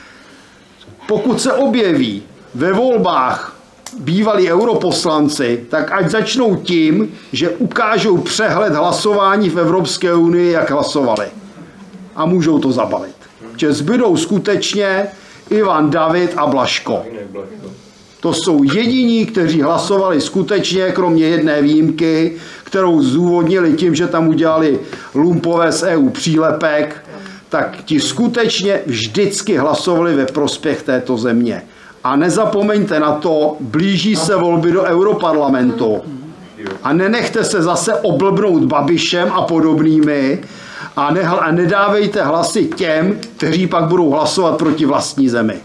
Speaker 2: Pokud se objeví ve volbách bývalí europoslanci, tak ať začnou tím, že ukážou přehled hlasování v Evropské unii, jak hlasovali. A můžou to zabalit. Že zbydou skutečně Ivan, David a Blažko. To jsou jediní, kteří hlasovali skutečně, kromě jedné výjimky, kterou zdůvodnili tím, že tam udělali lumpové z E U přílepek, tak ti skutečně vždycky hlasovali ve prospěch této země. A nezapomeňte na to, blíží se volby do Europarlamentu. A nenechte se zase oblbnout Babišem a podobnými a, ne, a nedávejte hlasy těm, kteří pak budou hlasovat proti vlastní zemi.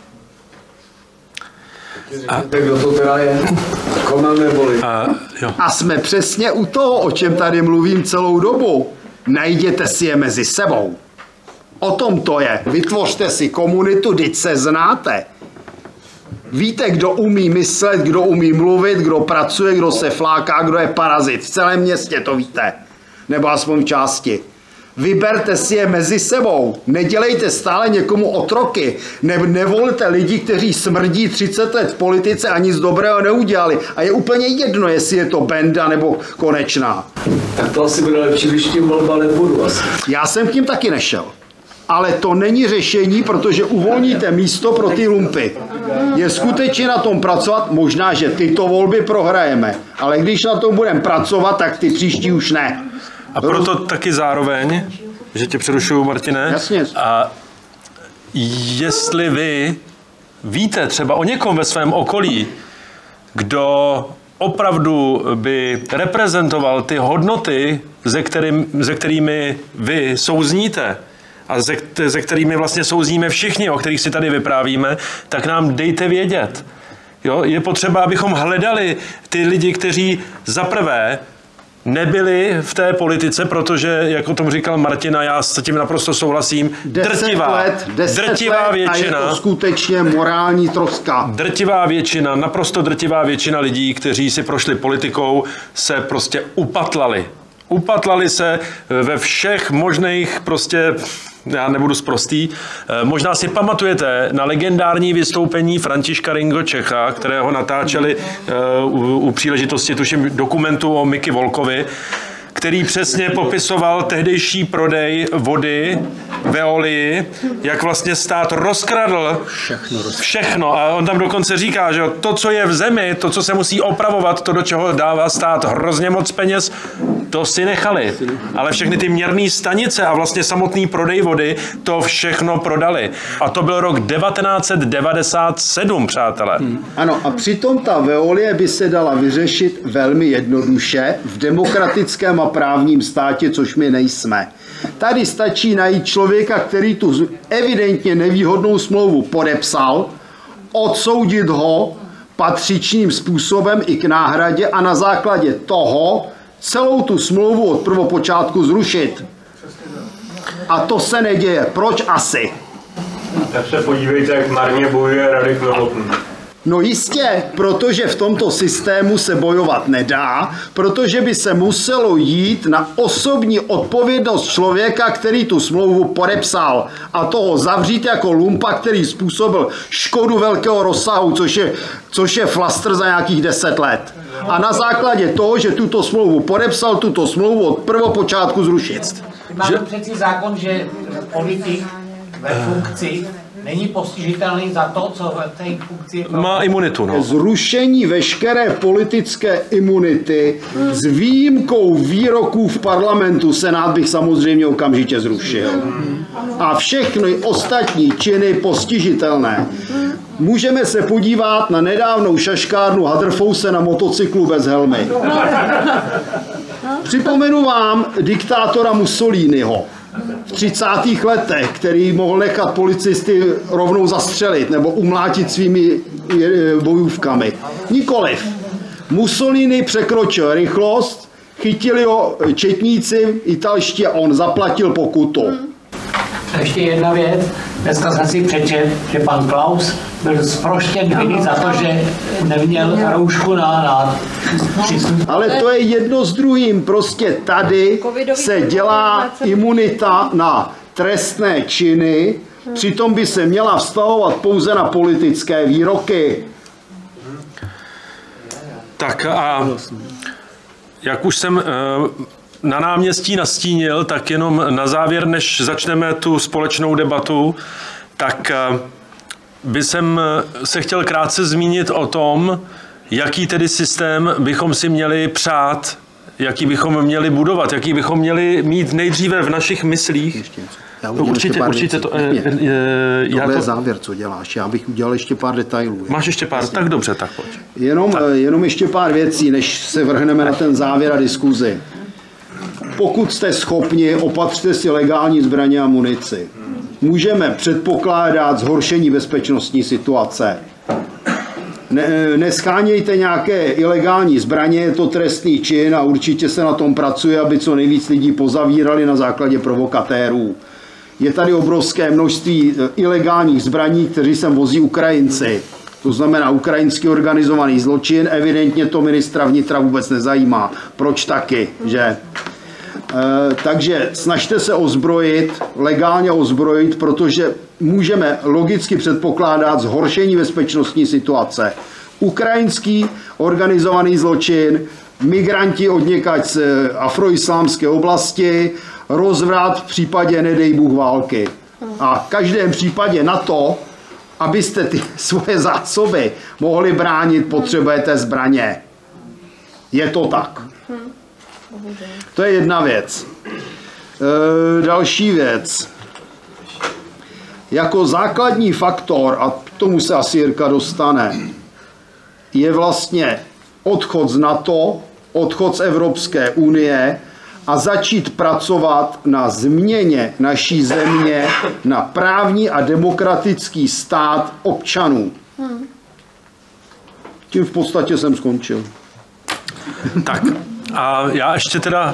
Speaker 8: A kdo to teda je? Konan neboli.
Speaker 1: A, jo.
Speaker 2: A jsme přesně u toho, o čem tady mluvím celou dobu. Najděte si je mezi sebou. O tom to je. Vytvořte si komunitu, vždyť se znáte. Víte, kdo umí myslet, kdo umí mluvit, kdo pracuje, kdo se fláká, kdo je parazit. V celém městě to víte. Nebo aspoň v části. Vyberte si je mezi sebou. Nedělejte stále někomu otroky. Ne, nevolte lidi, kteří smrdí třicet let v politice a nic dobrého neudělali. A je úplně jedno, jestli je to Benda nebo Konečná.
Speaker 8: Tak to asi bude lepší, když tím volba nebudu asi.
Speaker 2: Já jsem k tím taky nešel. Ale to není řešení, protože uvolníte místo pro ty lumpy. Je skutečně na tom pracovat, možná, že tyto volby prohrajeme, ale když na tom budeme pracovat, tak ty příští už ne.
Speaker 1: A proto taky zároveň, že tě přerušuju, Martine,
Speaker 2: Jasně.
Speaker 1: a jestli vy víte třeba o někom ve svém okolí, kdo opravdu by reprezentoval ty hodnoty, ze, kterým, ze kterými vy souzníte, a ze, ze kterými vlastně souzníme všichni, o kterých si tady vyprávíme, tak nám dejte vědět. Jo? Je potřeba, abychom hledali ty lidi, kteří zaprvé nebyli v té politice, protože, jak o tom říkal Martina, já s tím naprosto souhlasím, drtivá,
Speaker 2: let,
Speaker 1: drtivá
Speaker 2: let
Speaker 1: většina,
Speaker 2: a je to skutečně morální troska.
Speaker 1: Drtivá většina, naprosto drtivá většina lidí, kteří si prošli politikou, se prostě upatlali. Upatlali se ve všech možných prostě, já nebudu sprostý, možná si pamatujete na legendární vystoupení Františka Ringo Čecha, kterého natáčeli u, u příležitosti, tuším, dokumentu o Miky Volkovi, který přesně popisoval tehdejší prodej vody, Veolii, jak vlastně stát rozkradl všechno, všechno. A on tam dokonce říká, že to, co je v zemi, to, co se musí opravovat, to, do čeho dává stát hrozně moc peněz, to si nechali. Ale všechny ty měrné stanice a vlastně samotný prodej vody, to všechno prodali. A to byl rok devatenáct set devadesát sedm, přátelé.
Speaker 2: Hmm. Ano, a přitom ta Veolie by se dala vyřešit velmi jednoduše v demokratickém a právním státě, což my nejsme. Tady stačí najít člověka, který tu evidentně nevýhodnou smlouvu podepsal, odsoudit ho patřičným způsobem i k náhradě a na základě toho celou tu smlouvu od prvopočátku zrušit. A to se neděje. Proč asi?
Speaker 6: Tak se podívejte, jak marně bojuje Radek Novotný.
Speaker 2: No jistě, protože v tomto systému se bojovat nedá, protože by se muselo jít na osobní odpovědnost člověka, který tu smlouvu podepsal, a toho zavřít jako lumpa, který způsobil škodu velkého rozsahu, což je, což je flastr za nějakých deset let. A na základě toho, že tuto smlouvu podepsal, tuto smlouvu od prvopočátku zrušit.
Speaker 3: Máme že... přeci zákon, že politik ve funkci není postižitelný za to, co v té funkci...
Speaker 1: Má imunitu, no.
Speaker 2: Zrušení veškeré politické imunity s výjimkou výroků v parlamentu Senát bych samozřejmě okamžitě zrušil. A všechny ostatní činy postižitelné. Můžeme se podívat na nedávnou šaškárnu Hadrfouse na motocyklu bez helmy. Připomenu vám diktátora Mussoliniho v třicátých letech, který mohl nechat policisty rovnou zastřelit nebo umlátit svými bojůvkami. Nikoliv. Mussolini překročil rychlost, chytili ho četníci italští a on zaplatil pokutu.
Speaker 3: Ještě jedna věc. Dneska jsem si přečet, že pan Klaus byl zproštěn viny za to, že neměl roušku na, na
Speaker 2: Ale to je jedno s druhým. Prostě tady se dělá imunita na trestné činy, přitom by se měla vztahovat pouze na politické výroky.
Speaker 1: Tak a jak už jsem na náměstí nastínil, tak jenom na závěr, než začneme tu společnou debatu, tak by jsem se chtěl krátce zmínit o tom, jaký tedy systém bychom si měli přát, jaký bychom měli budovat, jaký bychom měli mít nejdříve v našich myslích.
Speaker 2: Já
Speaker 1: no, určitě, určitě to, je, je,
Speaker 2: je, Tohle je závěr, co děláš. Já bych udělal ještě pár detailů.
Speaker 1: Máš ještě pár? Jasně. Tak dobře, tak pojď.
Speaker 2: Jenom, tak. jenom ještě pár věcí, než se vrhneme na ten závěr a diskuzi. Pokud jste schopni, opatřte si legální zbraně a munici. Můžeme předpokládat zhoršení bezpečnostní situace. Ne, neschánějte nějaké ilegální zbraně, je to trestný čin a určitě se na tom pracuje, aby co nejvíc lidí pozavírali na základě provokatérů. Je tady obrovské množství ilegálních zbraní, kteří sem vozí Ukrajinci. To znamená ukrajinský organizovaný zločin, evidentně to ministra vnitra vůbec nezajímá. Proč taky, že? E, takže snažte se ozbrojit, legálně ozbrojit, protože můžeme logicky předpokládat zhoršení bezpečnostní situace. Ukrajinský organizovaný zločin, migranti odněkať z afroislámské oblasti, rozvrat v případě, nedej Bůh, války. A v každém případě na to, abyste ty svoje zásoby mohli bránit, potřebujete zbraně. Je to tak. To je jedna věc. E, další věc. Jako základní faktor, a k tomu se asi Jirka dostane, je vlastně odchod z NATO, odchod z Evropské unie a začít pracovat na změně naší země na právní a demokratický stát občanů. Tím v podstatě jsem skončil.
Speaker 1: Tak a já ještě teda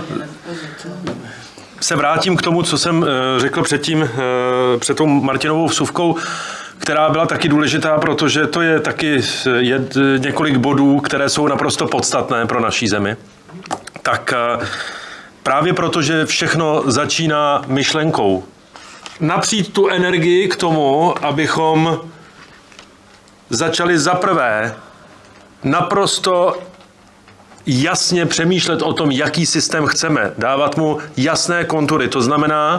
Speaker 1: se vrátím k tomu, co jsem řekl předtím, před tou Martinovou vsuvkou, která byla taky důležitá, protože to je taky jed, několik bodů, které jsou naprosto podstatné pro naší zemi. Tak právě proto, že všechno začíná myšlenkou. Napřít tu energii k tomu, abychom začali zaprvé naprosto jasně přemýšlet o tom, jaký systém chceme, dávat mu jasné kontury. To znamená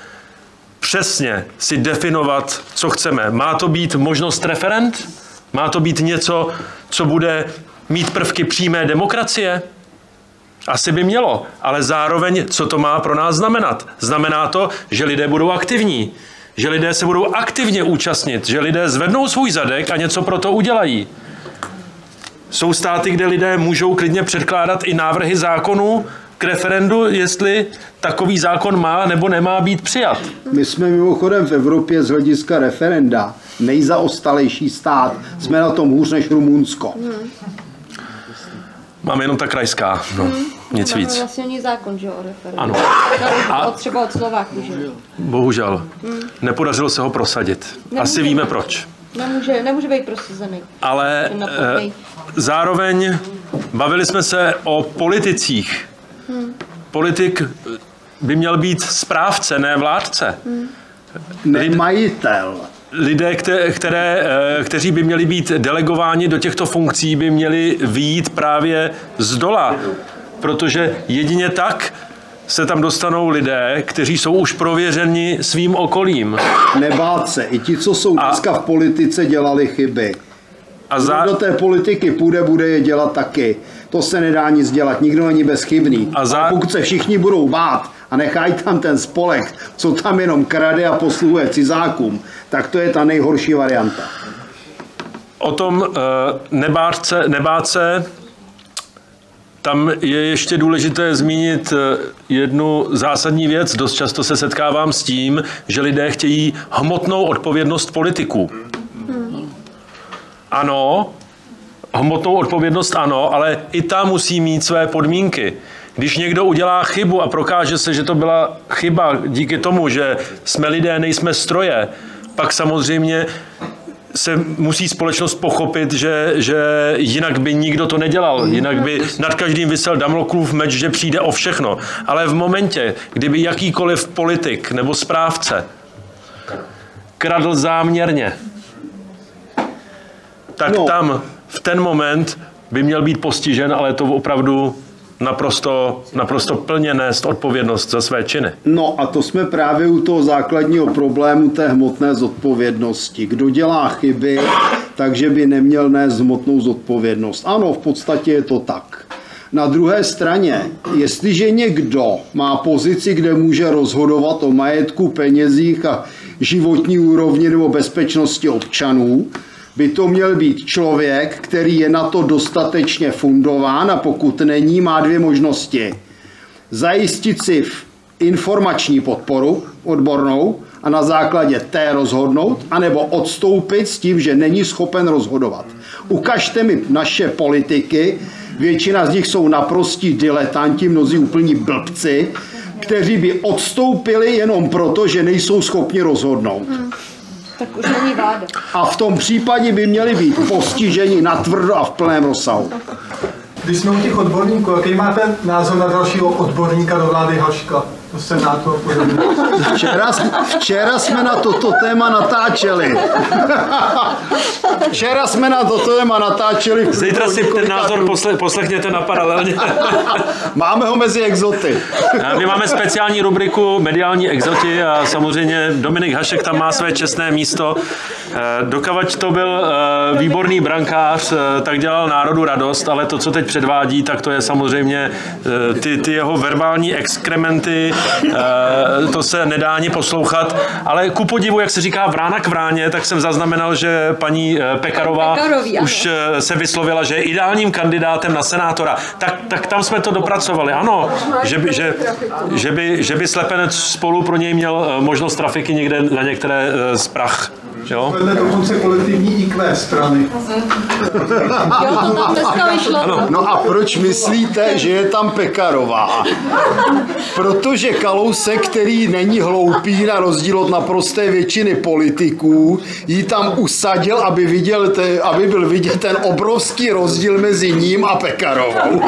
Speaker 1: přesně si definovat, co chceme. Má to být možnost referend? Má to být něco, co bude mít prvky přímé demokracie? Asi by mělo, ale zároveň, co to má pro nás znamenat? Znamená to, že lidé budou aktivní, že lidé se budou aktivně účastnit, že lidé zvednou svůj zadek a něco pro to udělají. Jsou státy, kde lidé můžou klidně předkládat i návrhy zákonů k referendu, jestli takový zákon má nebo nemá být přijat.
Speaker 2: My jsme mimochodem v Evropě z hlediska referenda nejzaostalejší stát. Jsme na tom hůř než Rumunsko.
Speaker 7: Hmm.
Speaker 1: Máme jenom ta krajská, no, hmm. nic
Speaker 7: Máme
Speaker 1: víc.
Speaker 7: vlastně ani zákon, že o referendu.
Speaker 1: Ano.
Speaker 7: A třeba od Slováků, že?
Speaker 1: Bohužel. Hmm. Nepodařilo se ho prosadit. Nemůže. Asi víme proč.
Speaker 7: Nemůže, nemůže být prosazený.
Speaker 1: Ale e, zároveň bavili jsme se o politicích. Hmm. Politik by měl být správce, ne vládce. Hmm.
Speaker 2: Ne majitel.
Speaker 1: Lidé, které, které, kteří by měli být delegováni do těchto funkcí, by měli vyjít právě z dola. Protože jedině tak se tam dostanou lidé, kteří jsou už prověřeni svým okolím.
Speaker 2: Nebát se. I ti, co jsou dneska v politice, dělali chyby. A za... Kdo do té politiky půjde, bude je dělat taky. To se nedá nic dělat. Nikdo není bezchybný. A, za... a pokud se všichni budou bát a nechají tam ten spolek, co tam jenom krade a posluhuje cizákům, tak to je ta nejhorší varianta.
Speaker 1: O tom uh, nebát se, nebát se, tam je ještě důležité zmínit jednu zásadní věc. Dost často se setkávám s tím, že lidé chtějí hmotnou odpovědnost politiků. Ano, hmotnou odpovědnost ano, ale i ta musí mít své podmínky. Když někdo udělá chybu a prokáže se, že to byla chyba díky tomu, že jsme lidé, nejsme stroje, pak samozřejmě se musí společnost pochopit, že, že jinak by nikdo to nedělal, jinak by nad každým visel Damoklův meč, že přijde o všechno. Ale v momentě, kdyby jakýkoliv politik nebo správce kradl záměrně, tak no. tam v ten moment by měl být postižen, ale to opravdu naprosto, naprosto plně nést odpovědnost za své činy.
Speaker 2: No a to jsme právě u toho základního problému té hmotné zodpovědnosti. Kdo dělá chyby, takže by neměl nést hmotnou zodpovědnost. Ano, v podstatě je to tak. Na druhé straně, jestliže někdo má pozici, kde může rozhodovat o majetku, penězích a životní úrovni nebo bezpečnosti občanů, by to měl být člověk, který je na to dostatečně fundován a pokud není, má dvě možnosti. Zajistit si informační podporu odbornou a na základě té rozhodnout, anebo odstoupit s tím, že není schopen rozhodovat. Ukažte mi naše politiky, většina z nich jsou naprostí diletanti, mnozí úplní blbci, kteří by odstoupili jenom proto, že nejsou schopni rozhodnout.
Speaker 7: Hmm. Tak už není vláda.
Speaker 2: A v tom případě by měli být postiženi natvrdo a v plném rozsahu.
Speaker 9: Když jsme u těch odborníků, jaký máte názor na dalšího odborníka do vlády Haška? Do Senátu a podobně.
Speaker 2: Včera, včera jsme na toto téma natáčeli. Včera jsme na toto téma natáčeli.
Speaker 1: Zítra si ten názor posle, poslechněte na paralelně.
Speaker 2: Máme ho mezi exoty.
Speaker 1: My máme speciální rubriku Mediální exoti a samozřejmě Dominik Hašek tam má své čestné místo. Dokavať to byl výborný brankář, tak dělal národu radost, ale to, co teď předvádí, tak to je samozřejmě ty, ty jeho verbální exkrementy, to se nedá ani poslouchat, ale ku podivu, jak se říká vrána k vráně, tak jsem zaznamenal, že paní Pekarová Pekarový, už ano. se vyslovila, že je ideálním kandidátem na senátora. Tak, tak tam jsme to dopracovali, ano, že by, že, že by, že by slepenec spolu pro něj měl možnost trafiky někde na některé z prach. Jo?
Speaker 9: Vedle dokonce kolektivní í kvé strany.
Speaker 7: Jo, to tam dneska vyšlo.
Speaker 2: No a proč myslíte, že je tam Pekarová? Protože Kalousek, který není hloupý na rozdíl od naprosté většiny politiků, ji tam usadil, aby, viděl te, aby byl vidět ten obrovský rozdíl mezi ním a Pekarovou.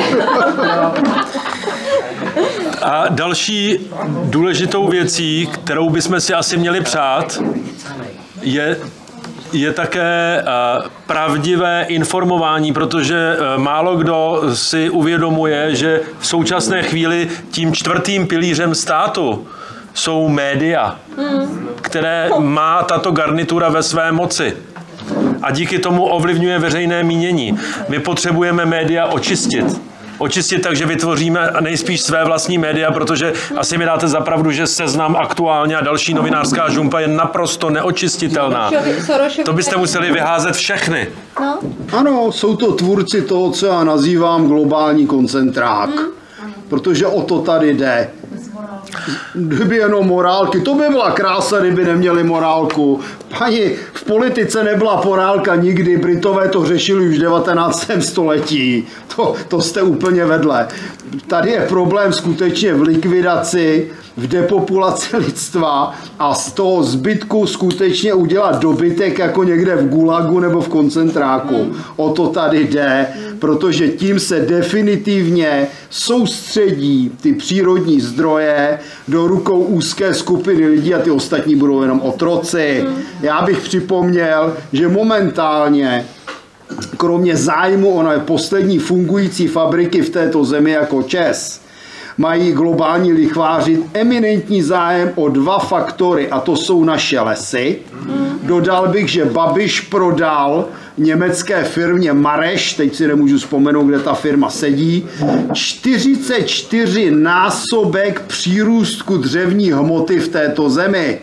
Speaker 1: A další důležitou věcí, kterou bychom si asi měli přát, je, je také pravdivé informování, protože málo kdo si uvědomuje, že v současné chvíli tím čtvrtým pilířem státu jsou média, které má tato garnitura ve své moci. A díky tomu ovlivňuje veřejné mínění. My potřebujeme média očistit. Očistit tak, že vytvoříme nejspíš své vlastní média, protože asi mi dáte za pravdu, že Seznam, Aktuálně a další novinářská žumpa je naprosto neočistitelná. To byste museli vyházet všechny.
Speaker 7: No.
Speaker 2: Ano, jsou to tvůrci toho, co já nazývám globální koncentrák. Hmm. Protože o to tady jde. Kdyby jenom morálky, to by byla krása, kdyby neměli morálku. Pani, v politice nebyla morálka nikdy, Britové to řešili už v devatenáctém století. To, to jste úplně vedle. Tady je problém skutečně v likvidaci, v depopulaci lidstva a z toho zbytku skutečně udělat dobytek jako někde v gulagu nebo v koncentráku. O to tady jde, protože tím se definitivně soustředí ty přírodní zdroje do rukou úzké skupiny lidí a ty ostatní budou jenom otroci. Já bych připomněl, že momentálně kromě zájmu o poslední fungující fabriky v této zemi jako ČEZ, mají globální lichváři eminentní zájem o dva faktory, a to jsou naše lesy. Dodal bych, že Babiš prodal německé firmě Mareš, teď si nemůžu vzpomenout, kde ta firma sedí, čtyřicet čtyři násobek přírůstku dřevní hmoty v této zemi.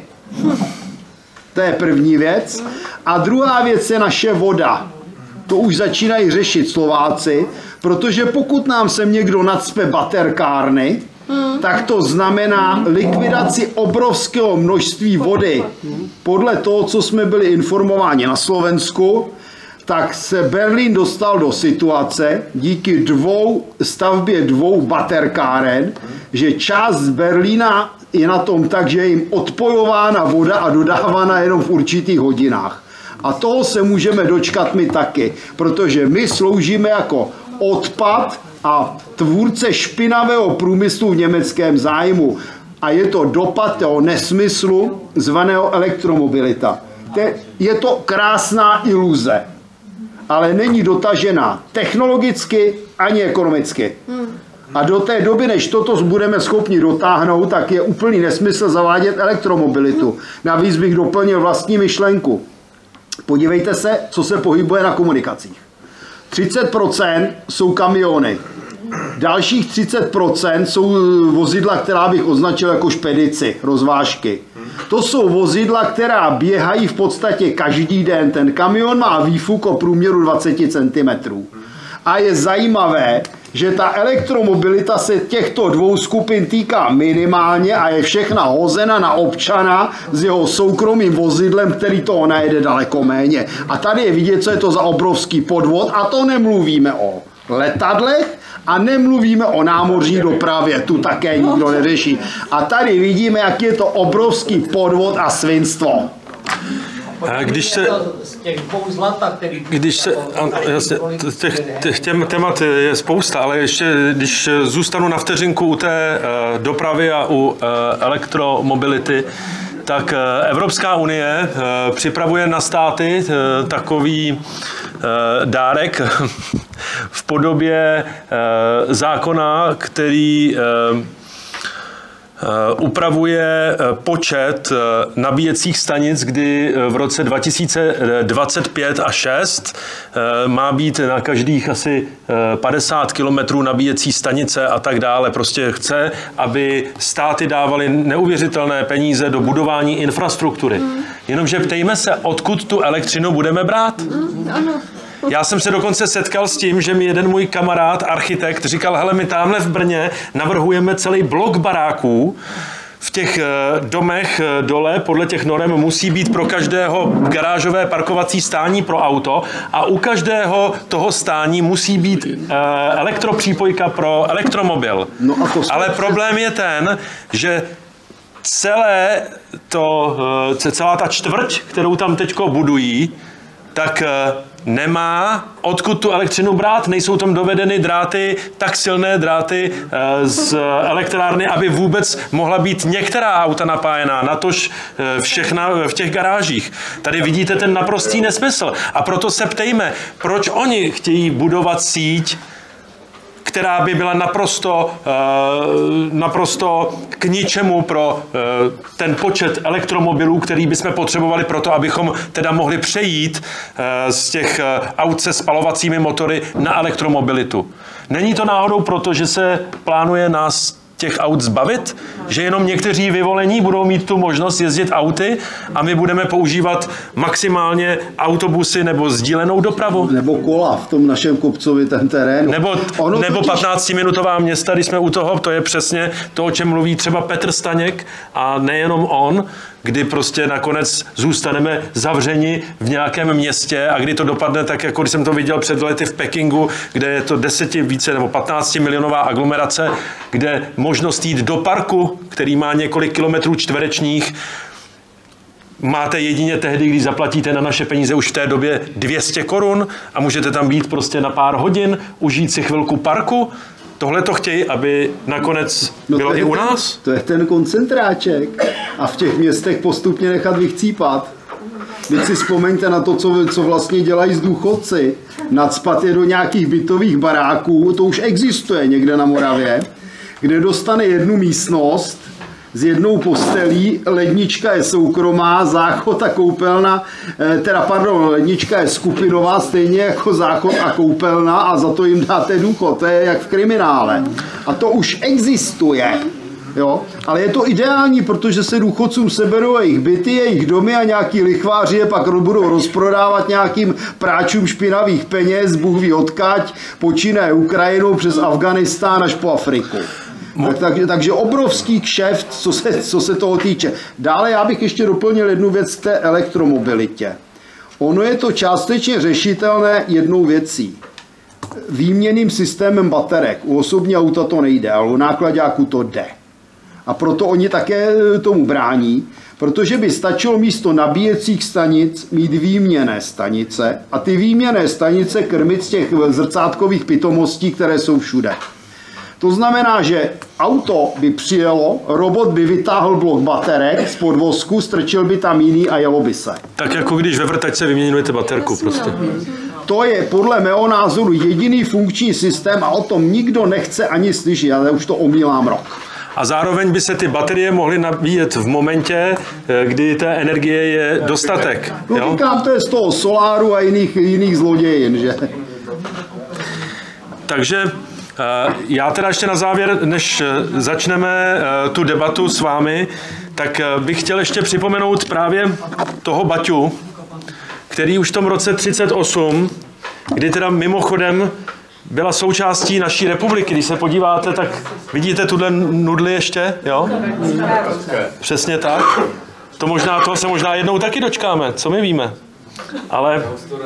Speaker 2: To je první věc. A druhá věc je naše voda. To už začínají řešit Slováci, protože pokud nám sem někdo nacpe baterkárny, hmm. tak to znamená likvidaci obrovského množství vody. Podle toho, co jsme byli informováni na Slovensku, tak se Berlín dostal do situace díky dvou, stavbě dvou baterkáren, že část Berlína je na tom tak, že je jim odpojována voda a dodávána jenom v určitých hodinách. A toho se můžeme dočkat my taky, protože my sloužíme jako odpad a tvůrce špinavého průmyslu v německém zájmu. A je to dopad toho nesmyslu zvaného elektromobilita. Je to krásná iluze, ale není dotažená technologicky ani ekonomicky. A do té doby, než toto budeme schopni dotáhnout, tak je úplný nesmysl zavádět elektromobilitu. Navíc bych doplnil vlastní myšlenku. Podívejte se, co se pohybuje na komunikacích. třicet procent jsou kamiony. Dalších třicet procent jsou vozidla, která bych označil jako špedici, rozvážky. To jsou vozidla, která běhají v podstatě každý den. Ten kamion má výfuk o průměru dvacet centimetrů. A je zajímavé, že ta elektromobilita se těchto dvou skupin týká minimálně a je všechna hozena na občana s jeho soukromým vozidlem, který toho najede daleko méně. A tady je vidět, co je to za obrovský podvod, a to nemluvíme o letadlech a nemluvíme o námořní dopravě, tu také nikdo neřeší. A tady vidíme, jak je to obrovský podvod a svinstvo.
Speaker 1: Když se,
Speaker 3: z těch dvou zlata, který...
Speaker 1: když se, jasně, těch, těch těm témat je spousta, ale ještě, když zůstanu na vteřinku u té uh, dopravy a u uh, elektromobility, tak uh, Evropská unie uh, připravuje na státy uh, takový uh, dárek v podobě uh, zákona, který uh, upravuje počet nabíjecích stanic, kdy v roce dva tisíce dvacet pět a šest má být na každých asi padesát kilometrů nabíjecí stanice a tak dále. Prostě chce, aby státy dávaly neuvěřitelné peníze do budování infrastruktury. Jenomže ptejme se, odkud tu elektřinu budeme brát?
Speaker 7: Ano.
Speaker 1: Já jsem se dokonce setkal s tím, že mi jeden můj kamarád, architekt, říkal, hele, my tamhle v Brně navrhujeme celý blok baráků, v těch domech dole podle těch norem musí být pro každého garážové parkovací stání pro auto a u každého toho stání musí být elektropřípojka pro elektromobil.
Speaker 2: No a to
Speaker 1: Ale problém je ten, že celé to, celá ta čtvrť, kterou tam teďko budují, tak nemá odkud tu elektřinu brát, nejsou tam dovedeny dráty, tak silné dráty z elektrárny, aby vůbec mohla být některá auta napájená, natož všechna v těch garážích. Tady vidíte ten naprostý nesmysl. A proto se ptejme, proč oni chtějí budovat síť, která by byla naprosto, naprosto k ničemu pro ten počet elektromobilů, který bychom potřebovali pro to, abychom teda mohli přejít z těch aut se spalovacími motory na elektromobilitu. Není to náhodou proto, že se plánuje nás těch aut zbavit, že jenom někteří vyvolení budou mít tu možnost jezdit auty a my budeme používat maximálně autobusy nebo sdílenou dopravu.
Speaker 2: Nebo kola v tom našem kopcovi, ten terén.
Speaker 1: Nebo, nebo patnáctiminutová města, když jsme u toho, to je přesně to, o čem mluví třeba Petr Staněk a nejenom on, kdy prostě nakonec zůstaneme zavřeni v nějakém městě a kdy to dopadne tak, jako když jsem to viděl před lety v Pekingu, kde je to deseti více nebo patnácti milionová aglomerace, kde možnost jít do parku, který má několik kilometrů čtverečních, máte jedině tehdy, když zaplatíte na naše peníze už v té době dvě stě korun a můžete tam být prostě na pár hodin, užít si chvilku parku. Tohle to chtějí, aby nakonec no bylo i u nás?
Speaker 2: To je ten koncentráček. A v těch městech postupně nechat vychcípat. Teď si vzpomeňte na to, co, co vlastně dělají s důchodci. Nacpat je do nějakých bytových baráků, to už existuje někde na Moravě, kde dostane jednu místnost s jednou postelí, lednička je soukromá, záchod a koupelna, teda pardon, lednička je skupinová, stejně jako záchod a koupelna a za to jim dáte důchod, to je jak v kriminále. A to už existuje. Jo? Ale je to ideální, protože se důchodcům seberou jejich byty, jejich domy a nějaký lichváři je pak budou rozprodávat nějakým práčům špinavých peněz, Bůh ví odkaď, počínaje Ukrajinou přes Afganistán až po Afriku. Tak, takže, takže obrovský kšeft, co se, co se toho týče. Dále já bych ještě doplnil jednu věc k té elektromobilitě. Ono je to částečně řešitelné jednou věcí. Výměnným systémem baterek. U osobní auta to nejde, ale u nákladáku to jde. A proto oni také tomu brání, protože by stačilo místo nabíjecích stanic mít výměnné stanice a ty výměnné stanice krmit z těch zrcátkových pitomostí, které jsou všude. To znamená, že auto by přijelo, robot by vytáhl blok baterek z podvozku, strčil by tam jiný a jelo by se.
Speaker 1: Tak jako když ve vrtačce vyměňujete baterku prostě.
Speaker 2: To je podle mého názoru jediný funkční systém a o tom nikdo nechce ani slyšet, ale už to omílám rok.
Speaker 1: A zároveň by se ty baterie mohly nabíjet v momentě, kdy té energie je dostatek.
Speaker 2: No
Speaker 1: jo?
Speaker 2: Říkám, to je z toho soláru a jiných, jiných zlodějin, že?
Speaker 1: Takže já teda ještě na závěr, než začneme tu debatu s vámi, tak bych chtěl ještě připomenout právě toho Baťu, který už v tom roce třicet osm, kdy teda mimochodem byla součástí naší republiky. Když se podíváte, tak vidíte tuhle nudli ještě, jo? Přesně tak. To možná, toho se možná jednou taky dočkáme, co my víme. Ale...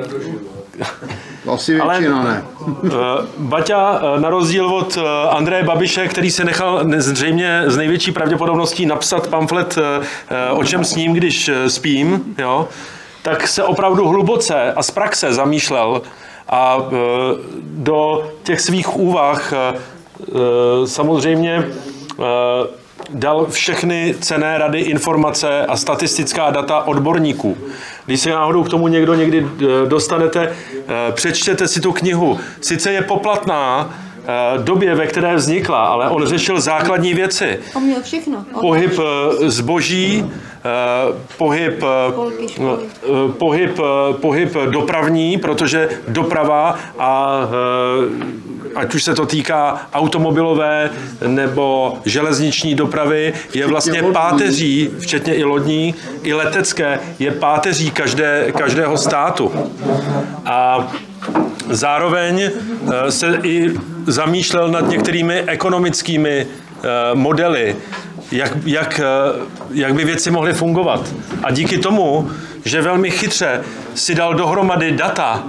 Speaker 2: Asi většina ne.
Speaker 1: Baťa, na rozdíl od Andreje Babiše, který se nechal zřejmě z největší pravděpodobností napsat pamflet O čem sním, když spím, jo, tak se opravdu hluboce a z praxe zamýšlel a do těch svých úvah samozřejmě dal všechny cenné rady, informace a statistická data odborníků. Když se náhodou k tomu někdo někdy dostanete, přečtěte si tu knihu. Sice je poplatná době, ve které vznikla, ale on řešil základní věci.
Speaker 7: On měl všechno.
Speaker 1: Pohyb zboží, pohyb, pohyb, pohyb dopravní, protože doprava a ať už se to týká automobilové nebo železniční dopravy, je vlastně páteří, včetně i lodní, i letecké, je páteří každé, každého státu. A zároveň se i zamýšlel nad některými ekonomickými modely, jak, jak, jak by věci mohly fungovat. A díky tomu, že velmi chytře si dal dohromady data,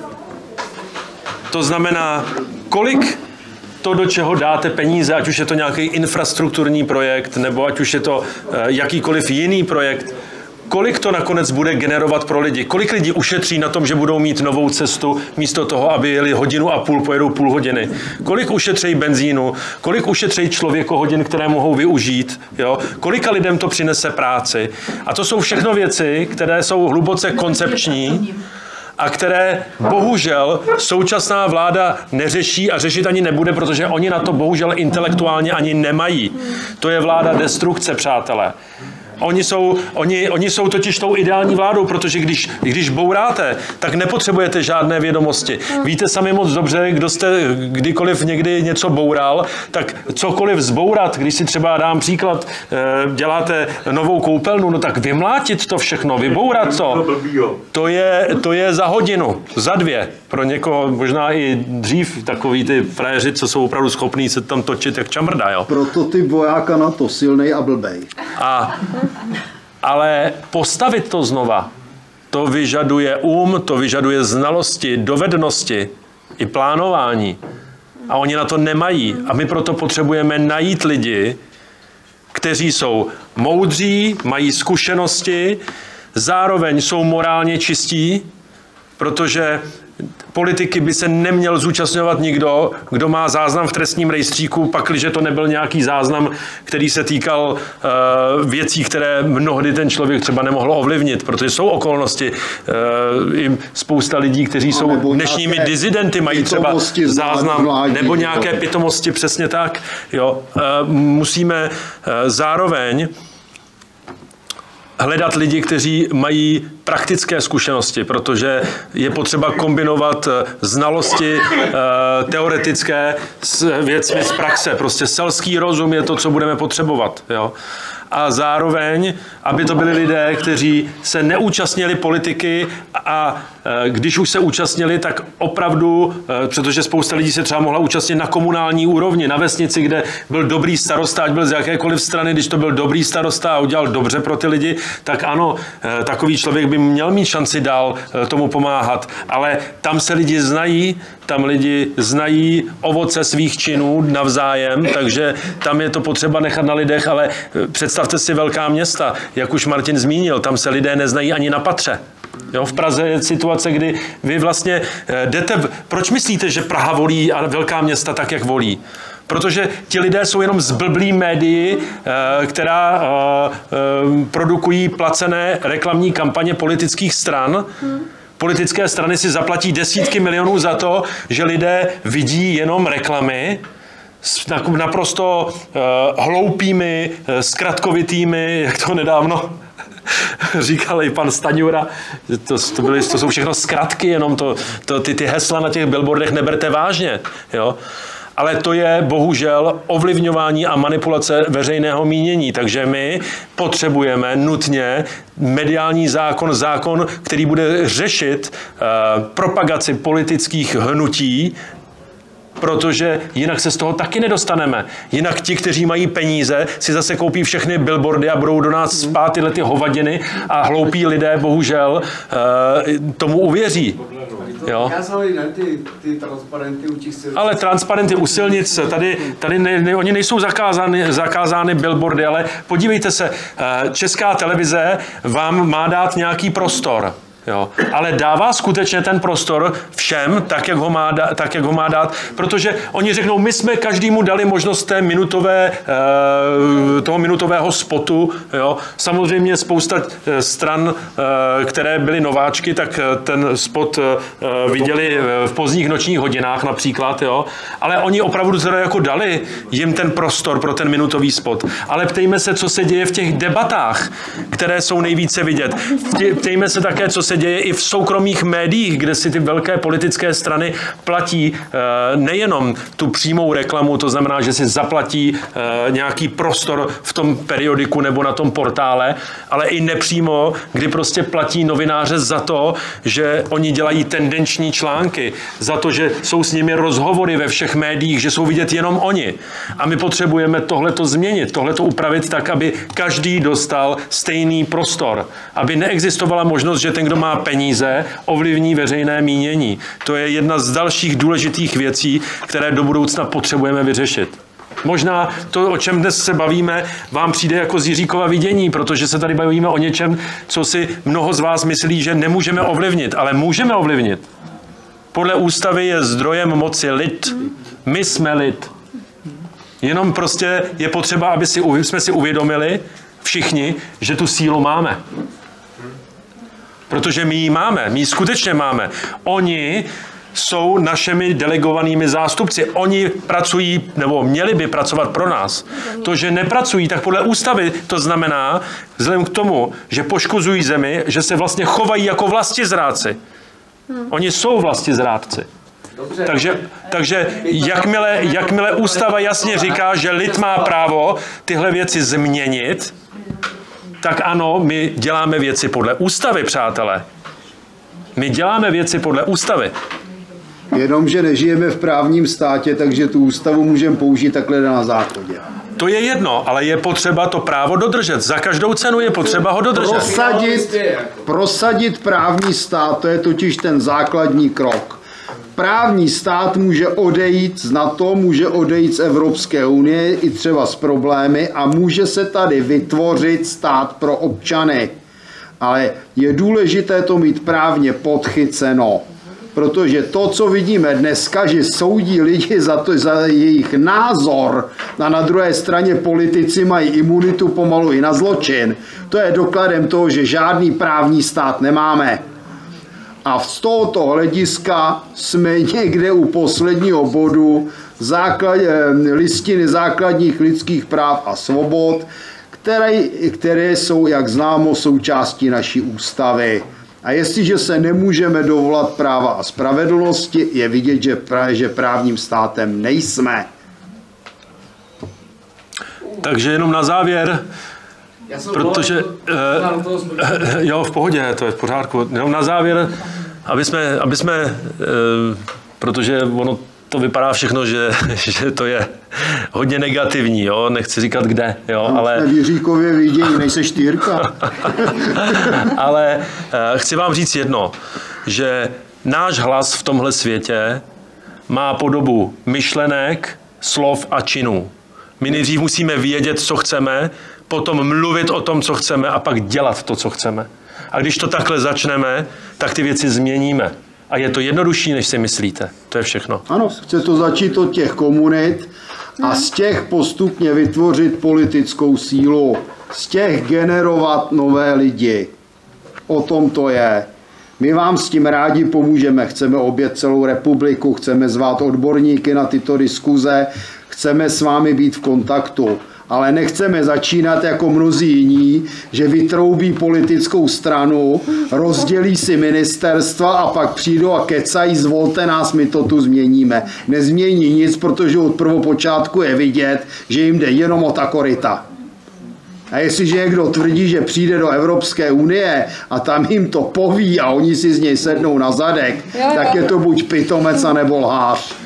Speaker 1: to znamená, kolik to, do čeho dáte peníze, ať už je to nějaký infrastrukturní projekt, nebo ať už je to jakýkoliv jiný projekt, kolik to nakonec bude generovat pro lidi? Kolik lidí ušetří na tom, že budou mít novou cestu, místo toho, aby jeli hodinu a půl, pojedou půl hodiny? Kolik ušetří benzínu? Kolik ušetří člověkohodin, které mohou využít? Jo? Kolika lidem to přinese práci? A to jsou všechno věci, které jsou hluboce koncepční a které bohužel současná vláda neřeší a řešit ani nebude, protože oni na to bohužel intelektuálně ani nemají. To je vláda destrukce, přátelé. Oni jsou, oni, oni jsou totiž tou ideální vládou, protože když, když bouráte, tak nepotřebujete žádné vědomosti. Víte sami moc dobře, kdo jste kdykoliv někdy něco boural, tak cokoliv zbourat, když si třeba dám příklad, děláte novou koupelnu, no tak vymlátit to všechno, vybourat to, to je, to je za hodinu, za dvě. Pro někoho možná i dřív takový ty frajeři, co jsou opravdu schopní se tam točit jak čamrda, jo.
Speaker 2: Prototyp vojáka na to, silnej a blbej.
Speaker 1: A ale postavit to znova, to vyžaduje um, to vyžaduje znalosti, dovednosti i plánování. A oni na to nemají. A my proto potřebujeme najít lidi, kteří jsou moudří, mají zkušenosti, zároveň jsou morálně čistí, protože politiky by se neměl zúčastňovat nikdo, kdo má záznam v trestním rejstříku, pakliže to nebyl nějaký záznam, který se týkal uh, věcí, které mnohdy ten člověk třeba nemohl ovlivnit, protože jsou okolnosti. Uh, i spousta lidí, kteří jsou dnešními dizidenty, mají třeba záznam, vládí, nebo nějaké pitomosti, přesně tak. Jo. Uh, musíme uh, zároveň hledat lidi, kteří mají praktické zkušenosti, protože je potřeba kombinovat znalosti teoretické s věcmi z praxe. Prostě selský rozum je to, co budeme potřebovat. Jo? A zároveň, aby to byli lidé, kteří se neúčastnili politiky a když už se účastnili, tak opravdu, protože spousta lidí se třeba mohla účastnit na komunální úrovni, na vesnici, kde byl dobrý starosta, ať byl z jakékoliv strany, když to byl dobrý starosta a udělal dobře pro ty lidi, tak ano, takový člověk by měl mít šanci dál tomu pomáhat. Ale tam se lidi znají, tam lidi znají ovoce svých činů navzájem, takže tam je to potřeba nechat na lidech, ale představte si velká města, jak už Martin zmínil, tam se lidé neznají ani na patře. Jo, v Praze je situace, kdy vy vlastně jdete... Proč myslíte, že Praha volí a velká města tak, jak volí? Protože ti lidé jsou jenom zblblí médii, která produkují placené reklamní kampaně politických stran. Politické strany si zaplatí desítky milionů za to, že lidé vidí jenom reklamy s naprosto hloupými, zkratkovitými, jak to nedávno říkal i pan Staňura, to, to, byly, to jsou všechno zkratky, jenom to, to, ty, ty hesla na těch billboardech neberte vážně. Jo? Ale to je bohužel ovlivňování a manipulace veřejného mínění. Takže my potřebujeme nutně mediální zákon, zákon, který bude řešit uh, propagaci politických hnutí protože jinak se z toho taky nedostaneme. Jinak ti, kteří mají peníze, si zase koupí všechny billboardy a budou do nás spát tyhle ty hovadiny a hloupí lidé bohužel uh, tomu uvěří. Jo?
Speaker 8: Ty, ty transparenty u těch silnic.
Speaker 1: Ale transparenty u silnic, tady, tady ne, ne, oni nejsou zakázány, zakázány billboardy, ale podívejte se, Česká televize vám má dát nějaký prostor. Jo. Ale dává skutečně ten prostor všem, tak jak, ho má dát, tak, jak ho má dát, protože oni řeknou, my jsme každému dali možnost té minutové, toho minutového spotu. Jo. Samozřejmě spousta stran, které byly nováčky, tak ten spot viděli v pozdních nočních hodinách například. Jo. Ale oni opravdu teda jako dali jim ten prostor pro ten minutový spot. Ale ptejme se, co se děje v těch debatách, které jsou nejvíce vidět. Ptejme se také, co se děje i v soukromých médiích, kde si ty velké politické strany platí nejenom tu přímou reklamu, to znamená, že si zaplatí nějaký prostor v tom periodiku nebo na tom portále, ale i nepřímo, kdy prostě platí novináře za to, že oni dělají tendenční články, za to, že jsou s nimi rozhovory ve všech médiích, že jsou vidět jenom oni. A my potřebujeme tohleto změnit, tohleto upravit tak, aby každý dostal stejný prostor, aby neexistovala možnost, že ten, kdo má peníze, ovlivní veřejné mínění. To je jedna z dalších důležitých věcí, které do budoucna potřebujeme vyřešit. Možná to, o čem dnes se bavíme, vám přijde jako z Jiříkova vidění, protože se tady bavíme o něčem, co si mnoho z vás myslí, že nemůžeme ovlivnit, ale můžeme ovlivnit. Podle ústavy je zdrojem moci lid. My jsme lid. Jenom prostě je potřeba, aby si, jsme si uvědomili všichni, že tu sílu máme. Protože my ji máme, my ji skutečně máme. Oni jsou našimi delegovanými zástupci. Oni pracují, nebo měli by pracovat pro nás. To, že nepracují, tak podle ústavy to znamená, vzhledem k tomu, že poškozují zemi, že se vlastně chovají jako vlastizrádci. Oni jsou vlastizrádci. Dobře. Takže, takže jakmile, jakmile ústava jasně říká, že lid má právo tyhle věci změnit, tak ano, my děláme věci podle ústavy, přátelé. My děláme věci podle ústavy.
Speaker 2: Jenomže nežijeme v právním státě, takže tu ústavu můžeme použít takhle na záchodě.
Speaker 1: To je jedno, ale je potřeba to právo dodržet. Za každou cenu je potřeba ho dodržet.
Speaker 2: Prosadit, prosadit právní stát, to je totiž ten základní krok. Právní stát může odejít z NATO, může odejít z Evropské unie i třeba s problémy a může se tady vytvořit stát pro občany. Ale je důležité to mít právně podchyceno, protože to, co vidíme dneska, že soudí lidi za, to, za jejich názor a na druhé straně politici mají imunitu pomalu i na zločin, to je dokladem toho, že žádný právní stát nemáme. A z tohoto hlediska jsme někde u posledního bodu základ, listiny základních lidských práv a svobod, které, které jsou, jak známo, součástí naší ústavy. A jestliže se nemůžeme dovolat práva a spravedlnosti, je vidět, že, že právním státem nejsme. Takže jenom na závěr, protože, eh, jo, v pohodě, to je v pořádku, jenom na závěr, aby jsme, aby jsme eh, protože ono to vypadá všechno, že, že to je hodně negativní, jo? Nechci říkat kde, jo, ale... V Jiříkově vidění, nejseš Týrka. Ale eh, chci vám říct jedno, že náš hlas v tomhle světě má podobu myšlenek, slov a činů. My nejdřív musíme vědět, co chceme, potom mluvit o tom, co chceme a pak dělat to, co chceme. A když to takhle začneme, tak ty věci změníme. A je to jednodušší, než si myslíte. To je všechno. Ano, chce to začít od těch komunit a z těch postupně vytvořit politickou sílu. Z těch generovat nové lidi. O tom to je. My vám s tím rádi pomůžeme. Chceme objet celou republiku, chceme zvát odborníky na tyto diskuze, chceme s vámi být v kontaktu. Ale nechceme začínat jako mnozí jiní, že vytroubí politickou stranu, rozdělí si ministerstva a pak přijdou a kecají, zvolte nás, my to tu změníme. Nezmění nic, protože od prvopočátku je vidět, že jim jde jenom o ta koryta. A jestliže někdo tvrdí, že přijde do Evropské unie a tam jim to poví a oni si z něj sednou na zadek, jo, jo. tak je to buď pitomec, anebo lhář.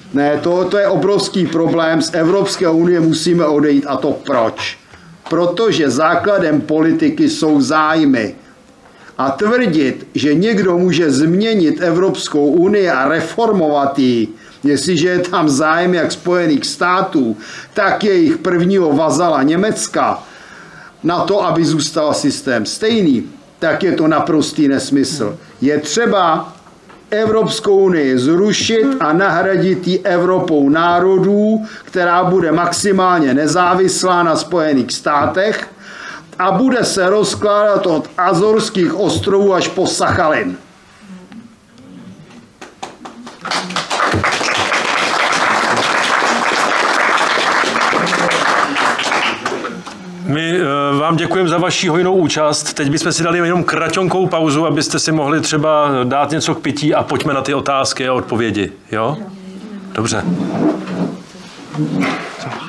Speaker 2: Ne, to, to je obrovský problém. Z Evropské unie musíme odejít. A to proč? Protože základem politiky jsou zájmy. A tvrdit, že někdo může změnit Evropskou unii a reformovat ji, jestliže je tam zájem jak Spojených států, tak jejich prvního vazala Německa, na to, aby zůstal systém stejný, tak je to naprostý nesmysl. Je třeba Evropskou unii zrušit a nahradit ji Evropou národů, která bude maximálně nezávislá na Spojených státech a bude se rozkládat od Azorských ostrovů až po Sachalin.
Speaker 1: My vám děkujeme za vaši hojnou účast. Teď bychom si dali jenom kraťonkou pauzu, abyste si mohli třeba dát něco k pití a pojďme na ty otázky a odpovědi. Jo? Dobře.